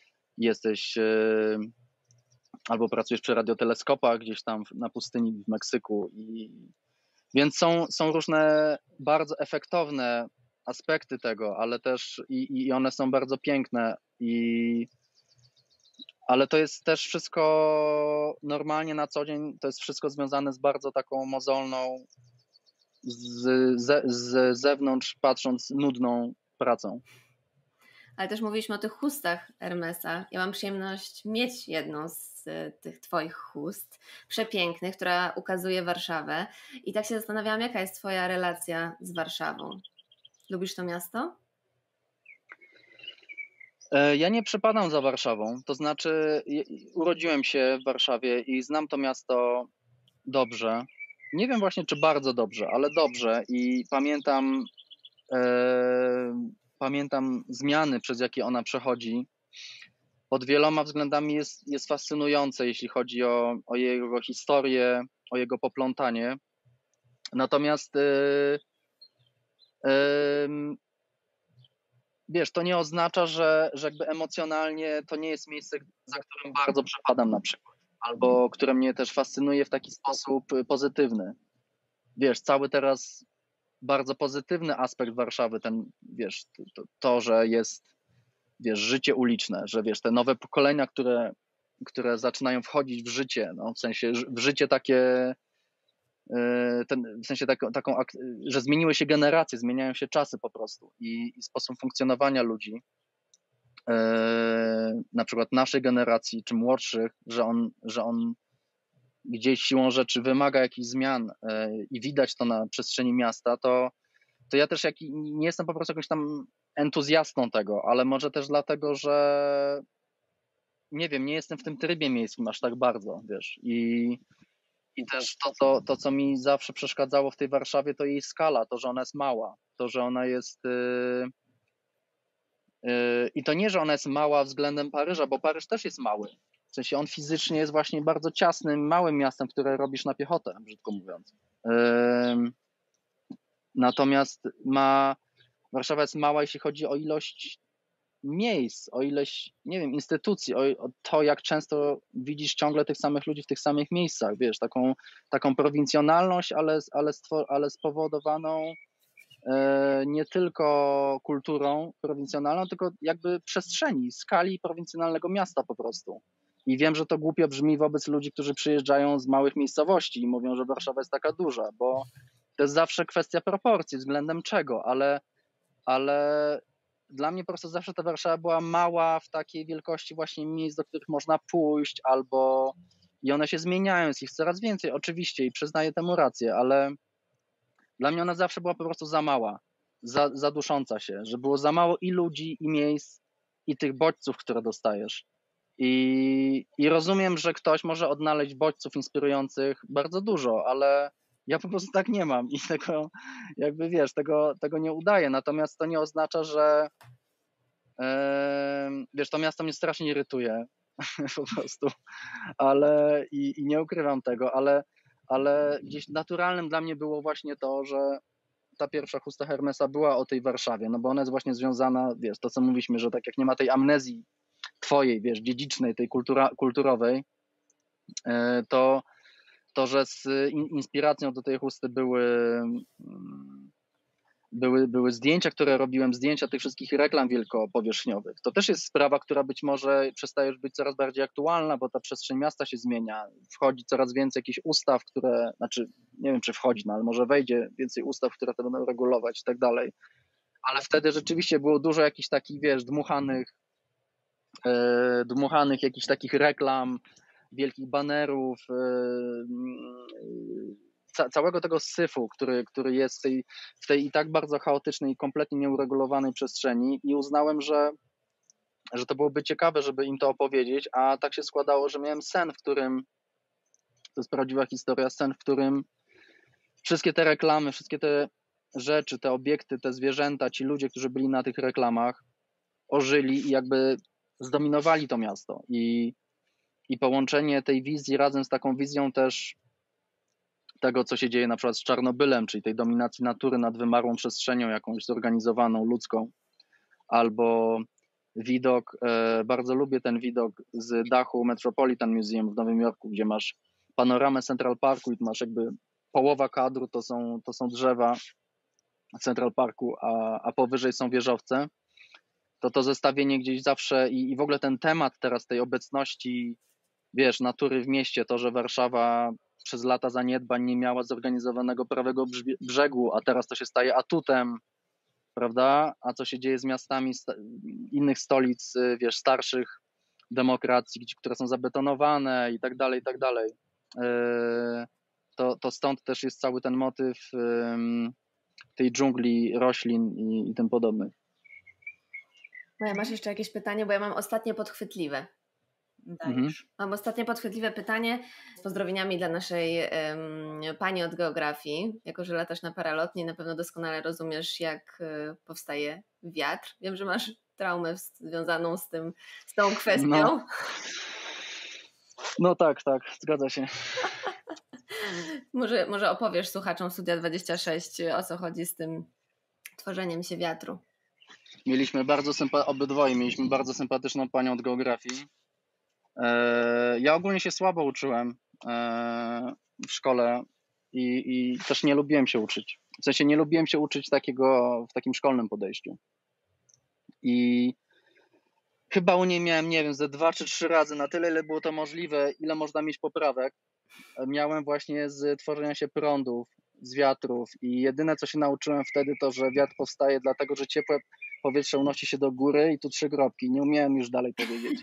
Speaker 3: albo pracujesz przy radioteleskopach gdzieś tam na pustyni w Meksyku. Więc są różne bardzo efektowne aspekty tego, ale też i one są bardzo piękne, ale to jest też wszystko normalnie na co dzień, to jest wszystko związane z bardzo taką mozolną, z zewnątrz patrząc nudną pracą.
Speaker 2: Ale też mówiliśmy o tych chustach Hermesa. Ja mam przyjemność mieć jedną z tych Twoich chust, przepięknych, która ukazuje Warszawę. I tak się zastanawiałam, jaka jest Twoja relacja z Warszawą? Lubisz to miasto?
Speaker 3: Ja nie przepadam za Warszawą, to znaczy urodziłem się w Warszawie i znam to miasto dobrze. Nie wiem właśnie, czy bardzo dobrze, ale dobrze i pamiętam zmiany, przez jakie ona przechodzi. Pod wieloma względami jest fascynujące, jeśli chodzi o jego historię, o jego poplątanie. Natomiast wiesz, to nie oznacza, że jakby emocjonalnie to nie jest miejsce, za którym bardzo przepadam na przykład, albo które mnie też fascynuje w taki sposób pozytywny. Wiesz, cały teraz bardzo pozytywny aspekt Warszawy, ten, wiesz, to że jest, wiesz, życie uliczne, że wiesz, te nowe pokolenia, które zaczynają wchodzić w życie, no, w sensie w życie takie, w sensie że zmieniły się generacje, zmieniają się czasy po prostu i sposób funkcjonowania ludzi, na przykład naszej generacji czy młodszych, że on gdzieś siłą rzeczy wymaga jakichś zmian i widać to na przestrzeni miasta, to ja też nie jestem po prostu jakimś tam entuzjastą tego, ale może też dlatego, że nie wiem, nie jestem w tym trybie miejskim aż tak bardzo, wiesz, i też to, co mi zawsze przeszkadzało w tej Warszawie, to jej skala, to, że ona jest mała, to, że ona jest i to nie, że ona jest mała względem Paryża, bo Paryż też jest mały. W sensie on fizycznie jest właśnie bardzo ciasnym, małym miastem, które robisz na piechotę, brzydko mówiąc. Natomiast Warszawa jest mała, jeśli chodzi o ilość miejsc, o ilość, nie wiem, instytucji, o to, jak często widzisz ciągle tych samych ludzi w tych samych miejscach, wiesz, taką prowincjonalność, ale spowodowaną nie tylko kulturą prowincjonalną, tylko jakby przestrzeni, skali prowincjonalnego miasta po prostu. I wiem, że to głupio brzmi wobec ludzi, którzy przyjeżdżają z małych miejscowości i mówią, że Warszawa jest taka duża, bo to jest zawsze kwestia proporcji, względem czego, ale dla mnie po prostu zawsze ta Warszawa była mała w takiej wielkości właśnie miejsc, do których można pójść, albo i one się zmieniają, jest ich coraz więcej, oczywiście, i przyznaję temu rację, ale dla mnie ona zawsze była po prostu za mała, za dusząca się, że było za mało i ludzi, i miejsc, i tych bodźców, które dostajesz. I rozumiem, że ktoś może odnaleźć bodźców inspirujących bardzo dużo, ale ja po prostu tak nie mam i tego, jakby wiesz, tego nie udaję. Natomiast to nie oznacza, że wiesz, to miasto mnie strasznie irytuje po prostu, ale i nie ukrywam tego, ale gdzieś naturalnym dla mnie było właśnie to, że ta pierwsza chusta Hermesa była o tej Warszawie, no bo ona jest właśnie związana, wiesz, to co mówiliśmy, że tak jak nie ma tej amnezji twojej, wiesz, dziedzicznej, tej kulturowej, to że z inspiracją do tej chusty były zdjęcia, które robiłem, zdjęcia tych wszystkich reklam wielkopowierzchniowych. To też jest sprawa, która być może przestaje już być coraz bardziej aktualna, bo ta przestrzeń miasta się zmienia. Wchodzi coraz więcej jakichś ustaw, które, znaczy nie wiem czy wchodzi, no ale może wejdzie więcej ustaw, które to będą regulować i tak dalej. Ale wtedy rzeczywiście było dużo jakichś takich, wiesz, dmuchanych jakichś takich reklam, wielkich banerów, całego tego syfu, który jest w tej i tak bardzo chaotycznej i kompletnie nieuregulowanej przestrzeni, i uznałem, że to byłoby ciekawe, żeby im to opowiedzieć, a tak się składało, że miałem sen, w którym, to jest prawdziwa historia, sen, w którym wszystkie te reklamy, wszystkie te rzeczy, te obiekty, te zwierzęta, ci ludzie, którzy byli na tych reklamach, ożyli i jakby zdominowali to miasto. I połączenie tej wizji razem z taką wizją też tego, co się dzieje na przykład z Czarnobylem, czyli tej dominacji natury nad wymarłą przestrzenią jakąś zorganizowaną, ludzką, albo widok, bardzo lubię ten widok z dachu Metropolitan Museum w Nowym Jorku, gdzie masz panoramę Central Parku i masz jakby połowa kadru to są drzewa Central Parku, a powyżej są wieżowce. To zestawienie gdzieś zawsze i w ogóle ten temat teraz tej obecności, wiesz, natury w mieście, to, że Warszawa przez lata zaniedbań nie miała zorganizowanego prawego brzegu, a teraz to się staje atutem, prawda? A co się dzieje z miastami innych stolic, wiesz, starszych demokracji, które są zabetonowane i tak dalej, i tak dalej. To stąd też jest cały ten motyw tej dżungli, roślin i tym podobnych.
Speaker 2: Maja, masz jeszcze jakieś pytanie? Bo ja mam ostatnie podchwytliwe.
Speaker 1: Dajesz.
Speaker 2: Mam ostatnie podchwytliwe pytanie z pozdrowieniami dla naszej pani od geografii. Jako że latasz na paralotni, na pewno doskonale rozumiesz, jak powstaje wiatr. Wiem, że masz traumę związaną z tą kwestią.
Speaker 3: No tak, zgadza się.
Speaker 2: Może opowiesz słuchaczom Studia 26, o co chodzi z tym tworzeniem się wiatru.
Speaker 3: Obydwoje mieliśmy bardzo sympatyczną panią od geografii. Ja ogólnie się słabo uczyłem w szkole i też nie lubiłem się uczyć. W sensie nie lubiłem się uczyć w takim szkolnym podejściu. I chyba u niej miałem, nie wiem, ze 2 czy 3 razy, na tyle, ile było to możliwe, ile można mieć poprawek. Miałem właśnie z tworzenia się prądów, z wiatrów, i jedyne, co się nauczyłem wtedy, to, że wiatr powstaje dlatego, że ciepłe powietrze unosi się do góry i tu 3 kropki. Nie umiałem już dalej powiedzieć.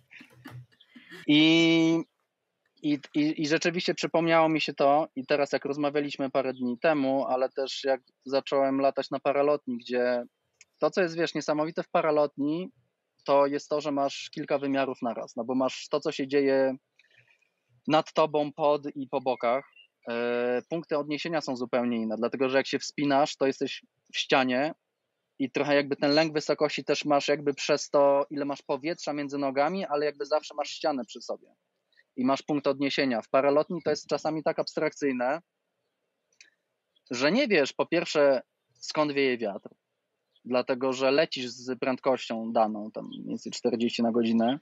Speaker 3: I rzeczywiście przypomniało mi się to, i teraz jak rozmawialiśmy parę dni temu, ale też jak zacząłem latać na paralotni, gdzie to, co jest, wiesz, niesamowite w paralotni, to jest to, że masz kilka wymiarów naraz, no bo masz to, co się dzieje nad tobą, pod i po bokach. Punkty odniesienia są zupełnie inne, dlatego że jak się wspinasz, to jesteś w ścianie i trochę jakby ten lęk wysokości też masz jakby przez to, ile masz powietrza między nogami, ale jakby zawsze masz ścianę przy sobie i masz punkt odniesienia. W paralotni to jest czasami tak abstrakcyjne, że nie wiesz po pierwsze, skąd wieje wiatr, dlatego że lecisz z prędkością daną, tam mniej więcej 40 na godzinę,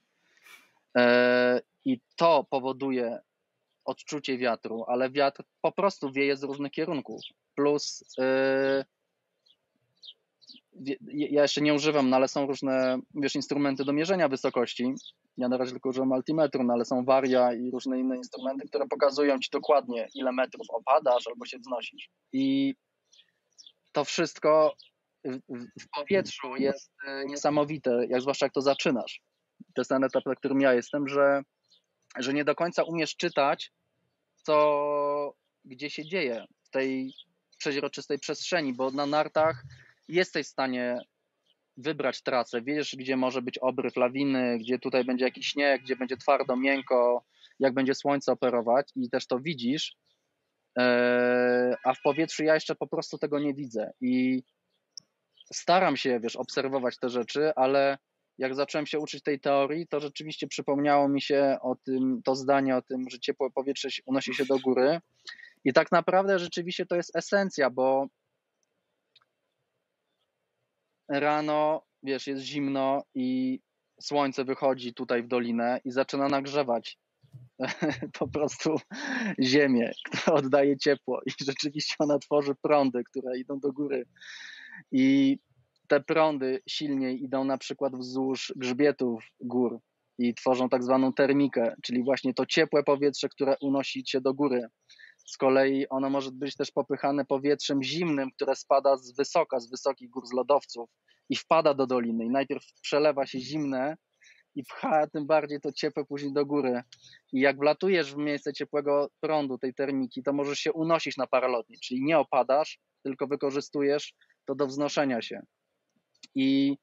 Speaker 3: i to powoduje odczucie wiatru, ale wiatr po prostu wieje z różnych kierunków. Plus ja jeszcze nie używam, no ale są różne, wiesz, instrumenty do mierzenia wysokości. Ja na razie tylko używam altimetru, no ale są waria i różne inne instrumenty, które pokazują ci dokładnie, ile metrów opadasz albo się wznosisz. I to wszystko w powietrzu jest niesamowite, zwłaszcza jak to zaczynasz. To jest ten etap, na którym ja jestem, że nie do końca umiesz czytać, gdzie się dzieje w tej przeźroczystej przestrzeni, bo na nartach jesteś w stanie wybrać trasę, wiesz, gdzie może być obryw lawiny, gdzie tutaj będzie jakiś śnieg, gdzie będzie twardo, miękko, jak będzie słońce operować, i też to widzisz, a w powietrzu ja jeszcze po prostu tego nie widzę i staram się, wiesz, obserwować te rzeczy, ale jak zacząłem się uczyć tej teorii, to rzeczywiście przypomniało mi się to zdanie o tym, że ciepłe powietrze unosi się do góry, i tak naprawdę rzeczywiście to jest esencja, bo rano, wiesz, jest zimno i słońce wychodzi tutaj w dolinę i zaczyna nagrzewać po prostu ziemię, która oddaje ciepło i rzeczywiście ona tworzy prądy, które idą do góry i te prądy silniej idą na przykład wzdłuż grzbietów gór i tworzą tak zwaną termikę, czyli właśnie to ciepłe powietrze, które unosi się do góry. Z kolei ono może być też popychane powietrzem zimnym, które spada z wysokich gór, z lodowców i wpada do doliny. I najpierw przelewa się zimne i pcha tym bardziej to ciepłe później do góry. I jak wlatujesz w miejsce ciepłego prądu, tej termiki, to możesz się unosić na paralotni, czyli nie opadasz, tylko wykorzystujesz to do wznoszenia się. I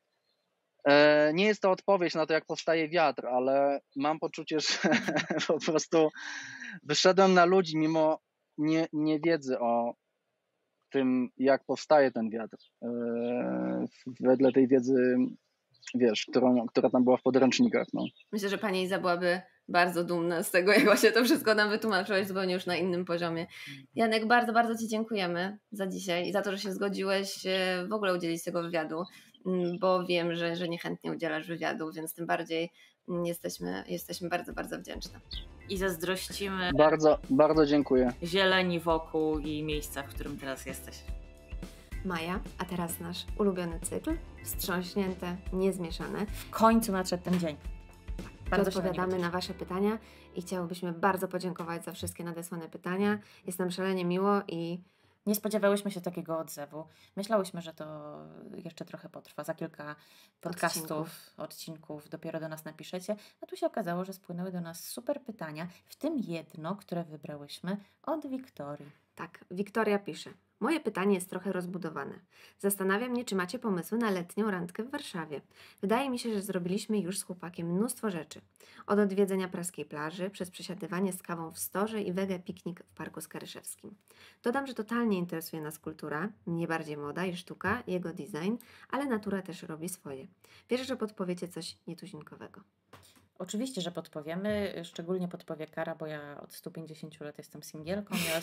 Speaker 3: nie jest to odpowiedź na to, jak powstaje wiatr, ale mam poczucie, że po prostu wyszedłem na ludzi mimo niewiedzy o tym, jak powstaje ten wiatr. Wedle tej wiedzy, wiesz, która tam była w podręcznikach. No.
Speaker 2: Myślę, że pani Iza byłaby bardzo dumna z tego, jak właśnie to wszystko nam wytłumaczyłeś zupełnie już na innym poziomie. Janek, bardzo, bardzo Ci dziękujemy za dzisiaj i za to, że się zgodziłeś w ogóle udzielić tego wywiadu, bo wiem, że niechętnie udzielasz wywiadu, więc tym bardziej jesteśmy bardzo, bardzo wdzięczne.
Speaker 1: I zazdrościmy
Speaker 3: Bardzo, bardzo dziękuję.
Speaker 1: zieleni wokół i miejsca, w którym teraz jesteś.
Speaker 2: Maja, a teraz nasz ulubiony cykl, wstrząśnięte, niezmieszane.
Speaker 1: W końcu nadszedł ten dzień.
Speaker 2: Bardzo odpowiadamy na Wasze pytania i chciałybyśmy bardzo podziękować za wszystkie nadesłane pytania. Jest nam szalenie miło i
Speaker 1: nie spodziewałyśmy się takiego odzewu. Myślałyśmy, że to jeszcze trochę potrwa. Za kilka podcastów, odcinków dopiero do nas napiszecie. A tu się okazało, że spłynęły do nas super pytania, w tym jedno, które wybrałyśmy od Wiktorii.
Speaker 2: Tak, Wiktoria pisze. Moje pytanie jest trochę rozbudowane. Zastanawia mnie, czy macie pomysły na letnią randkę w Warszawie. Wydaje mi się, że zrobiliśmy już z chłopakiem mnóstwo rzeczy. Od odwiedzenia praskiej plaży, przez przesiadywanie z kawą w Storze i wege piknik w Parku Skaryszewskim. Dodam, że totalnie interesuje nas kultura, mnie bardziej moda i sztuka, jego design, ale natura też robi swoje. Wierzę, że podpowiecie coś nietuzinkowego.
Speaker 1: Oczywiście, że podpowiemy, szczególnie podpowie Kara, bo ja od 150 lat jestem singielką i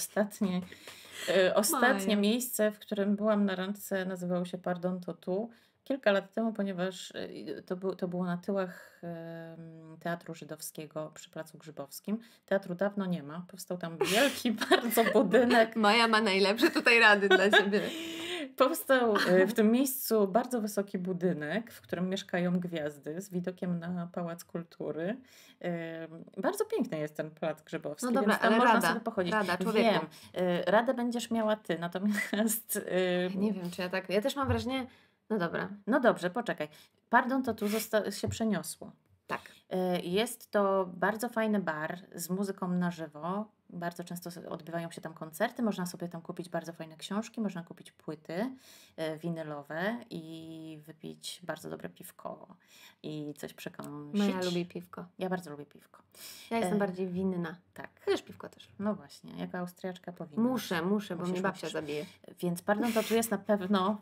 Speaker 1: ostatnie miejsce, w którym byłam na randce, nazywało się Pardon to tu. Kilka lat temu, ponieważ to było na tyłach Teatru Żydowskiego przy Placu Grzybowskim. Teatru dawno nie ma, powstał tam wielki bardzo budynek.
Speaker 2: Maja ma najlepsze tutaj rady dla Ciebie.
Speaker 1: Powstał w tym miejscu bardzo wysoki budynek, w którym mieszkają gwiazdy z widokiem na Pałac Kultury. Bardzo piękny jest ten Plac Grzybowski,
Speaker 2: no dobra,
Speaker 1: więc tam
Speaker 2: ale
Speaker 1: można sobie pochodzić.
Speaker 2: Człowieku.
Speaker 1: Wiem, radę będziesz miała Ty, natomiast...
Speaker 2: Nie wiem, czy ja też mam wrażenie... No dobra.
Speaker 1: No dobrze, poczekaj. Pardon, to tu się przeniosło.
Speaker 2: Tak.
Speaker 1: Jest to bardzo fajny bar z muzyką na żywo. Bardzo często odbywają się tam koncerty. Można sobie tam kupić bardzo fajne książki, można kupić płyty winylowe i wypić bardzo dobre piwko i coś przekąsić.
Speaker 2: Maja lubi piwko.
Speaker 1: Ja bardzo lubię piwko.
Speaker 2: Ja jestem bardziej winna.
Speaker 1: Tak.
Speaker 2: Chcesz piwko też.
Speaker 1: No właśnie, jako Austriaczka powinna.
Speaker 2: Muszę, bo mnie babcia zabije.
Speaker 1: Więc Pardon to tu jest na pewno...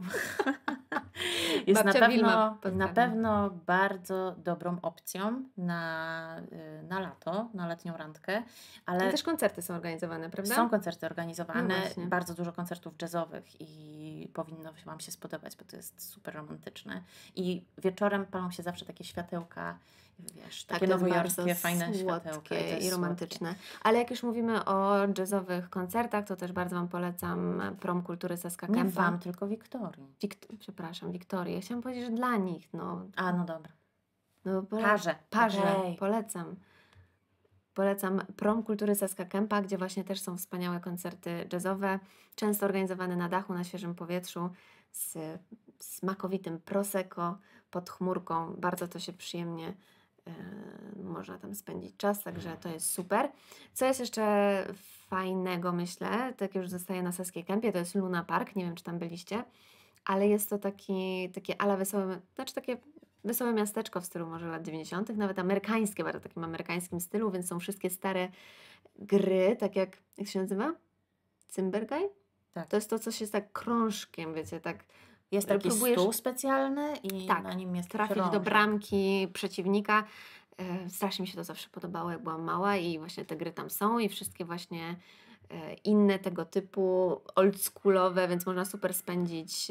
Speaker 2: jest
Speaker 1: na pewno bardzo dobrą opcją na lato, na letnią randkę. Ale
Speaker 2: też koncerty są organizowane, prawda?
Speaker 1: Są koncerty organizowane,
Speaker 2: no
Speaker 1: bardzo dużo koncertów jazzowych i powinno Wam się spodobać, bo to jest super romantyczne. I wieczorem palą się zawsze takie światełka, wiesz, takie nowojorskie, fajne światełka.
Speaker 2: I romantyczne. Ale jak już mówimy o jazzowych koncertach, to też bardzo Wam polecam Prom Kultury Saska Kępa.
Speaker 1: Nie Wam, tylko Wiktorii.
Speaker 2: Przepraszam, Wiktorii. Ja chciałam powiedzieć, że dla nich. No.
Speaker 1: A, no dobra.
Speaker 2: No,
Speaker 1: Parze. Okay.
Speaker 2: Polecam Prom Kultury Saska Kępa, gdzie właśnie też są wspaniałe koncerty jazzowe, często organizowane na dachu, na świeżym powietrzu, z smakowitym prosecco pod chmurką. Bardzo to się przyjemnie można tam spędzić czas, także to jest super. Co jest jeszcze fajnego, myślę, tak już zostaje na Saskiej Kępie, to jest Luna Park, nie wiem, czy tam byliście, ale jest to takie ala wesołe, takie wesołe miasteczko w stylu może lat 90., nawet amerykańskie, bardzo takim amerykańskim stylu, więc są wszystkie stare gry, tak jak się nazywa? Cymbergaj?
Speaker 1: Tak.
Speaker 2: To jest to, co się tak krążkiem, wiecie, tak
Speaker 1: jest taki stół specjalny i na nim jest
Speaker 2: trafić
Speaker 1: krążek
Speaker 2: do bramki przeciwnika. Strasznie mi się to zawsze podobało, jak byłam mała i właśnie te gry tam są i wszystkie właśnie inne tego typu, oldschoolowe, więc można super spędzić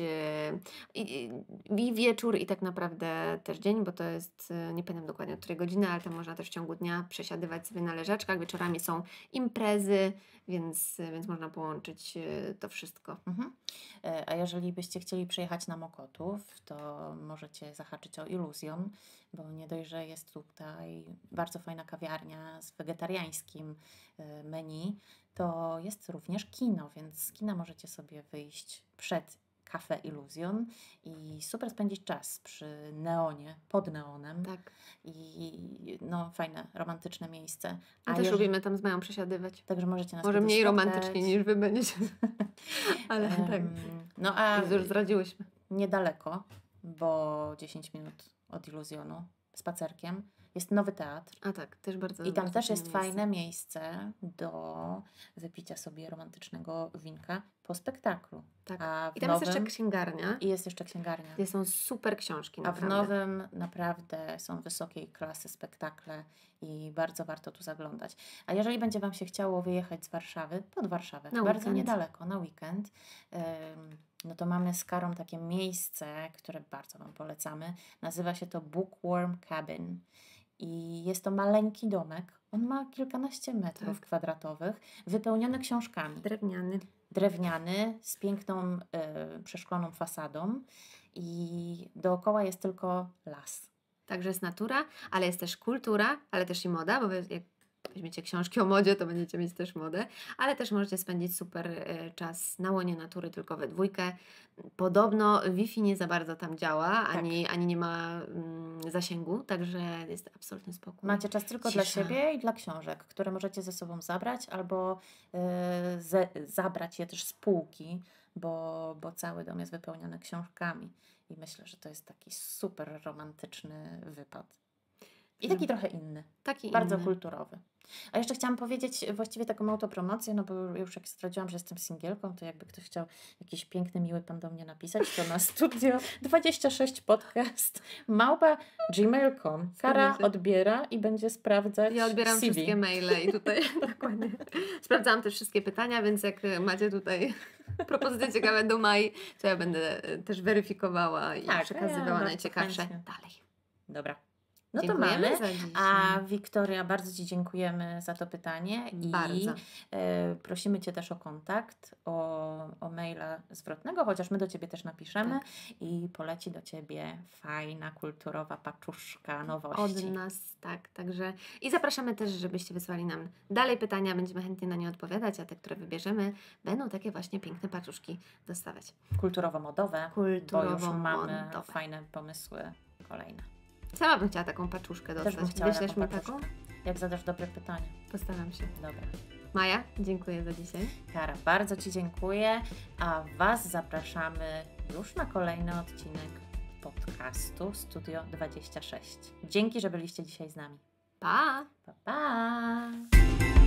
Speaker 2: i wieczór i tak naprawdę też dzień, bo to jest, nie pamiętam dokładnie od której godziny, ale tam można też w ciągu dnia przesiadywać sobie na leżaczkach. Wieczorami są imprezy, więc można połączyć to wszystko.
Speaker 1: A jeżeli byście chcieli przyjechać na Mokotów, to możecie zahaczyć o Illusion, bo nie dość, że jest tutaj bardzo fajna kawiarnia z wegetariańskim menu, to jest również kino, więc z kina możecie sobie wyjść przed Cafe Illusion i super spędzić czas przy neonie, pod neonem.
Speaker 2: Tak.
Speaker 1: I no fajne, romantyczne miejsce.
Speaker 2: My też lubimy tam z Mają przesiadywać.
Speaker 1: Także możecie nas
Speaker 2: Może
Speaker 1: kiedyś
Speaker 2: mniej
Speaker 1: spotkać.
Speaker 2: romantycznie niż wy będziecie. Ale tak.
Speaker 1: No a
Speaker 2: Już zdradziłyśmy.
Speaker 1: niedaleko, bo 10 minut od Illusionu, spacerkiem, jest Nowy Teatr.
Speaker 2: A tak, też bardzo
Speaker 1: I tam też jest
Speaker 2: fajne
Speaker 1: fajne miejsce do wypicia sobie romantycznego winka po spektaklu.
Speaker 2: Tak.
Speaker 1: A w
Speaker 2: I tam jest jeszcze księgarnia.
Speaker 1: I jest jeszcze księgarnia.
Speaker 2: Gdzie są super książki.
Speaker 1: A w
Speaker 2: naprawdę.
Speaker 1: Nowym naprawdę są wysokiej klasy spektakle i bardzo warto tu zaglądać. A jeżeli będzie Wam się chciało wyjechać z Warszawy, pod Warszawę,
Speaker 2: Na
Speaker 1: bardzo
Speaker 2: weekend.
Speaker 1: niedaleko, na weekend, no to mamy z Karą takie miejsce, które bardzo Wam polecamy. Nazywa się to Bookworm Cabin. I jest to maleńki domek. On ma kilkanaście metrów kwadratowych, wypełniony książkami. Drewniany, z piękną, przeszkloną fasadą i dookoła jest tylko las.
Speaker 2: Także jest natura, ale jest też kultura, ale też i moda, bo jak weźmiecie książki o modzie, to będziecie mieć też modę, ale też możecie spędzić super czas na łonie natury tylko we dwójkę. Podobno Wi-Fi nie za bardzo tam działa,
Speaker 1: Tak.
Speaker 2: ani nie ma zasięgu, także jest absolutny spokój.
Speaker 1: Macie czas tylko
Speaker 2: Cisza.
Speaker 1: dla siebie i dla książek, które możecie ze sobą zabrać albo zabrać je też z półki, bo cały dom jest wypełniony książkami. I myślę, że to jest taki super romantyczny wypad. I taki trochę inny.
Speaker 2: Taki
Speaker 1: Bardzo
Speaker 2: inny.
Speaker 1: kulturowy. A jeszcze chciałam powiedzieć właściwie taką autopromocję, no bo już jak stwierdziłam, że jestem singielką, to jakby ktoś chciał jakiś piękny, miły pan do mnie napisać, to na studio 26 podcast @gmail.com. Kara odbiera i będzie sprawdzać
Speaker 2: Ja odbieram
Speaker 1: CV.
Speaker 2: wszystkie maile i tutaj dokładnie sprawdzałam też wszystkie pytania, więc jak macie tutaj propozycje ciekawe do Mai, to ja będę też weryfikowała i
Speaker 1: Tak,
Speaker 2: przekazywała
Speaker 1: ja bardzo
Speaker 2: najciekawsze
Speaker 1: chętnie.
Speaker 2: dalej.
Speaker 1: Dobra. No to
Speaker 2: Dziękujemy
Speaker 1: mamy.
Speaker 2: za dzisiaj.
Speaker 1: A Wiktoria, bardzo Ci dziękujemy za to pytanie i
Speaker 2: Bardzo.
Speaker 1: prosimy Cię też o kontakt, o maila zwrotnego, chociaż my do Ciebie też napiszemy i poleci do Ciebie fajna, kulturowa paczuszka nowości.
Speaker 2: Od nas, tak. Także i zapraszamy też, żebyście wysłali nam dalej pytania, będziemy chętnie na nie odpowiadać, a te, które wybierzemy, będą takie właśnie piękne paczuszki dostawać.
Speaker 1: Kulturowo-modowe, bo już mamy
Speaker 2: Kulturowo-modowe.
Speaker 1: fajne pomysły kolejne.
Speaker 2: Sama bym chciała taką paczuszkę
Speaker 1: Też
Speaker 2: dostać.
Speaker 1: bym chciała
Speaker 2: Wyślesz
Speaker 1: taką
Speaker 2: mi
Speaker 1: paczuszkę.
Speaker 2: taką?
Speaker 1: Jak zadasz dobre pytanie.
Speaker 2: Postaram się.
Speaker 1: Dobra.
Speaker 2: Maja, dziękuję za dzisiaj.
Speaker 1: Kara, bardzo Ci dziękuję, a Was zapraszamy już na kolejny odcinek podcastu Studio 26. Dzięki, że byliście dzisiaj z nami.
Speaker 2: Pa!
Speaker 1: Pa, pa!